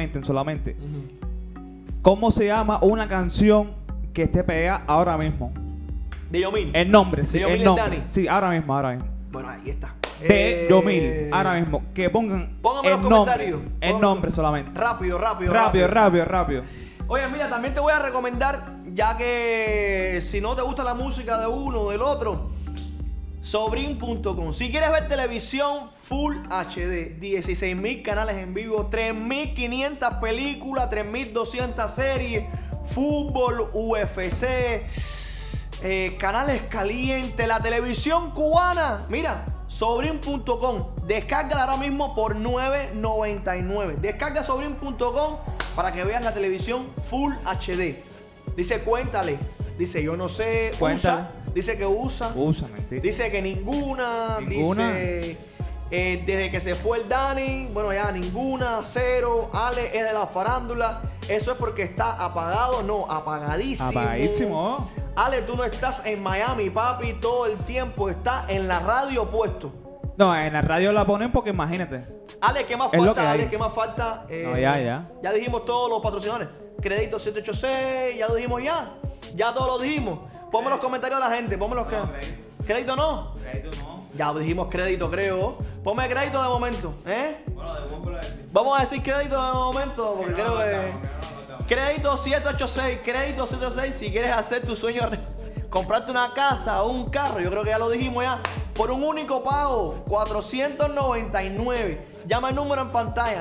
¿Cómo se llama una canción que esté pegada ahora mismo? De Yomil. El nombre, sí. De Yomil el y nombre. Dani. Sí, ahora mismo. Bueno, ahí está. De Yomil, ahora mismo. Que pongan Pónganme el los comentarios. nombre. El nombre solamente. Rápido. Rápido. Oye, mira, también te voy a recomendar, ya que si no te gusta la música de uno o del otro, Sobrin.com. Si quieres ver televisión Full HD, 16,000 canales en vivo, 3,500 películas, 3,200 series, fútbol, UFC, canales calientes, la televisión cubana. Mira, Sobrin.com. Descárgala ahora mismo por $9.99. Descarga Sobrin.com para que veas la televisión Full HD. Dice, cuéntale. Dice, yo no sé. Cuéntale. Usa. Dice que usa. Usa, mentira. Dice que ninguna. Dice, desde que se fue el Dani, bueno, ya ninguna, cero. Ale es de la farándula. Eso es porque está apagado. No, apagadísimo. Apagadísimo. Ale, tú no estás en Miami, papi. Todo el tiempo está en la radio puesto. No, en la radio la ponen porque imagínate. Ale, ¿qué más Es lo falta? que hay. Ale, ¿qué más falta? No, ya. Ya dijimos todos los patrocinadores. Crédito 786, ya lo dijimos ya. Ya todos lo dijimos. Ponme los comentarios a la gente. Ponme los ¿Crédito no? Crédito no. Ya dijimos crédito, creo. Ponme crédito de momento, ¿eh? Bueno, de a decir. Vamos a decir crédito de momento porque creo que... Crédito 786, crédito 786. Si quieres hacer tu sueño, comprarte una casa o un carro, yo creo que ya lo dijimos ya. Por un único pago, $499. Llama el número en pantalla,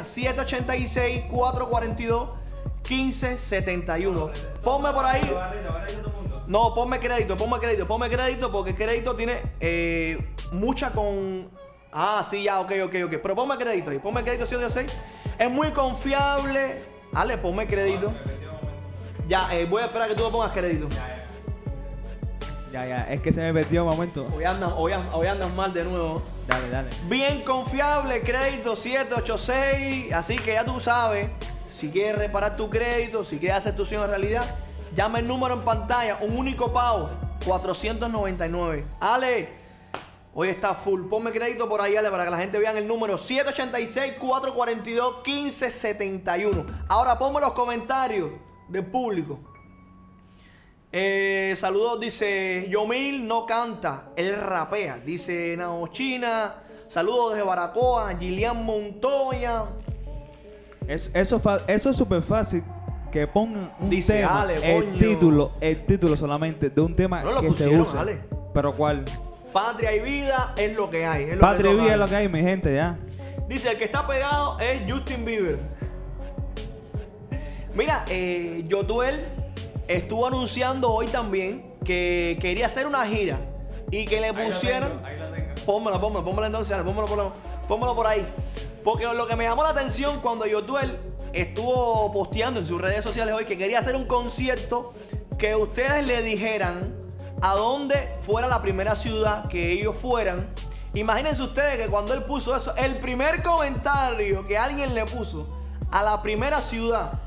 786-442-1571. Ponme por ahí. No, ponme crédito porque crédito tiene mucha con... Ah, sí, ya, ok. Pero ponme crédito ahí, ponme crédito 786. Es muy confiable. Ale, ponme crédito. Ya, voy a esperar que tú me pongas crédito. Ya, es que se me perdió un momento. Hoy andan mal de nuevo. Dale. Bien confiable, crédito 786. Así que ya tú sabes, si quieres reparar tu crédito, si quieres hacer tu sueño realidad, llama el número en pantalla, un único pago, $499. Ale, hoy está full. Ponme crédito por ahí, Ale, para que la gente vea el número 786-442-1571. Ahora ponme los comentarios del público. Saludos, dice Yomil no canta, él rapea. Dice Nao China. Saludos desde Baracoa, Gilian Montoya. Eso es súper fácil. Que pongan un dice tema, Ale, el título solamente de un tema no lo que pusieron, se usa. Ale. ¿Pero cuál? Patria y vida es lo que hay. Patria y vida es lo que hay, mi gente, ya. Dice, el que está pegado es Justin Bieber. Mira, Yotuel estuvo anunciando hoy también que quería hacer una gira y que le pusieron... Ahí la tengo. Pónmela entonces, pónmelo por ahí. Porque lo que me llamó la atención cuando Yotuel estuvo posteando en sus redes sociales hoy que quería hacer un concierto que ustedes le dijeran a dónde fuera la primera ciudad que ellos fueran. Imagínense ustedes que cuando él puso eso, el primer comentario que alguien le puso a la primera ciudad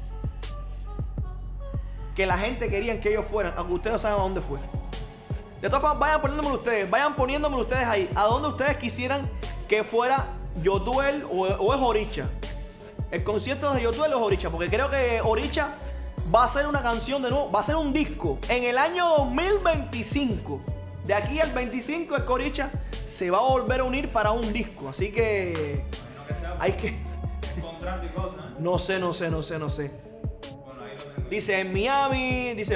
que la gente quería que ellos fueran, aunque ustedes no saben a dónde fue. De todas formas, vayan poniéndomelo ustedes ahí, a dónde ustedes quisieran que fuera Yotuel o es Oricha. El concierto de Yotuel o Oricha, porque creo que Oricha va a ser una canción de nuevo, va a ser un disco en el año 2025. De aquí al 25 es que Oricha se va a volver a unir para un disco. Así que hay que... Contrato y cosas, ¿eh? No sé. Dice en Miami, dice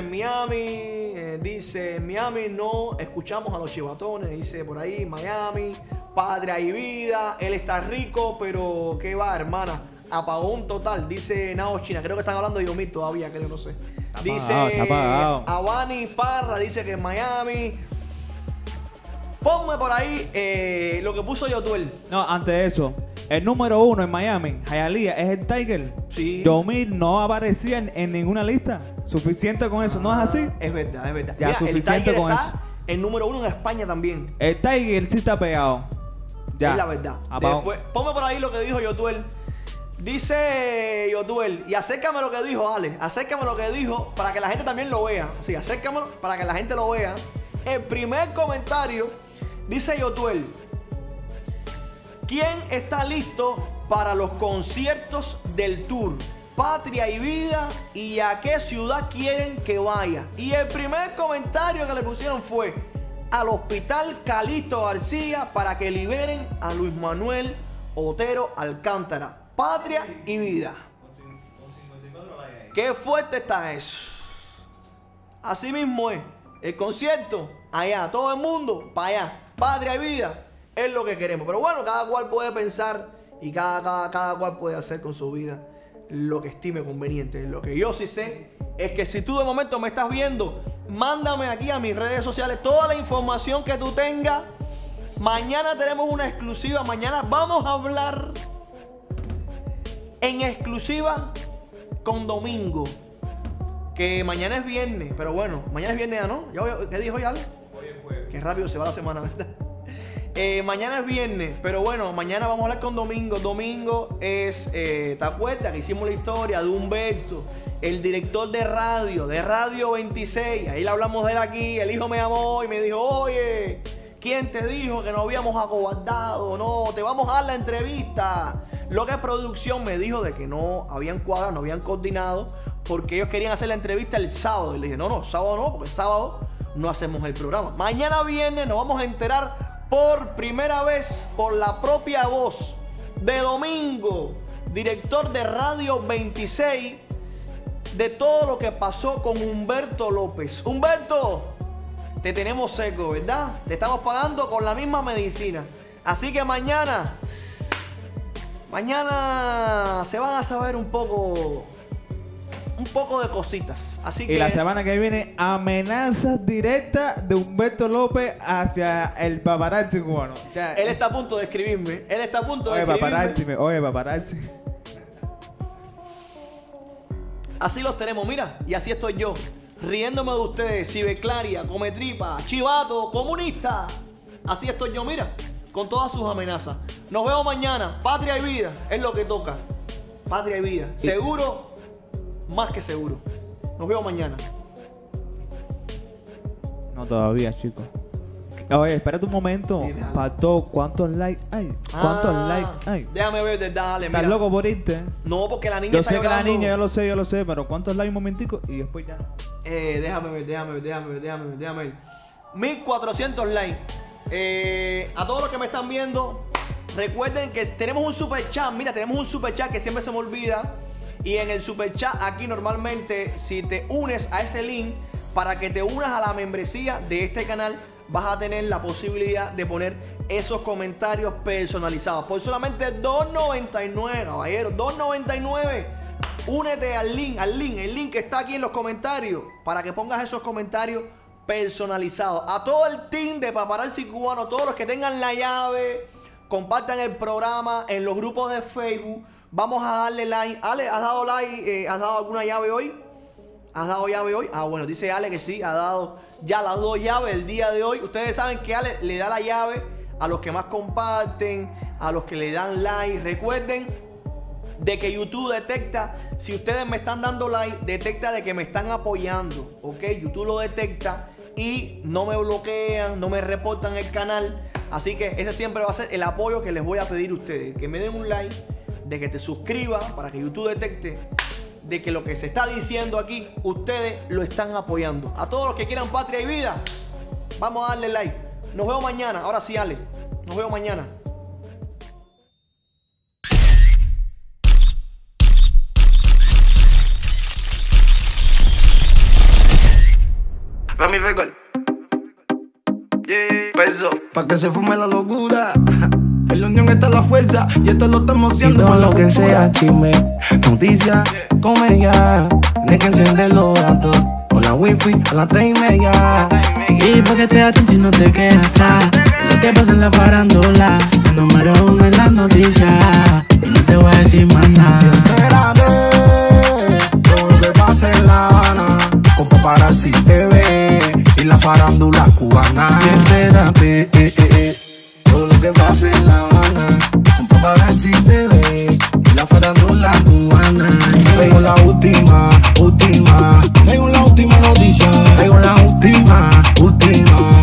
en Miami no escuchamos a los chivatones. Dice por ahí Miami, Patria y vida, él está rico, pero ¿qué va, hermana? Apagón total, dice Nao China. Creo que están hablando de Yomir todavía, que yo no sé. Dice Avani Parra, dice que en Miami. Ponme por ahí lo que puso Yotuel. No, antes de eso, el número 1 en Miami, Hialeah, es el Tiger. Sí. Yomir no aparecía en ninguna lista. Suficiente con eso, ¿no es así? Es verdad. Ya, mira, suficiente el Tiger con está eso. en número 1 en España también. El Tiger sí está pegado. Ya. Es la verdad. Después, ponme por ahí lo que dijo Yotuel. Dice Yotuel, y acércame lo que dijo, Ale. Acércame lo que dijo para que la gente también lo vea. Sí, acércamelo para que la gente lo vea. El primer comentario dice Yotuel: ¿quién está listo para los conciertos del tour? Patria y vida, y a qué ciudad quieren que vaya. Y el primer comentario que le pusieron fue: al hospital Calixto García para que liberen a Luis Manuel Otero Alcántara. Patria y vida. Qué fuerte está eso. Así mismo es. El concierto, allá. Todo el mundo, para allá. Patria y vida es lo que queremos. Pero bueno, cada cual puede pensar y cada cual puede hacer con su vida lo que estime conveniente. Lo que yo sí sé es que si tú de momento me estás viendo, mándame aquí a mis redes sociales toda la información que tú tengas Mañana tenemos una exclusiva. Mañana vamos a hablar en exclusiva con Domingo. Que mañana es viernes, pero bueno, mañana es viernes, ¿no? ¿Qué dijo ya? Hoy es jueves. Qué rápido se va la semana, ¿verdad? Mañana es viernes, pero bueno, mañana vamos a hablar con Domingo. Domingo es, ¿te acuerdas que hicimos la historia de Humberto, el director de Radio 26? Ahí le hablamos de él aquí. El hijo me llamó y me dijo, oye, ¿quién te dijo que nos habíamos acobardado? No, te vamos a dar la entrevista. Lo que es producción me dijo de que no habían cuadrado, no habían coordinado, porque ellos querían hacer la entrevista el sábado. Y le dije, no, sábado no, porque el sábado no hacemos el programa. Mañana viernes nos vamos a enterar por primera vez por la propia voz de Domingo, director de Radio 26, de todo lo que pasó con Humberto López. Humberto, te tenemos seco, ¿verdad? Te estamos pagando con la misma medicina. Así que mañana se van a saber un poco de cositas. Así que la semana que viene, amenazas directas de Humberto López hacia el paparazzi cubano. Ya. Él está a punto de escribirme. Oye, paparazzi. Así los tenemos, mira. Y así estoy yo, riéndome de ustedes. Cibeclaria, Cometripa, Chivato, Comunista. Así estoy yo, mira, con todas sus amenazas. Nos vemos mañana. Patria y vida es lo que toca. Patria y vida. Seguro. Más que seguro. Nos vemos mañana. No, todavía, chicos. Oye, espérate un momento. Faltó. ¿Cuántos likes hay? Déjame ver, dale. ¿Estás loco por irte? No, porque la niña yo está sé llorando. que la niña, yo lo sé, pero ¿cuántos likes un momentico? Y después ya. Déjame ver. 1400 likes. A todos los que me están viendo, recuerden que tenemos un super chat. Mira, tenemos un super chat que siempre se me olvida. Y en el super chat aquí normalmente, si te unes a ese link para que te unas a la membresía de este canal, vas a tener la posibilidad de poner esos comentarios personalizados por solamente $2.99, caballeros, $2.99. Únete al link, el link que está aquí en los comentarios para que pongas esos comentarios personalizados. A todo el team de Paparazzi Cubano, todos los que tengan la llave, compartan el programa en los grupos de Facebook. Vamos a darle like. Ale, ¿has dado like? ¿Has dado alguna llave hoy? ¿Has dado llave hoy? Ah, bueno, dice Ale que sí, ha dado ya las 2 llaves el día de hoy. Ustedes saben que Ale le da la llave a los que más comparten, a los que le dan like. Recuerden de que YouTube detecta, si ustedes me están dando like, detecta de que me están apoyando, ¿ok? YouTube lo detecta y no me bloquean, no me reportan el canal. Así que ese siempre va a ser el apoyo que les voy a pedir a ustedes, que me den un like, de que te suscribas para que YouTube detecte de que lo que se está diciendo aquí, ustedes lo están apoyando. A todos los que quieran patria y vida, vamos a darle like. Nos vemos mañana. Ahora sí, Ale, nos vemos mañana. Rami Record. Peso. Pa' que se fume la locura. En la unión está la fuerza y esto lo estamos haciendo. Y todo lo que sea chisme, noticia, comedia, tienes que encender los datos con la wifi a las 3:30. Y pa' que estés atento y no te quedes atrás lo que pasa en la farándula, el número 1 en las noticias. Y no te voy a decir más nada. Entérate todo lo que pasa en La Habana con Paparazzi TV y la farándula cubana. Entérate todo lo que pasa en La Habana con Paparazzi TV y la farándula cubana. Tengo la última noticia. Tengo la última